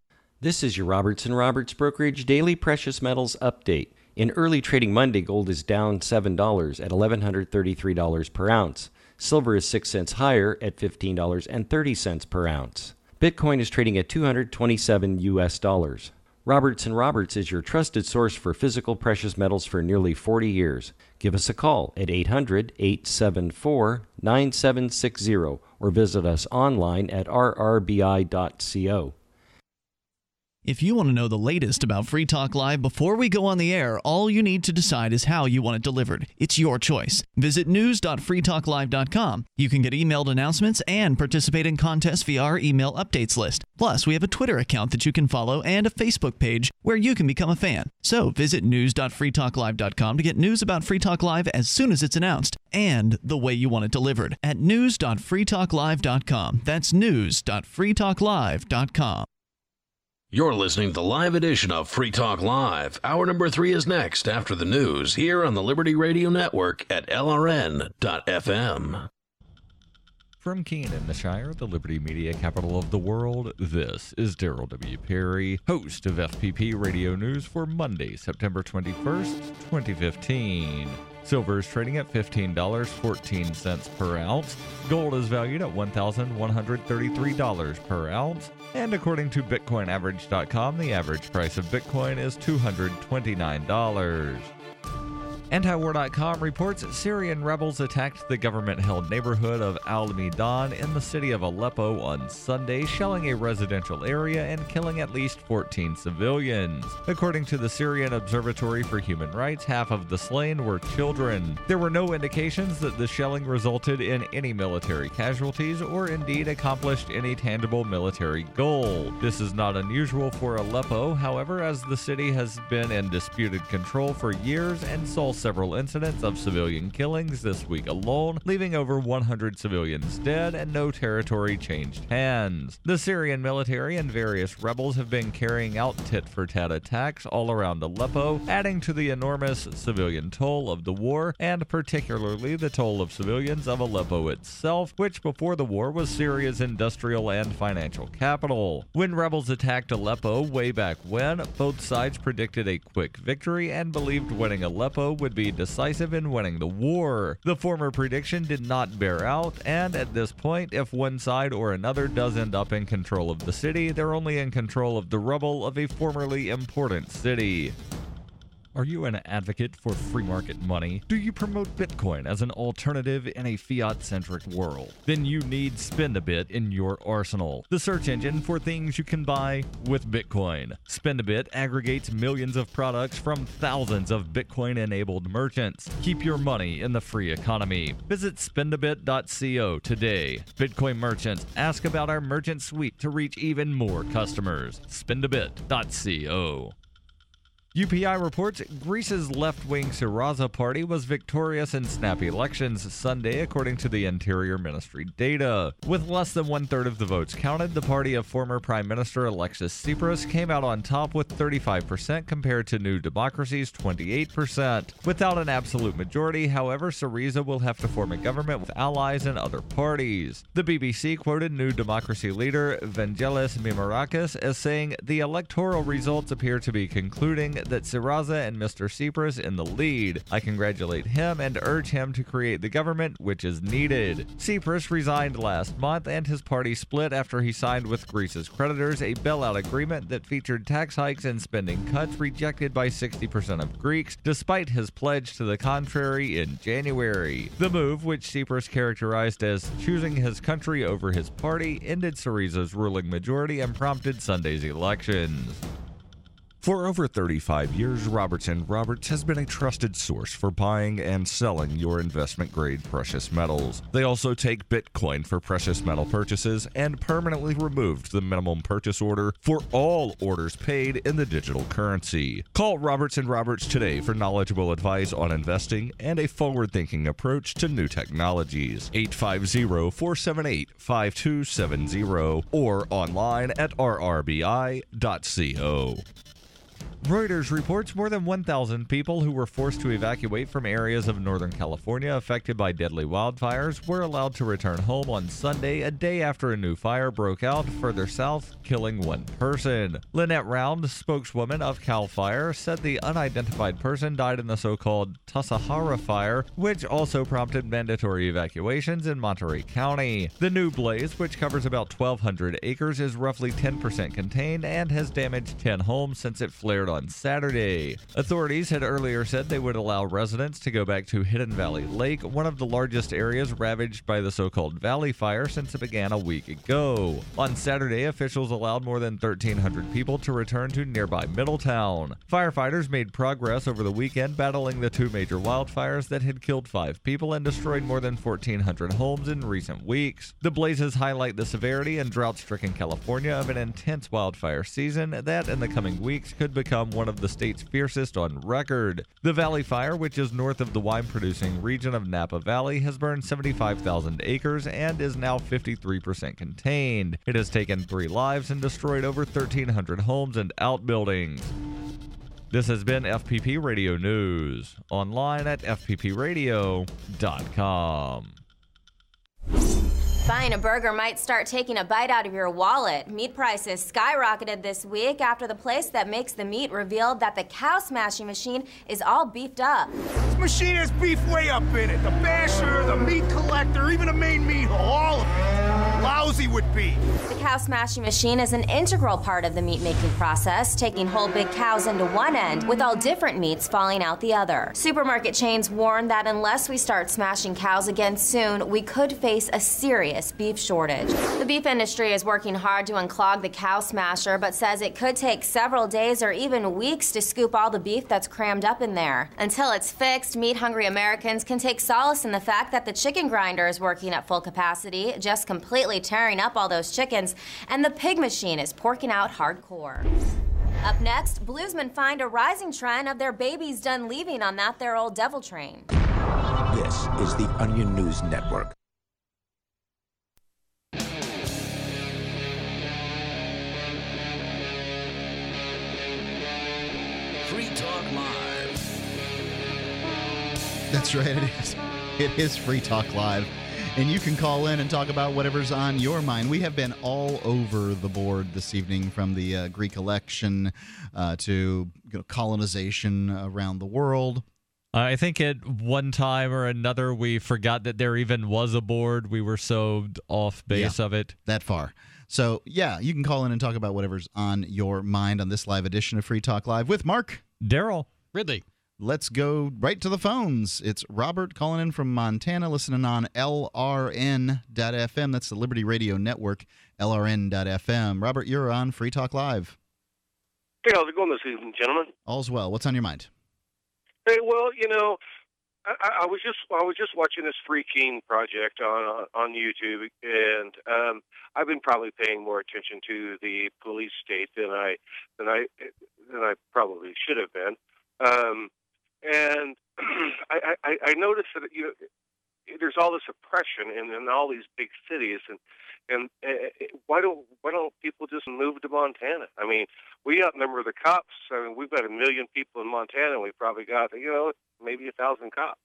This is your Roberts and Roberts Brokerage Daily Precious Metals Update. In early trading Monday, gold is down seven dollars at eleven thirty-three dollars per ounce. Silver is six cents higher at fifteen dollars and thirty cents per ounce. Bitcoin is trading at two hundred twenty-seven U S dollars. Roberts and Roberts is your trusted source for physical precious metals for nearly forty years. Give us a call at eight hundred, eight seven four, nine seven six zero or visit us online at r r b i dot co. If you want to know the latest about Free Talk Live before we go on the air, all you need to decide is how you want it delivered. It's your choice. Visit news dot free talk live dot com. You can get emailed announcements and participate in contests via our email updates list. Plus, we have a Twitter account that you can follow and a Facebook page where you can become a fan. So visit news dot free talk live dot com to get news about Free Talk Live as soon as it's announced and the way you want it delivered at news dot free talk live dot com. That's news dot free talk live dot com. You're listening to the live edition of Free Talk Live. Hour number three is next after the news here on the Liberty Radio Network at L R N dot F M. From Keene in the Shire, the Liberty Media capital of the world, this is Darryl W. Perry, host of F P P Radio News for Monday, September twenty-first, twenty fifteen. Silver is trading at fifteen dollars and fourteen cents per ounce. Gold is valued at one thousand one hundred thirty-three dollars per ounce. And according to Bitcoin Average dot com, the average price of Bitcoin is two hundred twenty-nine dollars. Antiwar dot com reports Syrian rebels attacked the government-held neighborhood of Al-Midan in the city of Aleppo on Sunday, shelling a residential area and killing at least fourteen civilians. According to the Syrian Observatory for Human Rights, half of the slain were children. There were no indications that the shelling resulted in any military casualties or indeed accomplished any tangible military goal. This is not unusual for Aleppo, however, as the city has been in disputed control for years and saw several incidents of civilian killings this week alone, leaving over one hundred civilians dead and no territory changed hands. The Syrian military and various rebels have been carrying out tit-for-tat attacks all around Aleppo, adding to the enormous civilian toll of the war, and particularly the toll of civilians of Aleppo itself, which before the war was Syria's industrial and financial capital. When rebels attacked Aleppo way back when, both sides predicted a quick victory and believed winning Aleppo would be decisive in winning the war. The former prediction did not bear out, and at this point, if one side or another does end up in control of the city, they're only in control of the rubble of a formerly important city. Are you an advocate for free market money? Do you promote Bitcoin as an alternative in a fiat-centric world? Then you need Spend a Bit in your arsenal, the search engine for things you can buy with Bitcoin. Spend a Bit aggregates millions of products from thousands of Bitcoin-enabled merchants. Keep your money in the free economy. Visit spend a bit dot co today. Bitcoin merchants, ask about our merchant suite to reach even more customers. spend a bit dot co. U P I reports Greece's left-wing Syriza party was victorious in snap elections Sunday, according to the Interior Ministry data. With less than one-third of the votes counted, the party of former Prime Minister Alexis Tsipras came out on top with thirty-five percent compared to New Democracy's twenty-eight percent. Without an absolute majority, however, Syriza will have to form a government with allies and other parties. The B B C quoted New Democracy leader Vangelis Mimirakis as saying, "The electoral results appear to be concluding that Syriza and Mister Tsipras in the lead. I congratulate him and urge him to create the government which is needed." Tsipras resigned last month and his party split after he signed with Greece's creditors a bailout agreement that featured tax hikes and spending cuts rejected by sixty percent of Greeks, despite his pledge to the contrary in January. The move, which Tsipras characterized as choosing his country over his party, ended Syriza's ruling majority and prompted Sunday's elections. For over thirty-five years, Roberts and Roberts has been a trusted source for buying and selling your investment-grade precious metals. They also take Bitcoin for precious metal purchases and permanently removed the minimum purchase order for all orders paid in the digital currency. Call Roberts and Roberts today for knowledgeable advice on investing and a forward-thinking approach to new technologies. eight five zero, four seven eight, five two seven zero or online at r r b i dot co. Reuters reports more than one thousand people who were forced to evacuate from areas of Northern California affected by deadly wildfires were allowed to return home on Sunday, a day after a new fire broke out further south, killing one person. Lynette Round, spokeswoman of CAL FIRE, said the unidentified person died in the so-called Tasahara fire, which also prompted mandatory evacuations in Monterey County. The new blaze, which covers about twelve hundred acres, is roughly ten percent contained and has damaged ten homes since it flared on Saturday. Authorities had earlier said they would allow residents to go back to Hidden Valley Lake, one of the largest areas ravaged by the so-called Valley Fire since it began a week ago. On Saturday, officials allowed more than thirteen hundred people to return to nearby Middletown. Firefighters made progress over the weekend battling the two major wildfires that had killed five people and destroyed more than fourteen hundred homes in recent weeks. The blazes highlight the severity and drought-stricken California of an intense wildfire season that in the coming weeks could become one of the state's fiercest on record. The Valley Fire, which is north of the wine-producing region of Napa Valley, has burned seventy-five thousand acres and is now fifty-three percent contained. It has taken three lives and destroyed over thirteen hundred homes and outbuildings. This has been F P P Radio News, online at f p p radio dot com. Buying a burger might start taking a bite out of your wallet. Meat prices skyrocketed this week after the place that makes the meat revealed that the cow smashing machine is all beefed up. This machine has beef way up in it. The basher, the meat collector, even the main meat hole, all of it. Lousy with beef. The cow smashing machine is an integral part of the meat making process, taking whole big cows into one end, with all different meats falling out the other. Supermarket chains warn that unless we start smashing cows again soon, we could face a serious beef shortage. The beef industry is working hard to unclog the cow smasher, but says it could take several days or even weeks to scoop all the beef that's crammed up in there. Until it's fixed, meat-hungry Americans can take solace in the fact that the chicken grinder is working at full capacity, just completely tearing up all those chickens, and the pig machine is porking out hardcore. Up next, bluesmen find a rising trend of their babies done leaving on that their old devil train. This is the Onion News Network. Free Talk Live. That's right, it is. It is Free Talk Live. And you can call in and talk about whatever's on your mind. We have been all over the board this evening, from the uh, Greek election uh, to you know, colonization around the world. I think at one time or another we forgot that there even was a board. We were so off base yeah, of it. That far. So, yeah, you can call in and talk about whatever's on your mind on this live edition of Free Talk Live with Mark, Darryl, Ridley. Let's go right to the phones. It's Robert calling in from Montana, listening on L R N dot F M. That's the Liberty Radio Network, L R N dot F M. Robert, you're on Free Talk Live. Hey, how's it going this evening, gentlemen? All's well. What's on your mind? Hey, well, you know, I, I was just I was just watching this Free Keene project on on YouTube, and um, I've been probably paying more attention to the police state than I than I than I probably should have been. Um, and I, I, I noticed that you know there's all this oppression in, in all these big cities, and and uh, why don't why don't people just move to Montana? I mean, we outnumber the cops. I mean, we've got a million people in Montana, and we've probably got you know maybe a thousand cops.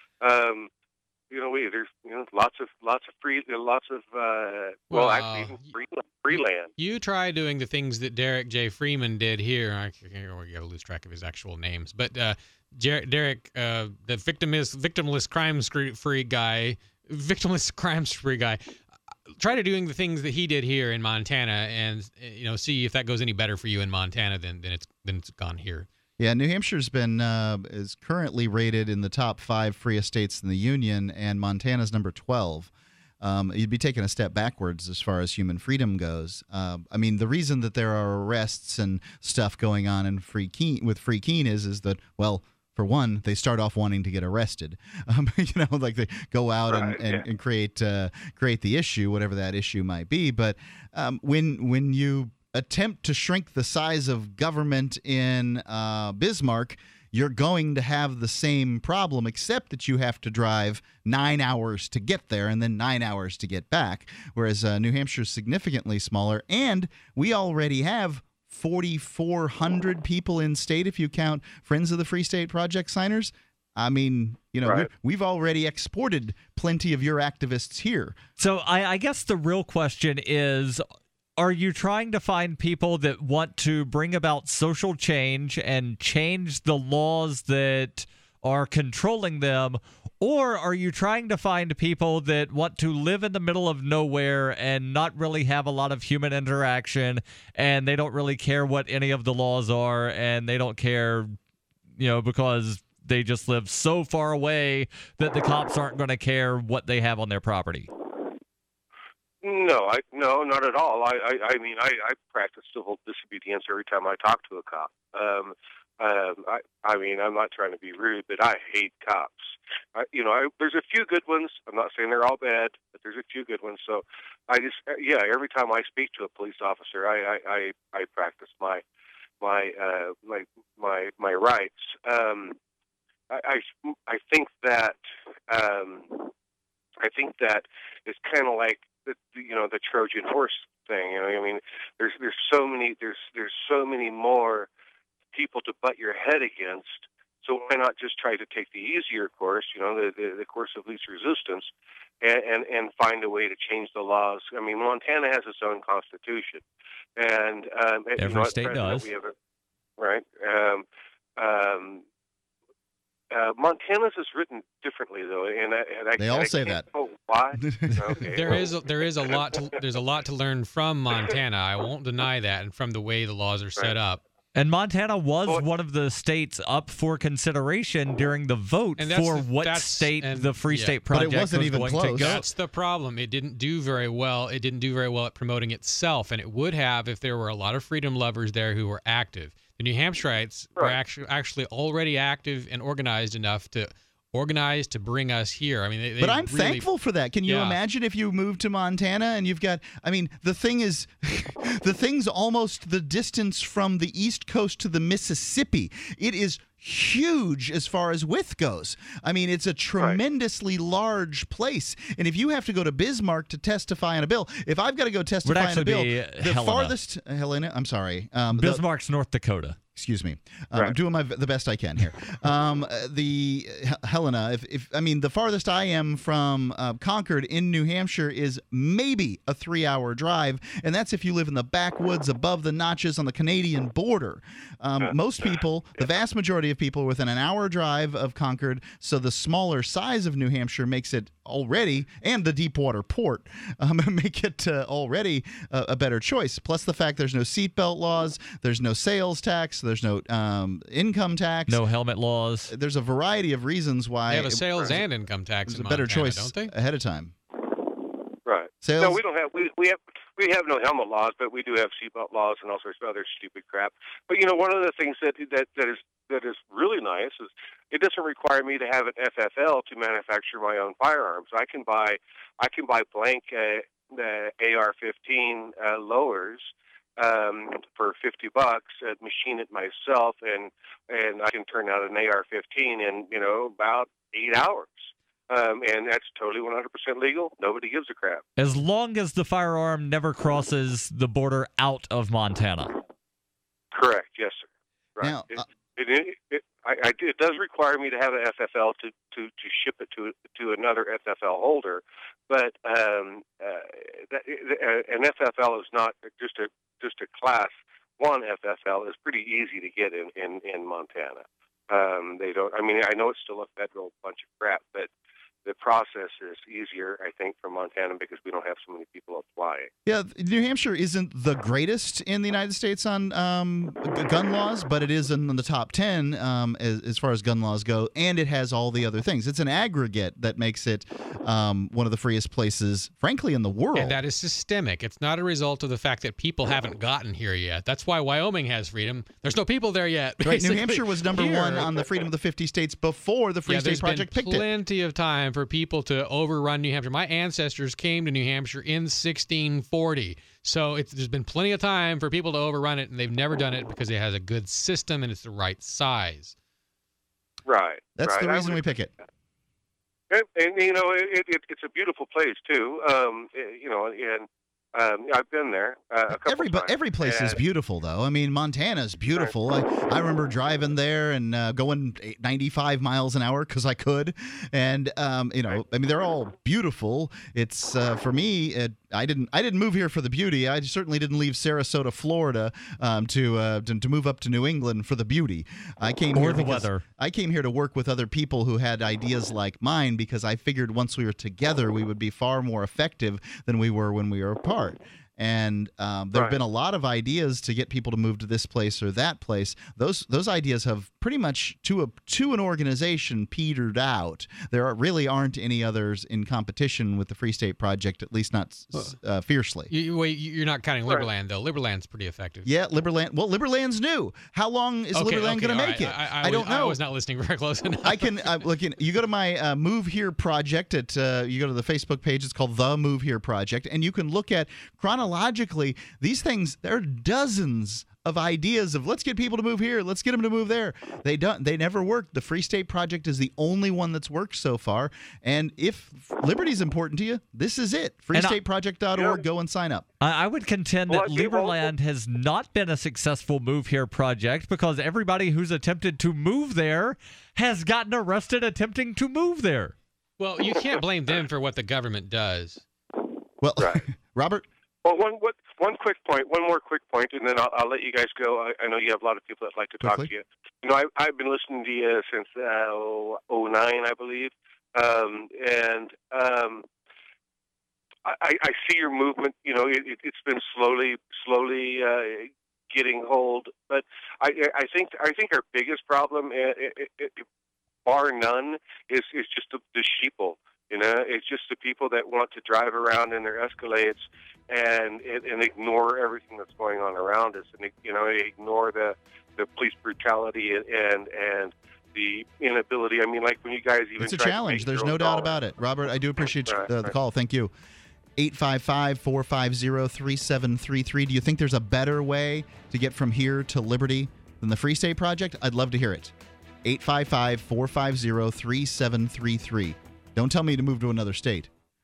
Um, you know, we there's you know lots of lots of free lots of uh, well, well actually even free free land. You try doing the things that Derek J. Freeman did here. I got to lose track of his actual names, but uh, Jer- Derek, uh, the victimless victimless crime free guy, victimless crimes free guy. Try to doing the things that he did here in Montana, and you know, see if that goes any better for you in Montana than than it's than it's gone here. Yeah, New Hampshire's been uh, is currently rated in the top five freest states in the union, and Montana's number twelve. Um, you'd be taking a step backwards as far as human freedom goes. Uh, I mean, the reason that there are arrests and stuff going on in Free Keene, with Free Keene is is that, well, for one, they start off wanting to get arrested. Um, you know, like they go out right, and, and, yeah. and create uh, create the issue, whatever that issue might be. But um, when when you attempt to shrink the size of government in uh, Bismarck, you're going to have the same problem, except that you have to drive nine hours to get there and then nine hours to get back, whereas uh, New Hampshire's significantly smaller, and we already have forty-four hundred people in state if you count Friends of the Free State Project signers. I mean, you know, Right. we've already exported plenty of your activists here. So I, I guess the real question is, are you trying to find people that want to bring about social change and change the laws that are controlling them, or are you trying to find people that want to live in the middle of nowhere and not really have a lot of human interaction, and they don't really care what any of the laws are, and they don't care, you know, because they just live so far away that the cops aren't going to care what they have on their property? No, I no, not at all. I, I, I mean, I, I practice civil disobedience every time I talk to a cop. Um, um, I, I mean, I'm not trying to be rude, but I hate cops. I, you know, I, there's a few good ones. I'm not saying they're all bad, but there's a few good ones. So, I just, yeah, every time I speak to a police officer, I, I, I, I practice my, my, uh, my, my, my rights. Um, I, I, I think that, um, I think that it's kind of like the, you know, the Trojan horse thing. You know, I mean, there's there's so many there's there's so many more people to butt your head against. So why not just try to take the easier course? You know, the the, the course of least resistance, and, and and find a way to change the laws. I mean, Montana has its own constitution, and um, every you know, state does. We have a, right. Um, um, Uh, Montana's is written differently, though, and I, and I They all I say can't that. know why. Okay, There well, is a, there is a lot to there's a lot to learn from Montana. I won't deny that, and from the way the laws are set up. And Montana was one of the states up for consideration during the vote And that's for the- what that's- state and- the Free yeah. State But it Project wasn't was even going close. to go. That's the problem. It didn't do very well. It didn't do very well at promoting itself, and it would have if there were a lot of freedom lovers there who were active. The New Hampshireites were Right. actually actually already active and organized enough to organize to bring us here. I mean, they, they But I'm really, thankful for that. Can you Yeah. imagine if you moved to Montana and you've got, I mean, the thing is, the thing's almost the distance from the East Coast to the Mississippi. It is huge as far as width goes. I mean, it's a tremendously large place. And if you have to go to Bismarck to testify on a bill, if I've got to go testify on a actually bill, be the Helena. farthest, Helena, I'm sorry. Um, the- Bismarck's North Dakota. Excuse me. Um, Right. I'm doing my the best I can here. Um, uh, the H- Helena, if, if I mean the farthest I am from uh, Concord in New Hampshire is maybe a three-hour drive, and that's if you live in the backwoods above the notches on the Canadian border. Um, most people, the vast majority of people, are within an hour drive of Concord. So the smaller size of New Hampshire makes it already, and the Deepwater Port um, make it uh, already a, a better choice. Plus the fact there's no seatbelt laws, there's no sales tax. There's no um, income tax. No helmet laws. There's a variety of reasons why They have a it- sales and income tax it's in a better Montana, choice don't they? ahead of time. right. Sales? No, we don't have we we have we have no helmet laws, but we do have seatbelt laws and all sorts of other stupid crap. But you know, one of the things that that that is that is really nice is it doesn't require me to have an F F L to manufacture my own firearms. I can buy I can buy blank uh, the A R fifteen uh, lowers. Um, for fifty bucks, uh, machine it myself, and and I can turn out an A R fifteen in you know about eight hours, um, and that's totally one hundred percent legal. Nobody gives a crap. As long as the firearm never crosses the border out of Montana. Correct. Yes, sir. Right. Now, it, uh, it, it, it, I, I, it does require me to have an F F L to, to, to ship it to to another F F L holder, but um, uh, that, uh, an F F L is not just a just a class one F F L is pretty easy to get in, in, in Montana. Um, they don't, I mean, I know it's still a federal bunch of crap, but the process is easier, I think, for Montana because we don't have so many people applying. Yeah, New Hampshire isn't the greatest in the United States on um, g- gun laws, but it is in the top ten um, as, as far as gun laws go, and it has all the other things. It's an aggregate that makes it um, one of the freest places, frankly, in the world. And that is systemic. It's not a result of the fact that people haven't gotten here yet. That's why Wyoming has freedom. There's no people there yet. Right, New basically. Hampshire was number Here- one on the Freedom of the fifty States before the Free yeah, State there's Project been picked it. plenty of time for people to overrun New Hampshire. My ancestors came to New Hampshire in sixteen forty, so it's, there's been plenty of time for people to overrun it, and they've never done it because it has a good system and it's the right size. Right. That's right. the I reason would- we pick it. And, and you know, it, it, it's a beautiful place too. Um, eh, you know, and Um, I've been there uh, a couple every, times. Every place and, is beautiful, though. I mean, Montana's beautiful. I, I remember driving there and uh, going ninety-five miles an hour because I could. And, um, you know, I mean, they're all beautiful. It's, uh, for me, it, I didn't I didn't move here for the beauty. I certainly didn't leave Sarasota, Florida, um, to, uh, to to move up to New England for the beauty. I came or here the because weather. I came here to work with other people who had ideas like mine because I figured once we were together, we would be far more effective than we were when we were apart. And um, there have Right. been a lot of ideas to get people to move to this place or that place. Those those ideas have pretty much, to a to an organization, petered out. There are, really aren't any others in competition with the Free State Project, at least not uh, fiercely. You, wait, you're not counting Liberland, though. Liberland's pretty effective. Yeah, Liberland. Well, Liberland's new. How long is Okay, Liberland okay, going to all make right. it? I, I, I don't was, know. I was not listening very close enough. I can uh, look. In, you go to my uh, Move Here project at. Uh, you go to the Facebook page. It's called the Move Here Project, and you can look at chronologically these things. There are dozens of ideas of let's get people to move here, let's get them to move there. They don't. They never worked. The Free State Project is the only one that's worked so far. And if liberty's important to you, this is it. free state project dot org. Go and sign up. I, I would contend that Liberland has not been a successful move here project because everybody who's attempted to move there has gotten arrested attempting to move there. Well, you can't blame them for what the government does. Well, Robert? Well, one, one, one quick point, one more quick point, and then I'll, I'll let you guys go. I, I know you have a lot of people that like to talk Quickly. to you. You know, I, I've been listening to you since uh, oh nine, I believe, um, and um, I, I see your movement. You know, it, it, it's been slowly, slowly uh, getting hold, but I, I think I think our biggest problem, uh, it, it, bar none, is is just the, the sheeple. You know, it's just the people that want to drive around in their Escalades and and ignore everything that's going on around us, and you know, ignore the the police brutality and and, and the inability. I mean, like when you guys even It's a try to challenge. make There's your no own doubt dollar. about it. Robert, I do appreciate Right, the, the right. call. Thank you. eight five five, four five zero, three seven three three. Do you think there's a better way to get from here to liberty than the Free State Project? I'd love to hear it. eight five five, four five zero, three seven three three. Don't tell me to move to another state.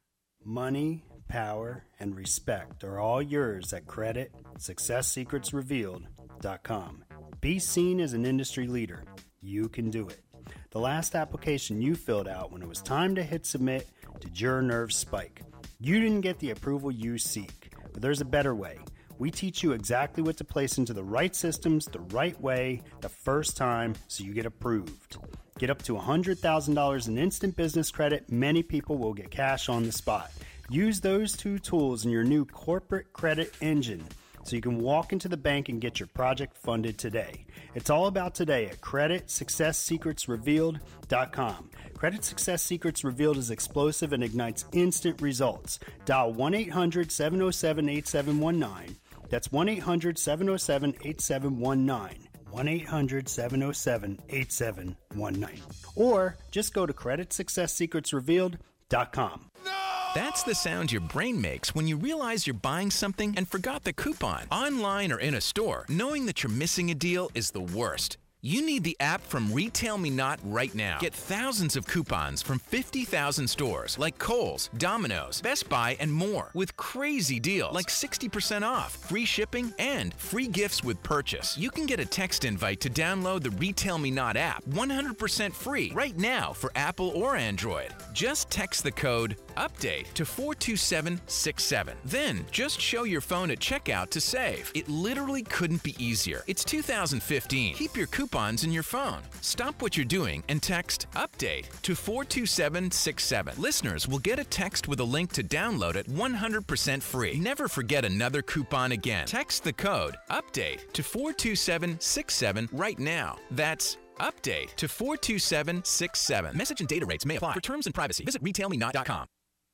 Money, power, and respect are all yours at credit success secrets revealed dot com. Be seen as an industry leader. You can do it. The last application you filled out when it was time to hit submit did your nerves spike. You didn't get the approval you seek, but there's a better way. We teach you exactly what to place into the right systems the right way the first time so you get approved. Get up to one hundred thousand dollars in instant business credit. Many people will get cash on the spot. Use those two tools in your new corporate credit engine so you can walk into the bank and get your project funded today. It's all about today at credit success secrets revealed dot com. Credit Success Secrets Revealed is explosive and ignites instant results. Dial one eight hundred, seven oh seven, eight seven one nine. That's one eight hundred, seven oh seven, eight seven one nine. one eight hundred, seven oh seven, eight seven one nine. Or just go to credit success secrets revealed dot com. That's the sound your brain makes when you realize you're buying something and forgot the coupon. Online or in a store, knowing that you're missing a deal is the worst. You need the app from Retail Me Not right now. Get thousands of coupons from fifty thousand stores like Kohl's, Domino's, Best Buy, and more with crazy deals like sixty percent off, free shipping, and free gifts with purchase. You can get a text invite to download the Retail Me Not app one hundred percent free right now for Apple or Android. Just text the code UPDATE to four two seven six seven. Then just show your phone at checkout to save. It literally couldn't be easier. It's two thousand fifteen. Keep your coupons in your phone. Stop what you're doing and text UPDATE to four two seven six seven. Listeners will get a text with a link to download it one hundred percent free. Never forget another coupon again. Text the code UPDATE to four two seven six seven right now. That's UPDATE to four two seven six seven. Message and data rates may apply. For terms and privacy, visit retail me not dot com.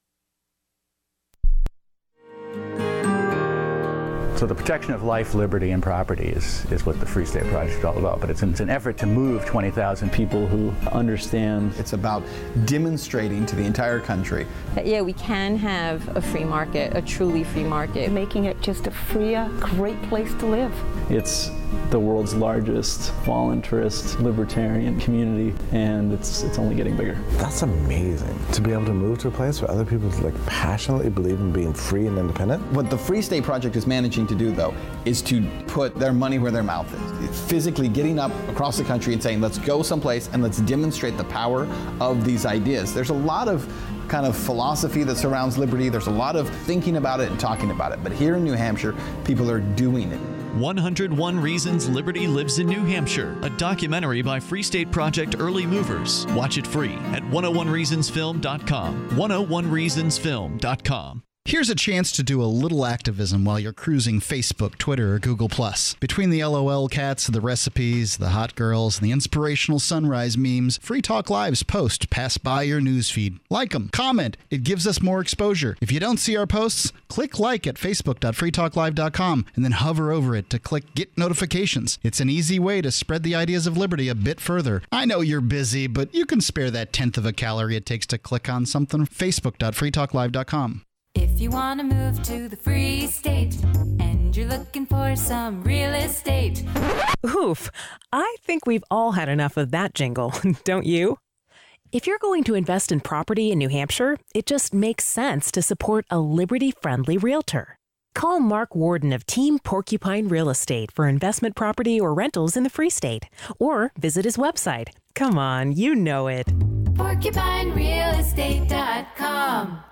So the protection of life, liberty, and property is, is what the Free State Project is all about. But it's, it's an effort to move twenty thousand people who understand. It's about demonstrating to the entire country that, yeah, we can have a free market, a truly free market. Making it just a freer, great place to live. It's the world's largest voluntarist libertarian community, and it's it's only getting bigger. That's amazing, to be able to move to a place where other people like passionately believe in being free and independent. What the Free State Project is managing to do, though, is to put their money where their mouth is. It's physically getting up across the country and saying, let's go someplace and let's demonstrate the power of these ideas. There's a lot of kind of philosophy that surrounds liberty. There's a lot of thinking about it and talking about it. But here in New Hampshire, people are doing it. one hundred one Reasons Liberty Lives in New Hampshire, a documentary by Free State Project Early Movers. Watch it free at one oh one reasons film dot com. one oh one reasons film dot com. Here's a chance to do a little activism while you're cruising Facebook, Twitter, or Google plus. Between the LOL cats, the recipes, the hot girls, and the inspirational sunrise memes, Free Talk Live's post pass by your newsfeed. Like them, comment. It gives us more exposure. If you don't see our posts, click like at facebook dot free talk live dot com and then hover over it to click Get Notifications. It's an easy way to spread the ideas of liberty a bit further. I know you're busy, but you can spare that tenth of a calorie it takes to click on something. facebook dot free talk live dot com. If you want to move to the Free State and you're looking for some real estate. Oof, I think we've all had enough of that jingle, don't you? If you're going to invest in property in New Hampshire, it just makes sense to support a liberty-friendly realtor. Call Mark Warden of Team Porcupine Real Estate for investment property or rentals in the Free State, or visit his website. Come on, you know it. porcupine real estate dot com.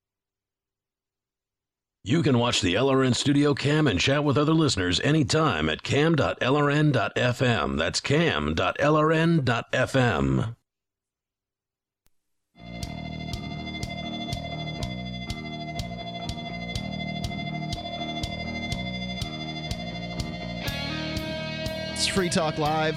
You can watch the L R N Studio Cam and chat with other listeners anytime at cam dot l r n dot f m. That's cam dot l r n dot f m. It's Free Talk Live.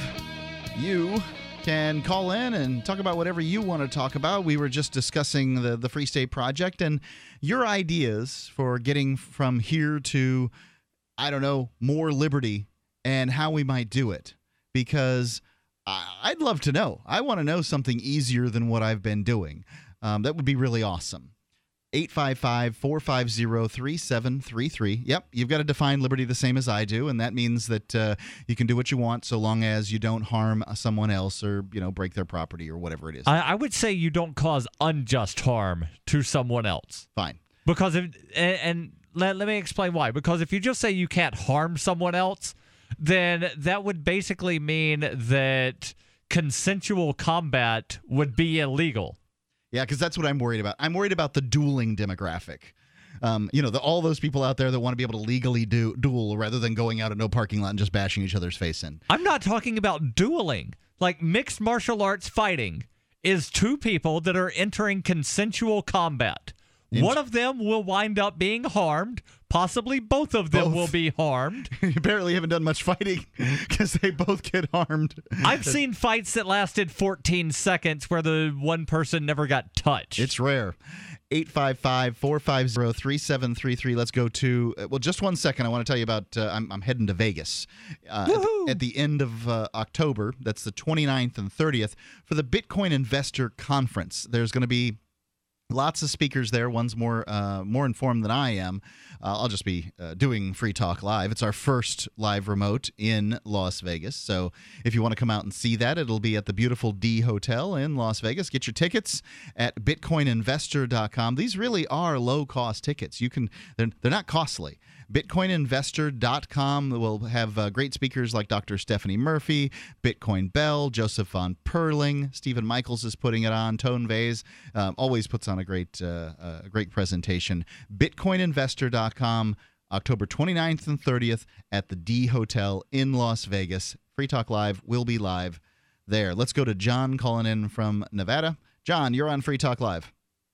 You can call in and talk about whatever you want to talk about. We were just discussing the, the Free State Project and your ideas for getting from here to, I don't know, more liberty and how we might do it. Because I, I'd love to know. I want to know something easier than what I've been doing. Um, that would be really awesome. eight five five, four five zero, three seven three three. Yep, you've got to define liberty the same as I do, and that means that uh, you can do what you want so long as you don't harm someone else or, you know, break their property or whatever it is. I, I would say you don't cause unjust harm to someone else. Fine. Because if, and, and let, let me explain why. Because if you just say you can't harm someone else, then that would basically mean that consensual combat would be illegal. Yeah, because that's what I'm worried about. I'm worried about the dueling demographic. Um, you know, the, all those people out there that want to be able to legally do, duel rather than going out at no parking lot and just bashing each other's face in. I'm not talking about dueling. Like, mixed martial arts fighting is two people that are entering consensual combat. Int- One of them will wind up being harmed. Possibly both of them both. will be harmed. You apparently haven't done much fighting because they both get harmed. I've seen fights that lasted fourteen seconds where the one person never got touched. It's rare. eight five five, four five zero, three seven three three. Let's go to, well, just one second. I want to tell you about, uh, I'm, I'm heading to Vegas uh, at, at the end of uh, October. That's the twenty-ninth and thirtieth for the Bitcoin Investor Conference. There's going to be lots of speakers there. One's more uh, more informed than I am. Uh, I'll just be uh, doing Free Talk Live. It's our first live remote in Las Vegas. So if you want to come out and see that, it'll be at the beautiful D Hotel in Las Vegas. Get your tickets at bitcoin investor dot com. These really are low-cost tickets. You can they're, they're not costly. bitcoin investor dot com will have uh, great speakers like Doctor Stephanie Murphy, Bitcoin Bell, Joseph von Perling. Stephen Michaels is putting it on. Tone Vase um, always puts on a great, uh, uh, a great presentation. bitcoin investor dot com, October twenty-ninth and thirtieth at the D Hotel in Las Vegas. Free Talk Live will be live there. Let's go to John calling in from Nevada. John, you're on Free Talk Live.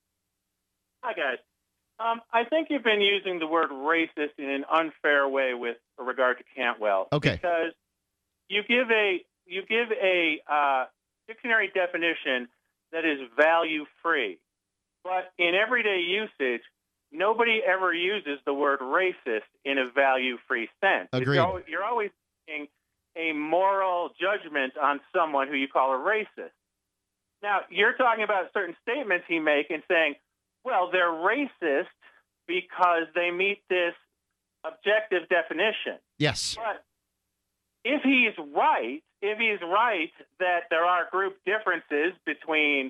Hi, guys. Um, I think you've been using the word racist in an unfair way with regard to Cantwell. Okay. Because you give a you give a uh, dictionary definition that is value free, but in everyday usage, nobody ever uses the word racist in a value free sense. Agreed. You're always, you're always making a moral judgment on someone who you call a racist. Now, you're talking about certain statements he makes and saying, well, they're racist because they meet this objective definition. Yes. But if he's right, if he's right that there are group differences between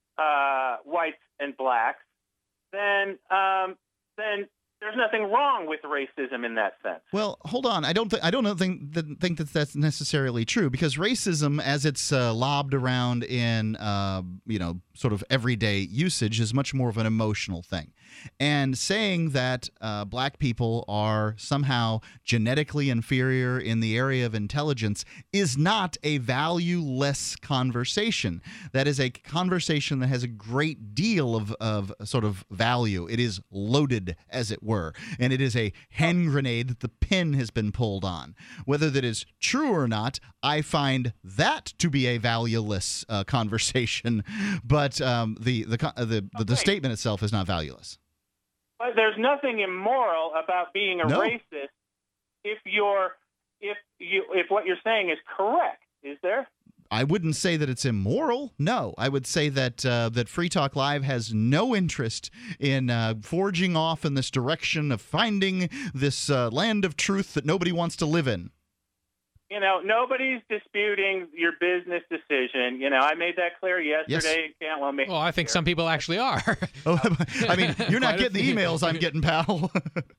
uh, whites and blacks, then um, then there's nothing wrong with racism in that sense. Well, hold on. I don't. Th- I don't think that think that that's necessarily true, because racism, as it's uh, lobbed around in uh, you know sort of everyday usage, is much more of an emotional thing. And saying that uh, black people are somehow genetically inferior in the area of intelligence is not a valueless conversation. That is a conversation that has a great deal of, of sort of value. It is loaded, as it were, and it is a hand grenade that the pin has been pulled on. Whether that is true or not, I find that to be a valueless uh, conversation, but um, the, the, the, the, the statement itself is not valueless. But there's nothing immoral about being a No. racist if you're if you if what you're saying is correct, is there? I wouldn't say that it's immoral. No, I would say that uh, that Free Talk Live has no interest in uh, forging off in this direction of finding this uh, land of truth that nobody wants to live in. You know, nobody's disputing your business decision. You know, I made that clear yesterday. Yes. Cantwell made Well, I think some people actually are. Oh, I mean, you're not Quite a getting the few. emails I'm getting, pal.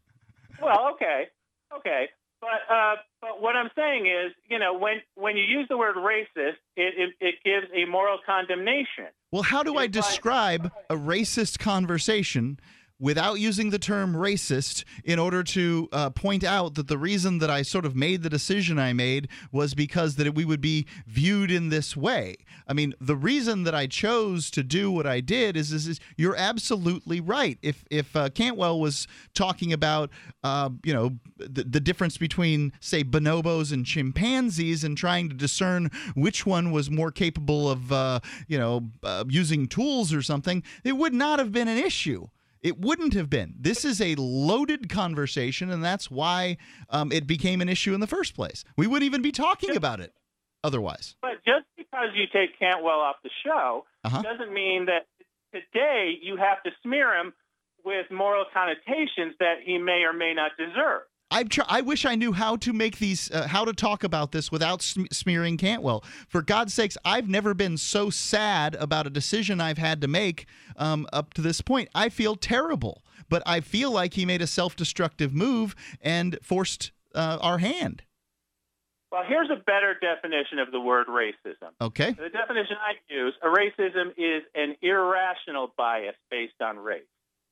Well, okay, okay, but uh, but what I'm saying is, you know, when when you use the word racist, it it, it gives a moral condemnation. Well, how do I describe a racist conversation without using the term racist in order to uh, point out that the reason that I sort of made the decision I made was because that we would be viewed in this way? I mean, the reason that I chose to do what I did is, is, is you're absolutely right. If if uh, Cantwell was talking about, uh, you know, the, the difference between, say, bonobos and chimpanzees and trying to discern which one was more capable of, uh, you know, uh, using tools or something, it would not have been an issue. It wouldn't have been. This is a loaded conversation, and that's why um, it became an issue in the first place. We wouldn't even be talking about it otherwise. But just because you take Cantwell off the show Uh-huh. doesn't mean that today you have to smear him with moral connotations that he may or may not deserve. I've tr- I wish I knew how to make these, uh, how to talk about this without sm- smearing Cantwell. For God's sakes, I've never been so sad about a decision I've had to make um, up to this point. I feel terrible, but I feel like he made a self-destructive move and forced uh, our hand. Well, here's a better definition of the word racism. Okay. The definition I use, a racism is an irrational bias based on race.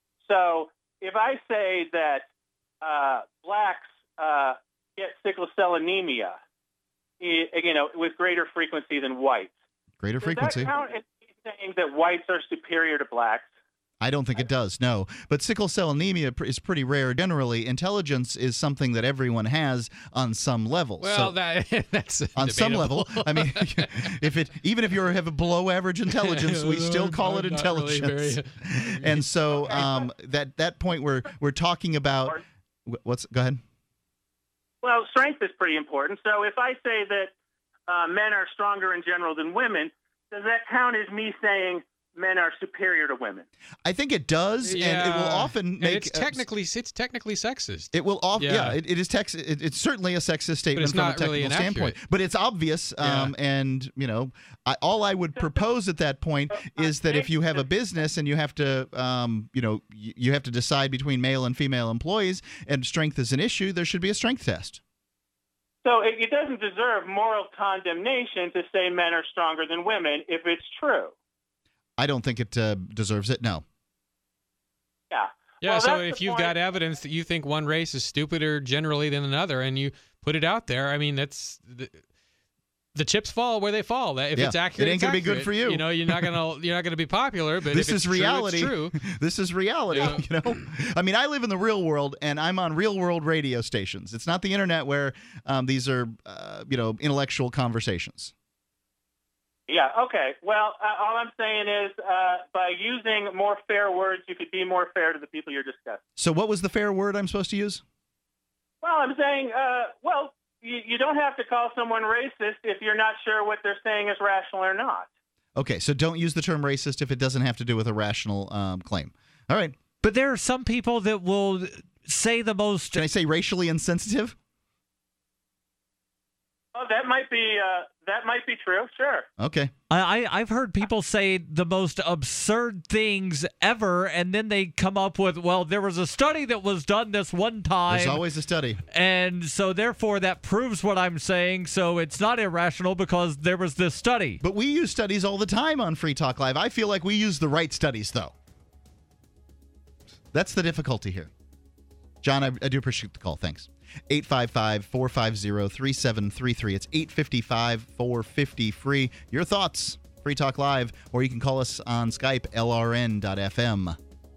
So if I say that uh, blacks uh, get sickle cell anemia, you know, with greater frequency than whites, Greater does frequency. that count as saying that whites are superior to blacks? I don't think it does, no. But sickle cell anemia pr- is pretty rare. Generally, intelligence is something that everyone has on some level. Well, so, that that's on some debatable. level. I mean, if it even if you have a below average intelligence, we still call it Not really intelligence. very- And so um, that that point where we're talking about what's go ahead. Well, strength is pretty important. So if I say that uh, men are stronger in general than women, does that count as me saying men are superior to women? I think it does, and it will often And make. it's technically it's technically sexist. It will off, yeah. Yeah. it, it is tex- it, it's certainly a sexist statement it's from a not technical really inaccurate. standpoint, but it's obvious. Um, And you know, I, all I would propose at that point is that if you have a business and you have to, um, you know, you, you have to decide between male and female employees, and strength is an issue, there should be a strength test. So it, it doesn't deserve moral condemnation to say men are stronger than women if it's true. I don't think it uh, deserves it. No. Yeah. Yeah, Well, so that's if the you've point. got evidence that you think one race is stupider generally than another, and you put it out there, I mean, that's the, the chips fall where they fall. That if Yeah, it's accurate, it ain't it's gonna be good accurate. for you. You know, you're not gonna you're not gonna be popular, but This if it's is reality. True, it's true. This is reality. Yeah. You know, I mean, I live in the real world, and I'm on real world radio stations. It's not the internet where um, these are, uh, you know, intellectual conversations. Yeah, okay. Well, uh, all I'm saying is uh, by using more fair words, you could be more fair to the people you're discussing. So, what was the fair word I'm supposed to use? Well, I'm saying, uh, well, you, you don't have to call someone racist if you're not sure what they're saying is rational or not. Okay, so don't use the term racist if it doesn't have to do with a rational um, claim. All right. But there are some people that will say the most. Can I say racially insensitive? Oh, that might be uh, that might be true. Sure. Okay. I, I I've heard people say the most absurd things ever, and then they come up with, well, there was a study that was done this one time. There's always a study, and so therefore that proves what I'm saying. So it's not irrational because there was this study. But we use studies all the time on Free Talk Live. I feel like we use the right studies, though. That's the difficulty here. John, I, I do appreciate the call. Thanks. eight five five, four five zero, three seven three three. It's eight five five, four five zero, free. Your thoughts, Free Talk Live, or you can call us on Skype, L R N dot F M.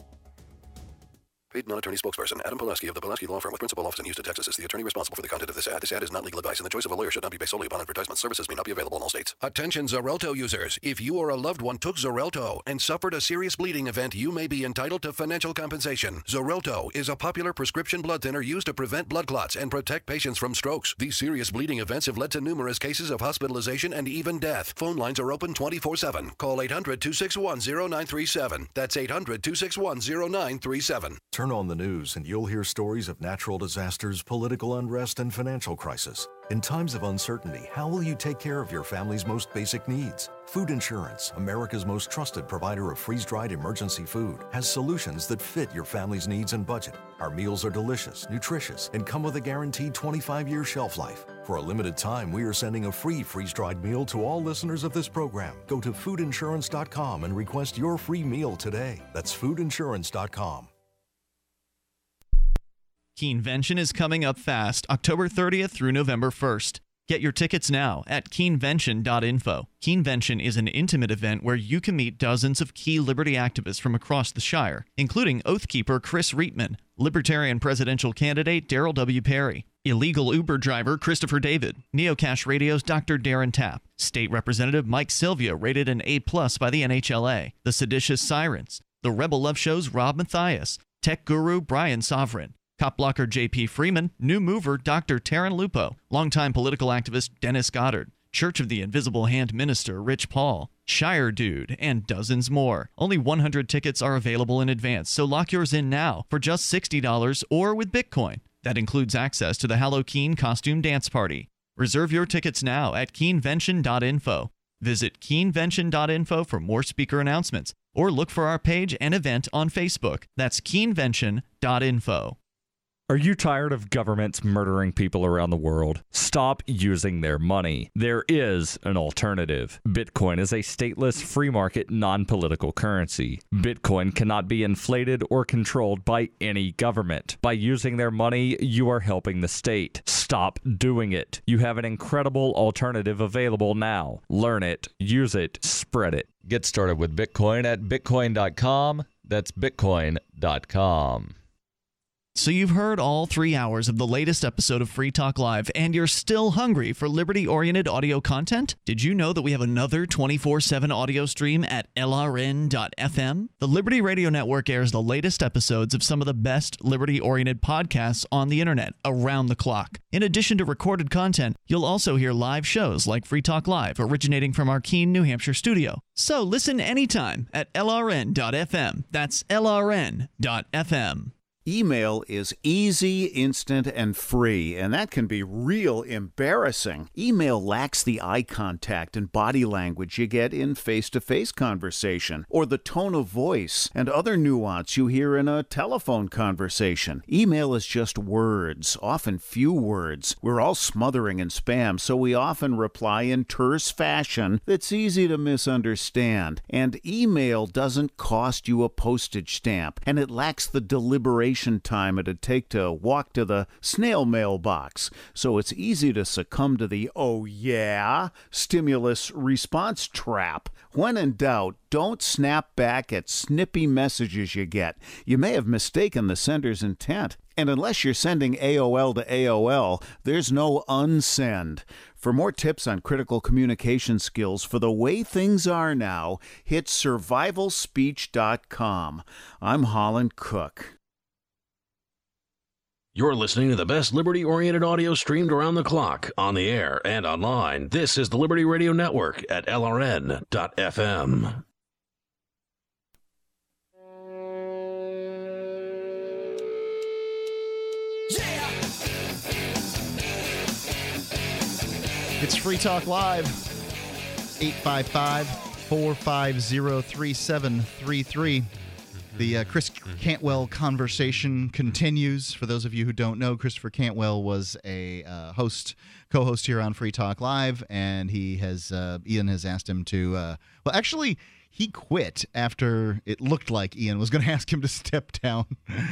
Paid non-attorney spokesperson Adam Pulaski of the Pulaski Law Firm with principal office in Houston, Texas is the attorney responsible for the content of this ad. This ad is not legal advice, and the choice of a lawyer should not be based solely upon advertisement. Services may not be available in all states. Attention Xarelto users. If you or a loved one took Xarelto and suffered a serious bleeding event, you may be entitled to financial compensation. Xarelto is a popular prescription blood thinner used to prevent blood clots and protect patients from strokes. These serious bleeding events have led to numerous cases of hospitalization and even death. Phone lines are open twenty-four seven. Call eight hundred, two six one, zero nine three seven. That's eight hundred, two six one, zero nine three seven. Turn on the news and you'll hear stories of natural disasters, political unrest, and financial crisis. In times of uncertainty, how will you take care of your family's most basic needs? Food Insurance, America's most trusted provider of freeze-dried emergency food, has solutions that fit your family's needs and budget. Our meals are delicious, nutritious, and come with a guaranteed twenty-five year shelf life. For a limited time, we are sending a free freeze-dried meal to all listeners of this program. Go to food insurance dot com and request your free meal today. That's food insurance dot com. Keenvention is coming up fast, October thirtieth through November first. Get your tickets now at keenvention dot info. Keenvention is an intimate event where you can meet dozens of key liberty activists from across the Shire, including Oathkeeper Chris Reitman, Libertarian presidential candidate Darryl W. Perry, illegal Uber driver Christopher David, Neocash Radio's Doctor Darren Tapp, State Representative Mike Sylvia, rated an A plus by the N H L A, the Seditious Sirens, the Rebel Love Show's Rob Mathias, tech guru Brian Sovereign, cop blocker J P Freeman, new mover Doctor Taryn Lupo, longtime political activist Dennis Goddard, Church of the Invisible Hand minister Rich Paul, Shire Dude, and dozens more. Only one hundred tickets are available in advance, so lock yours in now for just sixty dollars or with Bitcoin. That includes access to the Halloween costume dance party. Reserve your tickets now at keenvention dot info. Visit keenvention dot info for more speaker announcements, or look for our page and event on Facebook. That's keenvention dot info. Are you tired of governments murdering people around the world? Stop using their money. There is an alternative. Bitcoin is a stateless, free market, non-political currency. Bitcoin cannot be inflated or controlled by any government. By using their money, you are helping the state. Stop doing it. You have an incredible alternative available now. Learn it, use it, spread it. Get started with Bitcoin at bitcoin dot com. That's bitcoin dot com. So you've heard all three hours of the latest episode of Free Talk Live, and you're still hungry for liberty-oriented audio content? Did you know that we have another twenty-four seven audio stream at L R N dot F M? The Liberty Radio Network airs the latest episodes of some of the best liberty-oriented podcasts on the internet around the clock. In addition to recorded content, you'll also hear live shows like Free Talk Live, originating from our Keene, New Hampshire studio. So listen anytime at L R N dot F M. That's L R N dot F M. Email is easy, instant, and free, and that can be real embarrassing. Email lacks the eye contact and body language you get in face-to-face conversation, or the tone of voice and other nuance you hear in a telephone conversation. Email is just words, often few words. We're all smothering in spam, so we often reply in terse fashion that's easy to misunderstand. And email doesn't cost you a postage stamp, and it lacks the deliberation time it'd take to walk to the snail mail box, so it's easy to succumb to the oh yeah stimulus response trap. When in doubt, don't snap back at snippy messages you get. You may have mistaken the sender's intent. And unless you're sending A O L to A O L, there's no unsend. For more tips on critical communication skills for the way things are now, hit survival speech dot com. I'm Holland Cook. You're listening to the best liberty-oriented audio streamed around the clock, on the air and online. This is the Liberty Radio Network at L R N dot F M. It's Free Talk Live. eight five five, four five zero, three seven three three. The uh, Chris Cantwell conversation continues. For those of you who don't know, Christopher Cantwell was a uh, host, co-host here on Free Talk Live, and he has uh, Ian has asked him to. Uh, well, actually, he quit after it looked like Ian was going to ask him to step down.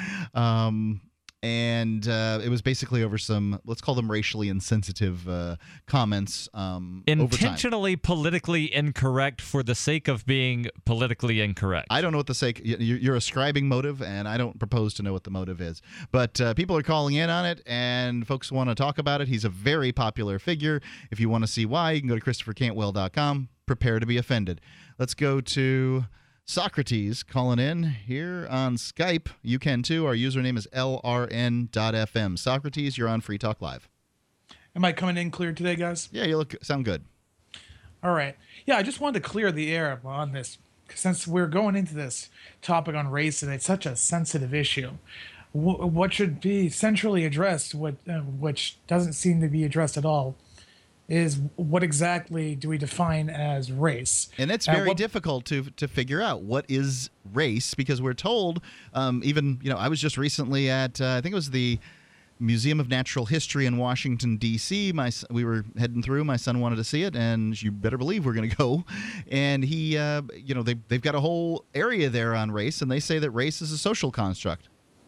um, And uh, it was basically over some, let's call them racially insensitive uh, comments. Um, Intentionally politically incorrect for the sake of being politically incorrect. I don't know what the sake, you're ascribing motive, and I don't propose to know what the motive is. But uh, people are calling in on it, and folks want to talk about it. He's a very popular figure. If you want to see why, you can go to christopher cantwell dot com. Prepare to be offended. Let's go to Socrates calling in here on Skype. You can too. Our username is L R N dot F M. Socrates, you're on Free Talk Live. Am I coming in clear today, guys? Yeah, you look sound good. All right. Yeah, I just wanted to clear the air on this, since we're going into this topic on race, and it's such a sensitive issue. W- what should be centrally addressed, what uh, which doesn't seem to be addressed at all, is what exactly do we define as race? And it's Uh, very what- difficult to to figure out what is race, because we're told, um, even, you know, I was just recently at, uh, I think it was the Museum of Natural History in Washington, D C My s- We were heading through. My son wanted to see it, and you better believe we're going to go. And he, uh, you know, they, they've got a whole area there on race, and they say that race is a social construct.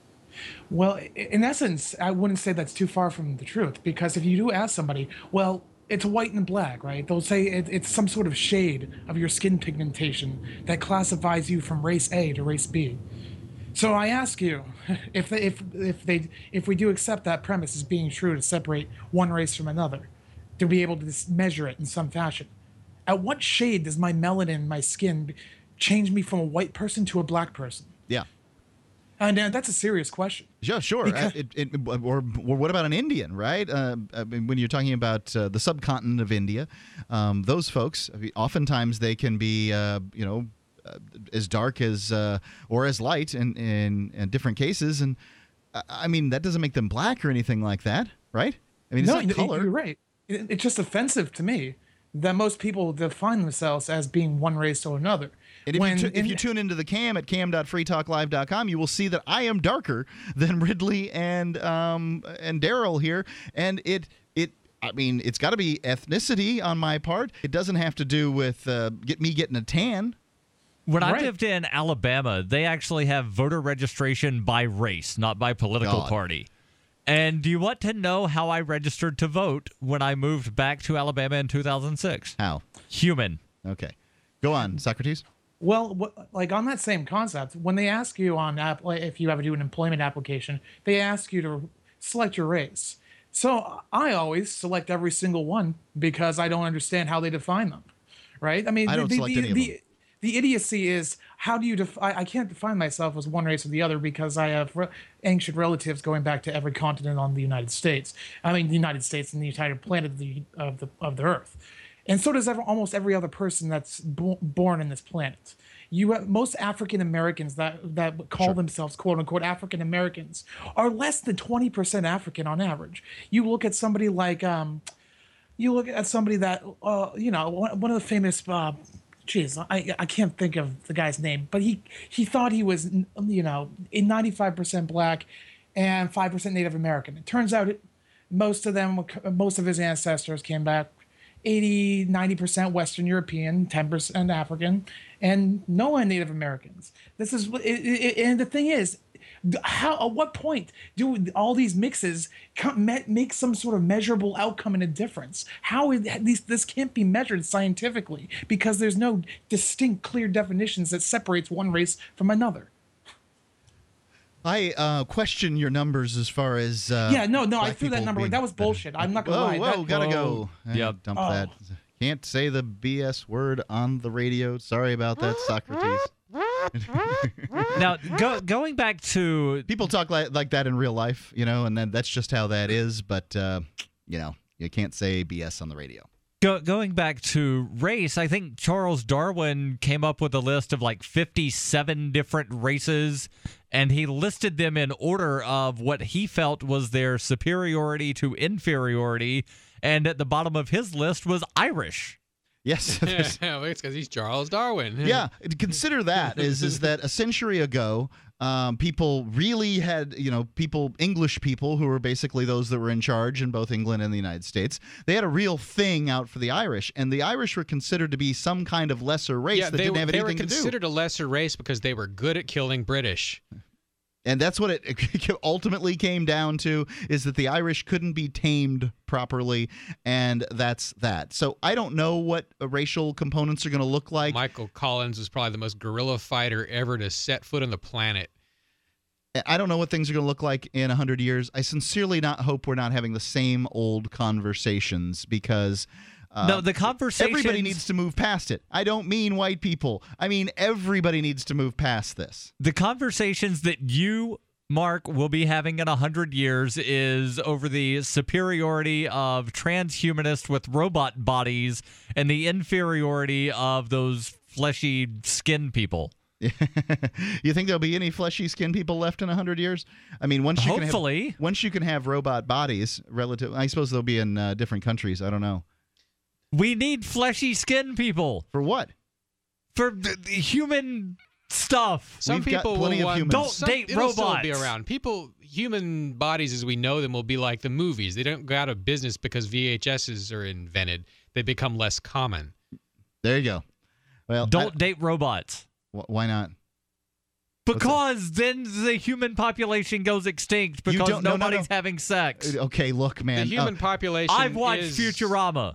Well, i- in essence, I wouldn't say that's too far from the truth, because if you do ask somebody, well, it's white and black, right? They'll say it, it's some sort of shade of your skin pigmentation that classifies you from race A to race B. So I ask you, if they, if if they if we do accept that premise as being true to separate one race from another, to be able to just measure it in some fashion, at what shade does my melanin, my skin, change me from a white person to a black person? Yeah. And uh, that's a serious question. Yeah, sure. Because- Uh, it, it, or, or what about an Indian, right? Uh, I mean, when you're talking about uh, the subcontinent of India, um, those folks, I mean, oftentimes they can be, uh, you know, uh, as dark as uh, or as light in, in, in different cases. And uh, I mean, that doesn't make them black or anything like that, right? I mean, it's no, not color. you're right. It, it's just offensive to me that most people define themselves as being one race or another. And if, When you, tu- in- if you tune into the cam at cam dot free talk live dot com, you will see that I am darker than Ridley and um, and Darryl here. And it it I mean, it's got to be ethnicity on my part. It doesn't have to do with uh, get me getting a tan. When I Right. lived in Alabama, they actually have voter registration by race, not by political God. party. And do you want to know how I registered to vote when I moved back to Alabama in two thousand six? How? Human. Okay. Go on, Socrates. Well, what, like on that same concept, when they ask you on app, like if you ever do an employment application, they ask you to select your race. So I always select every single one because I don't understand how they define them, right? I mean, I don't the, select the, any of the, them. the idiocy is how do you define? I can't define myself as one race or the other because I have re- ancient relatives going back to every continent on the United States. I mean, the United States and the entire planet of the of the, of the Earth. And so does every, almost every other person that's bo- born in this planet. You have, most African Americans that that call Sure. themselves "quote unquote" African Americans are less than twenty percent African on average. You look at somebody like um, you look at somebody that uh, you know one, one of the famous. Uh, Geez, I I can't think of the guy's name, but he he thought he was you know in ninety-five percent black and five percent Native American. It turns out it, most of them, most of his ancestors came back eighty, ninety percent Western European, ten percent African, and no one Native Americans. This is, it, it, and the thing is, how, at what point do all these mixes come, make some sort of measurable outcome and a difference? How is, these, this can't be measured scientifically because there's no distinct, clear definitions that separates one race from another. I uh, question your numbers as far as uh, yeah, no, no, I black threw that people number. being- That was bullshit. I'm not gonna Whoa, lie. whoa, That- gotta Whoa. go. Eh, Yep. Dump Oh. that. Can't say the B S word on the radio. Sorry about that, Socrates. Now, go, going back to people talk like, like that in real life, you know, and then that's just how that is. But uh, you know, you can't say B S on the radio. Go, going back to race, I think Charles Darwin came up with a list of like fifty-seven different races, and he listed them in order of what he felt was their superiority to inferiority, and at the bottom of his list was Irish. Yes. Yeah, it's because he's Charles Darwin. Yeah, consider that is is that a century ago, um, people really had, you know, people, English people who were basically those that were in charge in both England and the United States. They had a real thing out for the Irish, and the Irish were considered to be some kind of lesser race Yeah, that they, didn't have they anything were to do. considered a lesser race because they were good at killing British. And that's what it ultimately came down to, is that the Irish couldn't be tamed properly, and that's that. So I don't know what racial components are going to look like. Michael Collins was probably the most guerrilla fighter ever to set foot on the planet. I don't know what things are going to look like in one hundred years. I sincerely not hope we're not having the same old conversations because... Uh, no, the conversation. Everybody needs to move past it. I don't mean white people. I mean everybody needs to move past this. The conversations that you, Mark, will be having in one hundred years is over the superiority of transhumanists with robot bodies and the inferiority of those fleshy skin people. You think there'll be any fleshy skin people left in one hundred years? I mean, once you Hopefully. can have, once you can have robot bodies, relative, I suppose they'll be in uh, different countries. I don't know. We need fleshy skin people. For what? For the, the human stuff. Some We've people got plenty will of want, humans. Don't some, date it'll robots. Still be around. People, human bodies as we know them will be like the movies. They don't go out of business because V H S's are invented. They become less common. There you go. Well, Don't I, date robots. wh- why not? Because then the human population goes extinct You because don't- no, no, nobody's no. having sex. Okay, look, man. The human uh, population I've watched is, Futurama.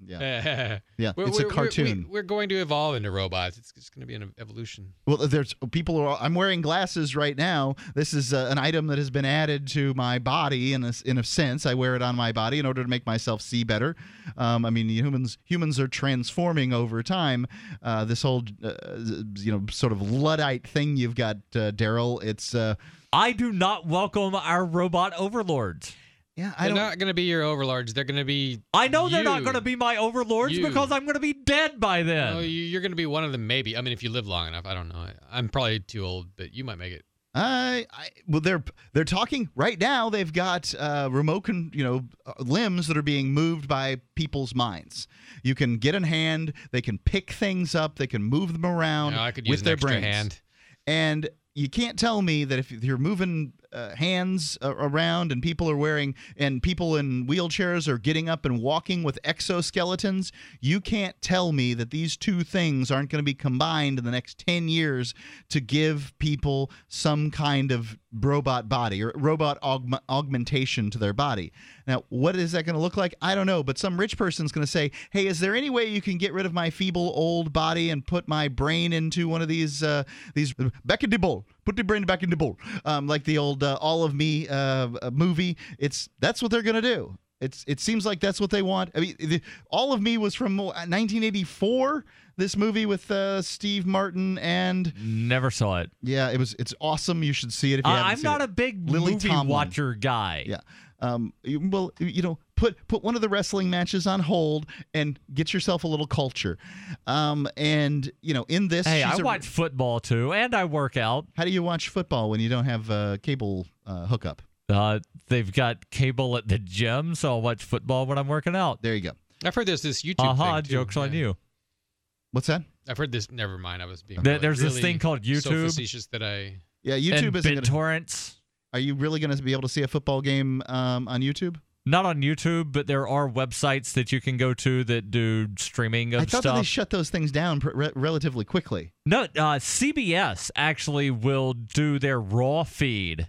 Yeah, yeah. We're, It's we're, a cartoon. We're, we're going to evolve into robots. It's, it's going to be an evolution. Well, there's people who are. I'm wearing glasses right now. This is uh, an item that has been added to my body in a, in a sense. I wear it on my body in order to make myself see better. Um, I mean, humans humans are transforming over time. Uh, this whole uh, you know sort of Luddite thing you've got, uh, Darryl. It's. Uh, I do not welcome our robot overlords. Yeah, I they're don't. not going to be your overlords. They're going to be. I know they're you. not going to be my overlords You. because I'm going to be dead by then. Oh, you- you're going to be one of them, maybe. I mean, if you live long enough, I don't know. I- I'm probably too old, but you might make it. I, I well, they're they're talking right now. They've got uh, remote, con, you know, uh, limbs that are being moved by people's minds. You can get in hand. They can pick things up. They can move them around You know, I could with use an their extra brains. hand. And you can't tell me that if you're moving uh, hands uh, around and people are wearing and people in wheelchairs are getting up and walking with exoskeletons, you can't tell me that these two things aren't going to be combined in the next ten years to give people some kind of robot body or robot aug- augmentation to their body. Now, what is that going to look like? I don't know, but some rich person's going to say, hey, is there any way you can get rid of my feeble old body and put my brain into one of these, uh, these back in the bowl, put the brain back in the bowl, um, like the old uh, All of Me uh, movie. It's That's what they're going to do. It's It seems like that's what they want. I mean, the, All of Me was from nineteen eighty-four, this movie with uh, Steve Martin and... Never saw it. Yeah, it was. It's awesome. You should see it if you Uh, haven't I'm seen not it. a big Lily movie Tomlin. watcher guy. Yeah. Um, you- well, you know, put put one of the wrestling matches on hold and get yourself a little culture. Um, and you know, in this, Hey, she's I a- watch football too, and I work out. How do you watch football when you don't have a cable uh, hookup? Uh, they've got cable at the gym, so I'll watch football when I'm working out. There you go. I've heard there's this YouTube Aha, thing, too. joke's on Yeah. you. What's that? I've heard this. Never mind. I was being There- really- there's this really thing called So YouTube. facetious that I. Yeah, YouTube and isn't. Gonna, BitTorrents. are you really going to be able to see a football game um, on YouTube? Not on YouTube, but there are websites that you can go to that do streaming of I thought stuff. that they shut those things down pr- re- relatively quickly. No, uh, C B S actually will do their raw feed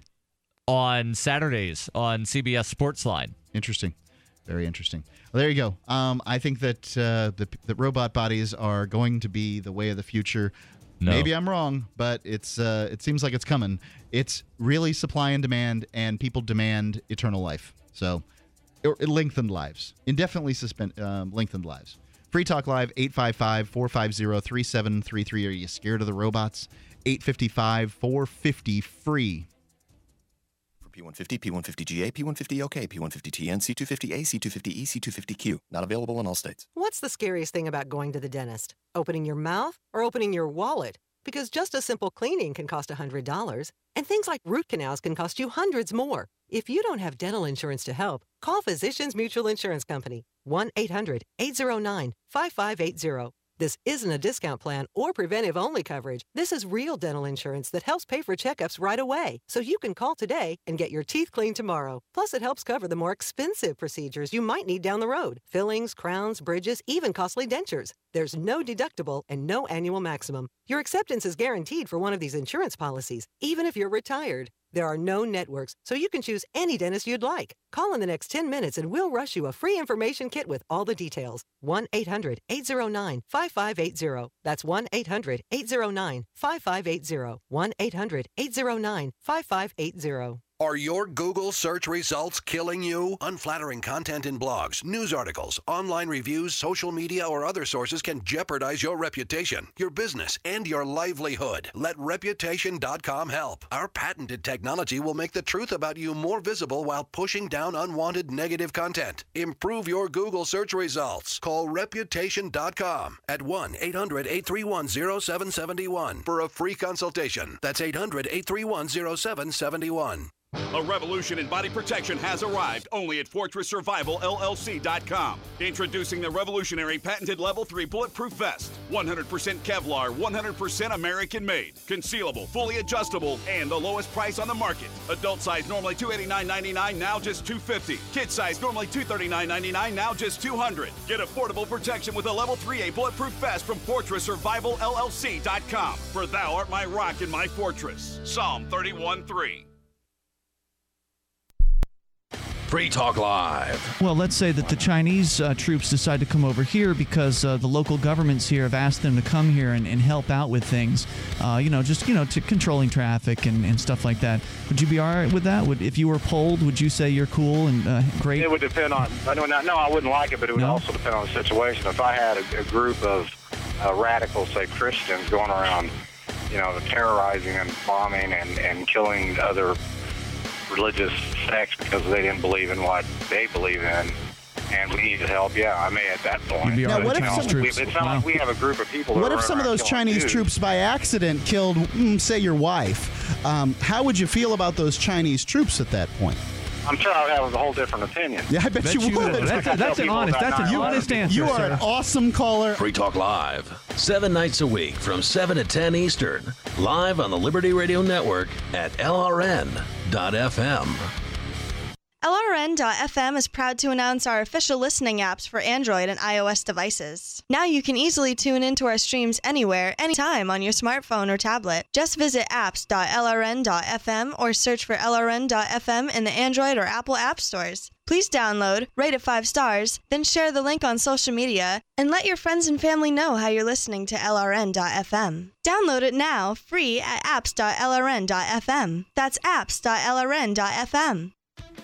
on Saturdays on C B S Sportsline. Interesting. Very interesting. Well, there you go. Um, I think that uh, the, the robot bodies are going to be the way of the future. No. Maybe I'm wrong, but it's uh, it seems like it's coming. It's really supply and demand, and people demand eternal life. So, or lengthened lives, indefinitely suspend um, lengthened lives. Free Talk Live, eight five five, four five zero, three seven three three. Are you scared of the robots? eight five five, four five zero, free. P one fifty, P one fifty G A, P one fifty OK, P one fifty T N, C two fifty A, C two fifty E, C two fifty Q. Not available in all states. What's the scariest thing about going to the dentist? Opening your mouth or opening your wallet? Because just a simple cleaning can cost one hundred dollars, and things like root canals can cost you hundreds more. If you don't have dental insurance to help, call Physicians Mutual Insurance Company, one eight hundred, eight zero nine, five five eight zero. This isn't a discount plan or preventive-only coverage. This is real dental insurance that helps pay for checkups right away, so you can call today and get your teeth cleaned tomorrow. Plus, it helps cover the more expensive procedures you might need down the road. Fillings, crowns, bridges, even costly dentures. There's no deductible and no annual maximum. Your acceptance is guaranteed for one of these insurance policies, even if you're retired. There are no networks, so you can choose any dentist you'd like. Call in the next ten minutes and we'll rush you a free information kit with all the details. one eight hundred, eight zero nine, five five eight zero. That's one eight hundred, eight zero nine, five five eight zero. one eight hundred, eight zero nine, five five eight zero. Are your Google search results killing you? Unflattering content in blogs, news articles, online reviews, social media, or other sources can jeopardize your reputation, your business, and your livelihood. Let reputation dot com help. Our patented technology will make the truth about you more visible while pushing down unwanted negative content. Improve your Google search results. Call reputation dot com at one eight hundred, eight three one, zero seven seven one for a free consultation. That's eight hundred, eight three one, zero seven seven one. A revolution in body protection has arrived only at Fortress Survival L L C dot com. Introducing the revolutionary patented Level three Bulletproof Vest. one hundred percent Kevlar, one hundred percent American made. Concealable, fully adjustable, and the lowest price on the market. Adult size normally two hundred eighty-nine ninety-nine, now just two hundred fifty dollars. Kid size normally two hundred thirty-nine ninety-nine, now just two hundred dollars. Get affordable protection with a Level three A Bulletproof Vest from Fortress Survival L L C dot com. For thou art my rock and my fortress. Psalm thirty-one three. Free Talk Live. Well, let's say that the Chinese uh, troops decide to come over here because uh, the local governments here have asked them to come here and, and help out with things, uh, you know, just, you know, to controlling traffic and, and stuff like that. Would you be all right with that? Would, if you were polled, would you say you're cool and uh, great? It would depend on, I don't know, no, I wouldn't like it, but it would No? also depend on the situation. If I had a, a group of uh, radicals, say Christians, going around, you know, terrorizing and bombing and, and killing other religious sects because they didn't believe in what they believe in, and we needed help, yeah, I may at that point. Now, what if some, we, it's not wow. like we have a group of people. What that if run some of around those killing Chinese Jews. troops by accident killed, mm, say, your wife? Um, how would you feel about those Chinese troops at that point? I'm sure I'd have a whole different opinion. Yeah, I bet, Bet you you would. would. That's a- that's an honest- that's a honest answer, You are sir. an awesome caller. Free Talk Live, seven nights a week from seven to ten Eastern, live on the Liberty Radio Network at L R N dot F M. L R N dot F M is proud to announce our official listening apps for Android and iOS devices. Now you can easily tune into our streams anywhere, anytime on your smartphone or tablet. Just visit apps dot L R N dot F M or search for L R N dot F M in the Android or Apple app stores. Please download, rate it five stars, then share the link on social media, and let your friends and family know how you're listening to L R N dot F M. Download it now, free at apps dot L R N dot F M. That's apps dot L R N dot F M.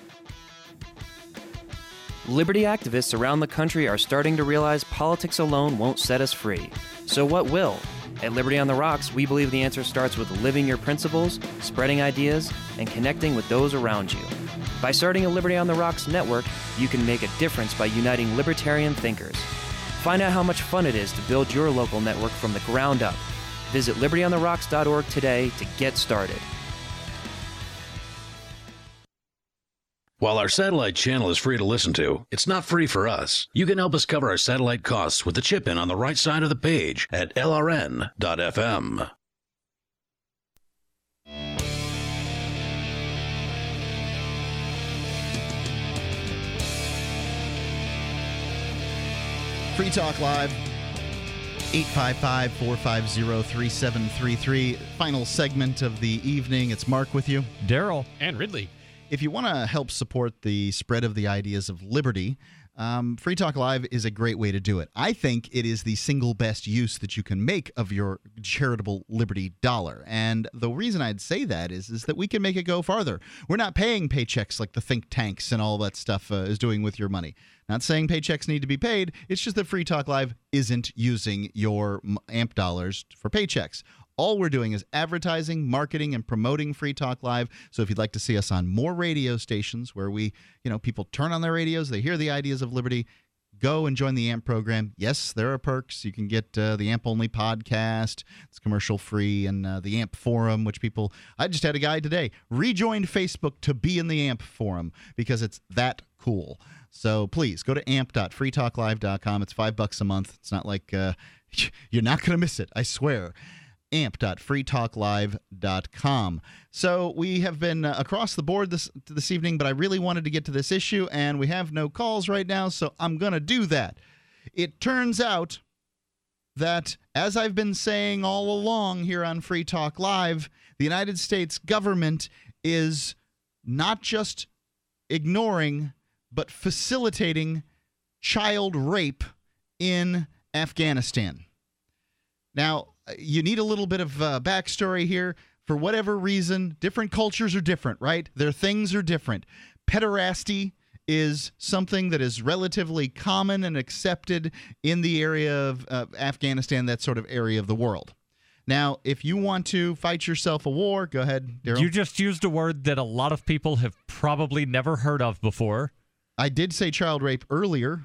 Liberty activists around the country are starting to realize politics alone won't set us free. So what will? At Liberty on the Rocks, we believe the answer starts with living your principles, spreading ideas, and connecting with those around you. By starting a Liberty on the Rocks network, you can make a difference by uniting libertarian thinkers. Find out how much fun it is to build your local network from the ground up. Visit liberty on the rocks dot org today to get started. While our satellite channel is free to listen to, it's not free for us. You can help us cover our satellite costs with the chip-in on the right side of the page at L R N dot F M. Free Talk Live, eight five five, four five zero, three seven three three. Final segment of the evening. It's Mark with you. Darryl. And Ridley. If you want to help support the spread of the ideas of liberty, um, Free Talk Live is a great way to do it. I think it is the single best use that you can make of your charitable liberty dollar. And the reason I'd say that is, is that we can make it go farther. We're not paying paychecks like the think tanks and all that stuff uh, is doing with your money. Not saying paychecks need to be paid. It's just that Free Talk Live isn't using your A M P dollars for paychecks. All we're doing is advertising, marketing, and promoting Free Talk Live. So if you'd like to see us on more radio stations where we, you know, people turn on their radios, they hear the ideas of liberty, go and join the A M P program. Yes, there are perks. You can get uh, the A M P Only podcast. It's commercial free. And uh, the A M P forum, which people – I just had a guy today rejoined Facebook to be in the A M P forum because it's that cool. So please go to amp dot free talk live dot com. It's five bucks a month. It's not like uh, – you're not going to miss it, I swear. amp dot free talk live dot com. So we have been uh, across the board this this evening, but I really wanted to get to this issue, and we have no calls right now, so I'm going to do that. It turns out that, as I've been saying all along here on Free Talk Live, the United States government is not just ignoring, but facilitating child rape in Afghanistan. Now, you need a little bit of uh, backstory here. For whatever reason, different cultures are different, right? Their things are different. Pederasty is something that is relatively common and accepted in the area of uh, Afghanistan, that sort of area of the world. Now, if you want to fight yourself a war, go ahead, Darryl. You just used a word that a lot of people have probably never heard of before. I did say child rape earlier.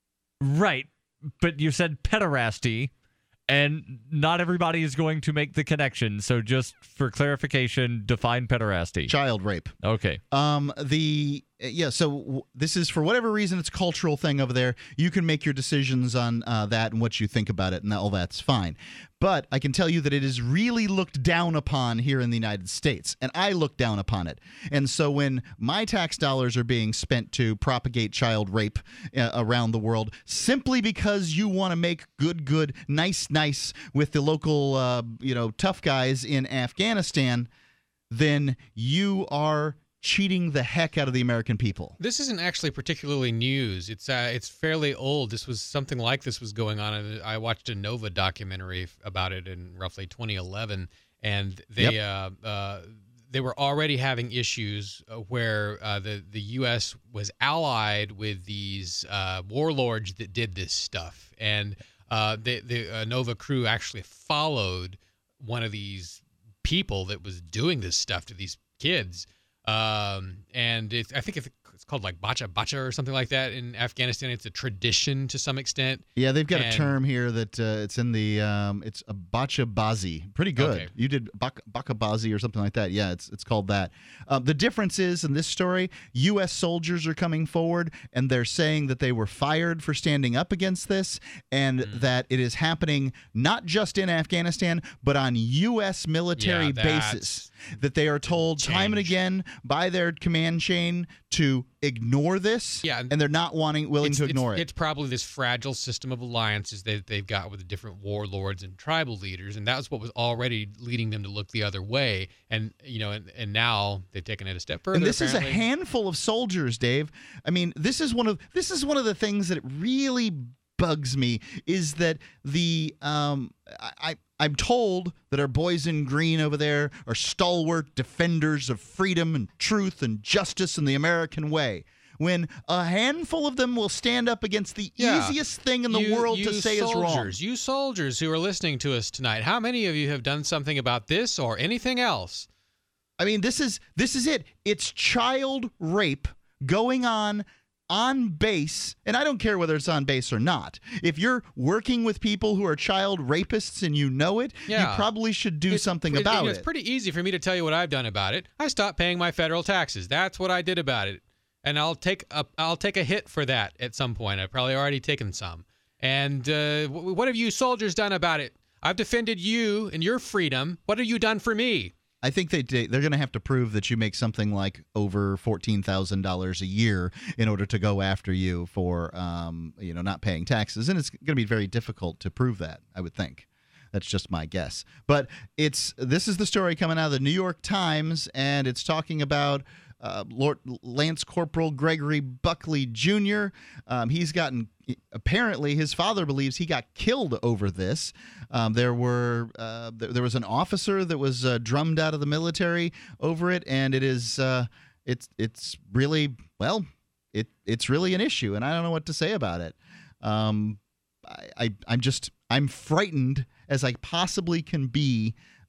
Right, but you said pederasty. And not everybody is going to make the connection. So just for clarification, define pederasty. Child rape. Okay. Um, the yeah, so w- this is, for whatever reason, it's a cultural thing over there. You can make your decisions on uh, that and what you think about it, and all that's fine. But I can tell you that it is really looked down upon here in the United States, and I look down upon it. And so when my tax dollars are being spent to propagate child rape uh, around the world, simply because you want to make good, good, nice, nice with the local, uh, you know, tough guys in Afghanistan, then you are cheating the heck out of the American people. This isn't actually particularly news. It's uh, it's fairly old. This was something like this was going on. And I watched a Nova documentary about it in roughly twenty eleven, and they yep. uh, uh, they were already having issues where uh, the the U S was allied with these uh, warlords that did this stuff, and uh, the the uh, Nova crew actually followed one of these people that was doing this stuff to these kids. Um, and it's, I think it's, it's called like bacha bacha or something like that in Afghanistan. It's a tradition to some extent. Yeah, they've got and, a term here that uh, it's in the um, it's a bacha bazi. Pretty good. Okay. You did bak- baka bazi or something like that. Yeah, it's it's called that. Uh, the difference is in this story, U S soldiers are coming forward and they're saying that they were fired for standing up against this, and mm. that it is happening not just in Afghanistan but on U S military yeah, bases. That they are told changed. time and again by their command chain to ignore this, yeah, and they're not wanting willing it's, to ignore it's, it. It's probably this fragile system of alliances that they've got with the different warlords and tribal leaders, and that's what was already leading them to look the other way. And you know, and, and now they've taken it a step further. And this apparently. is a handful of soldiers, Dave. I mean, this is one of this is one of the things that really bugs me is that the um I. I I'm told that our boys in green over there are stalwart defenders of freedom and truth and justice and the American way, when a handful of them will stand up against the yeah. easiest thing in the you, world you to say soldiers, is wrong. You soldiers who are listening to us tonight, how many of you have done something about this or anything else? I mean, this is this is it. It's child rape going on on base, and I don't care whether it's on base or not. If you're working with people who are child rapists and you know it, yeah. you probably should do it's, something it, about you know, it. It's pretty easy for me to tell you what I've done about it. I stopped paying my federal taxes. That's what I did about it. And I'll take a, I'll take a hit for that at some point. I've probably already taken some. And uh, what have you soldiers done about it? I've defended you and your freedom. What have you done for me? I think they they're going to have to prove that you make something like over fourteen thousand dollars a year in order to go after you for um, you know not paying taxes, and it's going to be very difficult to prove that, I would think. That's just my guess. But it's this is the story coming out of the New York Times, and it's talking about uh, Lord Lance Corporal Gregory Buckley Junior Um, he's gotten apparently his father believes he got killed over this. Um, there were uh, th- there was an officer that was uh, drummed out of the military over it, and it is uh, it's it's really well it it's really an issue, and I don't know what to say about it. Um, I, I I'm just I'm frightened as I possibly can be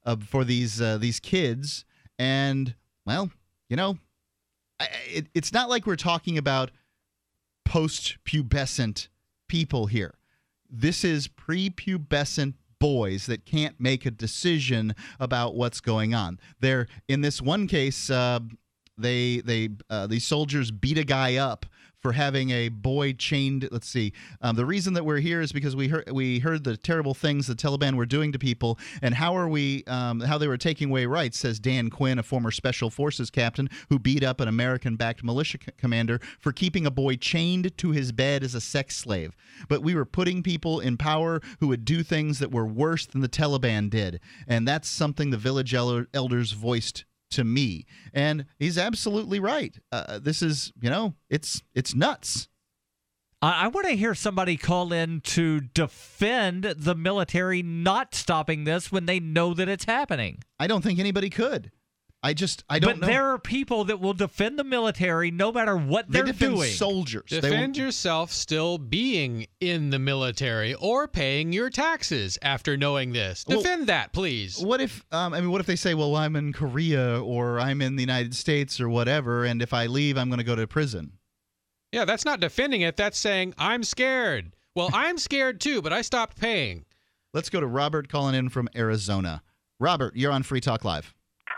uh, for these uh, these kids. And, well, you know, I, it, it's not like we're talking about post-pubescent people here. This is prepubescent boys that can't make a decision about what's going on. They're, in this one case, uh, they they uh, these soldiers beat a guy up for having a boy chained. Let's see. Um, the reason that we're here is because we heard we heard the terrible things the Taliban were doing to people, and how are we? Um, how they were taking away rights, says Dan Quinn, a former Special Forces captain who beat up an American-backed militia c- commander for keeping a boy chained to his bed as a sex slave. But we were putting people in power who would do things that were worse than the Taliban did, and that's something the village el- elders voiced to me. And he's absolutely right. Uh, this is, you know, it's it's nuts. I, I want to hear somebody call in to defend the military not stopping this when they know that it's happening. I don't think anybody could. I just, I don't but know. But there are people that will defend the military no matter what they they're defend doing. Soldiers. Defend yourself still being in the military or paying your taxes after knowing this. Defend well, that, please. What if, um, I mean, what if they say, well, I'm in Korea or I'm in the United States or whatever, and if I leave, I'm going to go to prison? Yeah, that's not defending it. That's saying, I'm scared. Well, I'm scared too, but I stopped paying. Let's go to Robert calling in from Arizona. Robert, you're on Free Talk Live.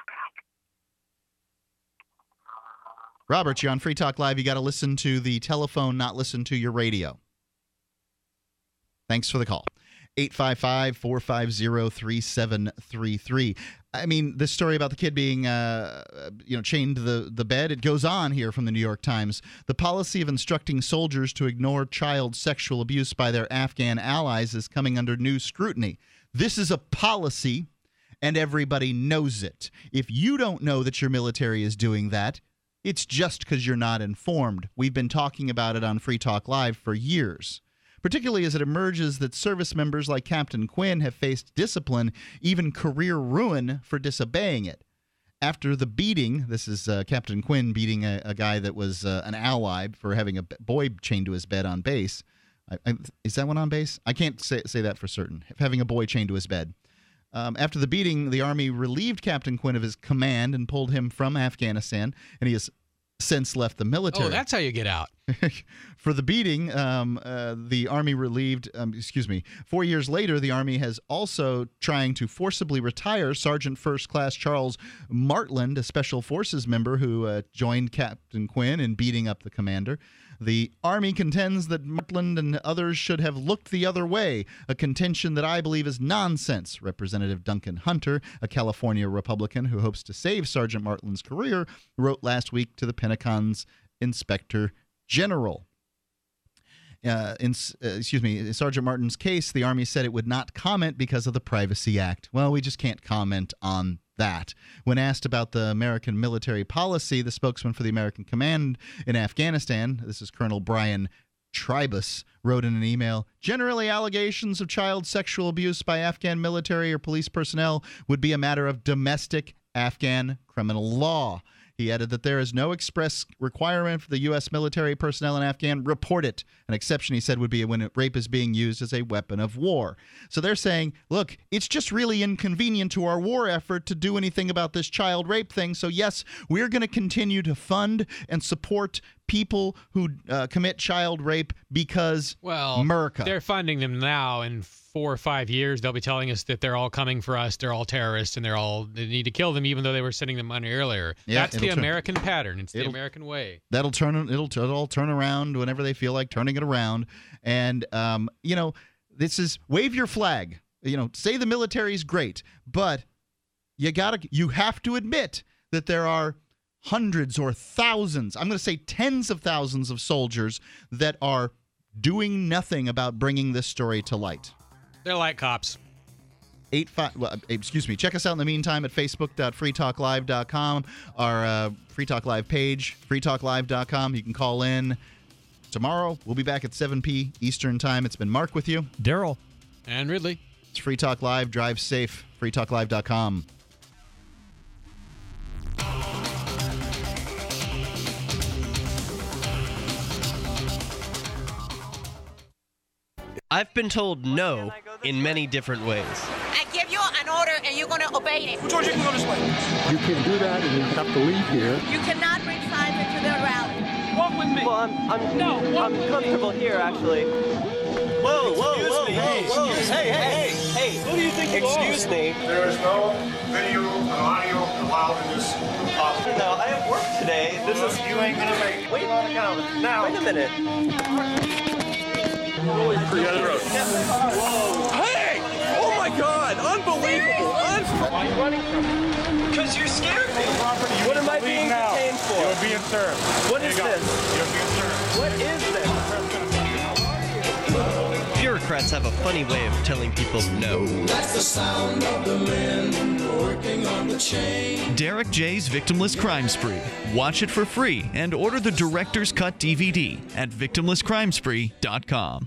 Robert, you're on Free Talk Live. You got to listen to the telephone, not listen to your radio. Thanks for the call. eight five five, four five zero, three seven three three. I mean, this story about the kid being uh, you know, chained to the, the bed, it goes on here from the New York Times. The policy of instructing soldiers to ignore child sexual abuse by their Afghan allies is coming under new scrutiny. This is a policy, and everybody knows it. If you don't know that your military is doing that, it's just because you're not informed. We've been talking about it on Free Talk Live for years, particularly as it emerges that service members like Captain Quinn have faced discipline, even career ruin, for disobeying it. After the beating, this is uh, Captain Quinn beating a, a guy that was uh, an ally for having a boy chained to his bed on base. I, I, is that one on base? I can't say, say that for certain. Having a boy chained to his bed. Um, after the beating, the Army relieved Captain Quinn of his command and pulled him from Afghanistan, and he has since left the military. Oh, that's how you get out. For the beating, um, uh, the Army relieved, um, excuse me, four years later, the Army has also trying to forcibly retire Sergeant First Class Charles Martland, a Special Forces member who uh, joined Captain Quinn in beating up the commander. The Army contends that Martland and others should have looked the other way, a contention that I believe is nonsense. Representative Duncan Hunter, a California Republican who hopes to save Sergeant Martland's career, wrote last week to the Pentagon's Inspector General. Uh, in, uh, excuse me, in Sergeant Martin's case, the Army said it would not comment because of the Privacy Act. Well, we just can't comment on that. When asked about the American military policy, the spokesman for the American command in Afghanistan, this is Colonel Brian Tribus, wrote in an email, generally allegations of child sexual abuse by Afghan military or police personnel would be a matter of domestic Afghan criminal law. He added that there is no express requirement for the U S military personnel in Afghan report it. An exception, he said, would be when rape is being used as a weapon of war. So they're saying, look, it's just really inconvenient to our war effort to do anything about this child rape thing. So, yes, we're going to continue to fund and support people who uh, commit child rape because well, America. They're funding them now. In four or five years, they'll be telling us that they're all coming for us. They're all terrorists, and they're all they need to kill them, even though they were sending them money earlier. Yeah, That's the turn, American pattern. It's the American way. That'll turn. It'll, it'll all turn around whenever they feel like turning it around. And um, you know, this is wave your flag. You know, say the military's great, but you gotta, you have to admit that there are hundreds or thousands, I'm going to say tens of thousands of soldiers that are doing nothing about bringing this story to light. They're like cops. Eight five. Well, excuse me. Check us out in the meantime at facebook dot free talk live dot com, our uh, Free Talk Live page, free talk live dot com. You can call in tomorrow. We'll be back at seven p.m. Eastern Time. It's been Mark with you. Darryl. And Ridley. It's Free Talk Live. Drive safe. free talk live dot com. I've been told no in many different ways. I give you an order and you're going to obey it. George, you can go this way. You can't do that and you have to leave here. You cannot bring signs into the rally. Walk with me. Well, I'm, I'm, no, I'm comfortable here, actually. Whoa, whoa, Excuse whoa, me. whoa, whoa. Excuse Hey, me. hey, hey, hey. Who do you think you Excuse are? me. There is no video and audio allowed in this hospital. No, I have work today. This well, is... You ain't gonna make it. Wait, on account. Now. Wait a minute. Forget the road. Whoa. Hey! Oh my God! Unbelievable! Un- Why are you running from me? Because you're scared me. Property, you What am I being now. detained for? You're being served. What There is you go. this? You're being served. What is this? Bureaucrats have a funny way of telling people no. That's the sound of the men working on the chain. Derek J's Victimless Crime Spree. Watch it for free and order the Director's Cut D V D at victimless crime spree dot com.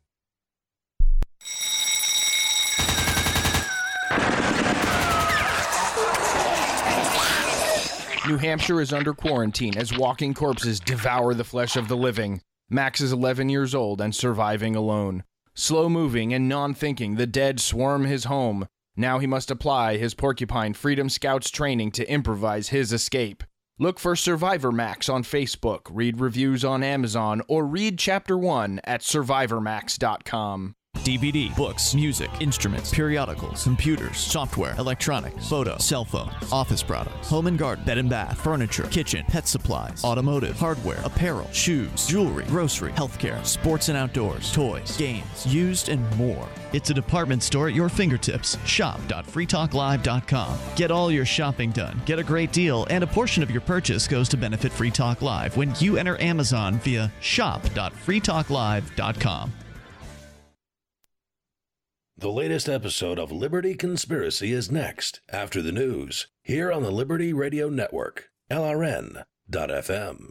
New Hampshire is under quarantine as walking corpses devour the flesh of the living. Max is eleven years old and surviving alone. Slow-moving and non-thinking, the dead swarm his home. Now he must apply his Porcupine Freedom Scouts training to improvise his escape. Look for Survivor Max on Facebook, read reviews on Amazon, or read Chapter one at survivor max dot com. D V D, books, music, instruments, periodicals, computers, software, electronics, photo, cell phones, office products, home and garden, bed and bath, furniture, kitchen, pet supplies, automotive, hardware, apparel, shoes, jewelry, grocery, healthcare, sports and outdoors, toys, games, used, and more. It's a department store at your fingertips. shop dot free talk live dot com. Get all your shopping done, get a great deal, and a portion of your purchase goes to benefit Free Talk Live when you enter Amazon via shop dot free talk live dot com. The latest episode of Liberty Conspiracy is next, after the news, here on the Liberty Radio Network, L R N dot F M.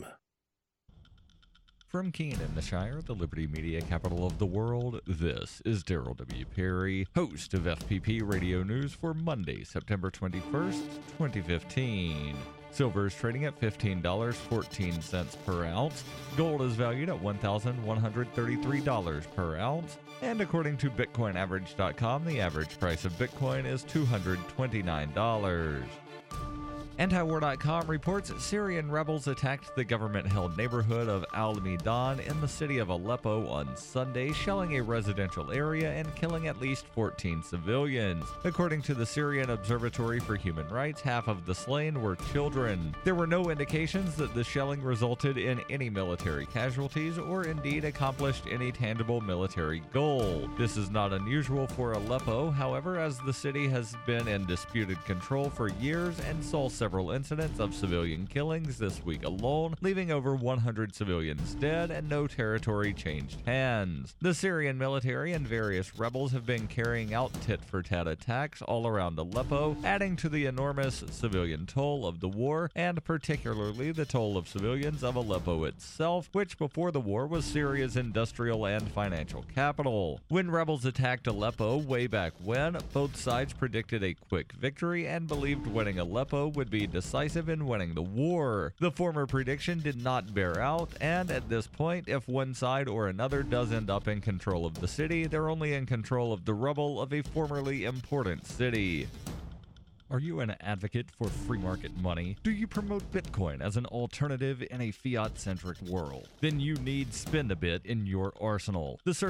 From Keene in the Shire, the Liberty Media capital of the world, this is Darryl W. Perry, host of F P P Radio News for Monday, September twenty-first, twenty fifteen. Silver is trading at fifteen dollars and fourteen cents per ounce. Gold is valued at one thousand one hundred thirty-three dollars per ounce. And according to Bitcoin Average dot com, the average price of Bitcoin is two hundred twenty-nine dollars. Antiwar dot com reports Syrian rebels attacked the government-held neighborhood of Al-Midan in the city of Aleppo on Sunday, shelling a residential area and killing at least fourteen civilians. According to the Syrian Observatory for Human Rights, half of the slain were children. There were no indications that the shelling resulted in any military casualties or indeed accomplished any tangible military goal. This is not unusual for Aleppo, however, as the city has been in disputed control for years and saw several incidents of civilian killings this week alone, leaving over one hundred civilians dead and no territory changed hands. The Syrian military and various rebels have been carrying out tit-for-tat attacks all around Aleppo, adding to the enormous civilian toll of the war, and particularly the toll of civilians of Aleppo itself, which before the war was Syria's industrial and financial capital. When rebels attacked Aleppo way back when, both sides predicted a quick victory and believed winning Aleppo would be decisive in winning the war. The former prediction did not bear out, and at this point, if one side or another does end up in control of the city, they're only in control of the rubble of a formerly important city. Are you an advocate for free market money? Do you promote Bitcoin as an alternative in a fiat-centric world? Then you need Spend a Bit in your arsenal. The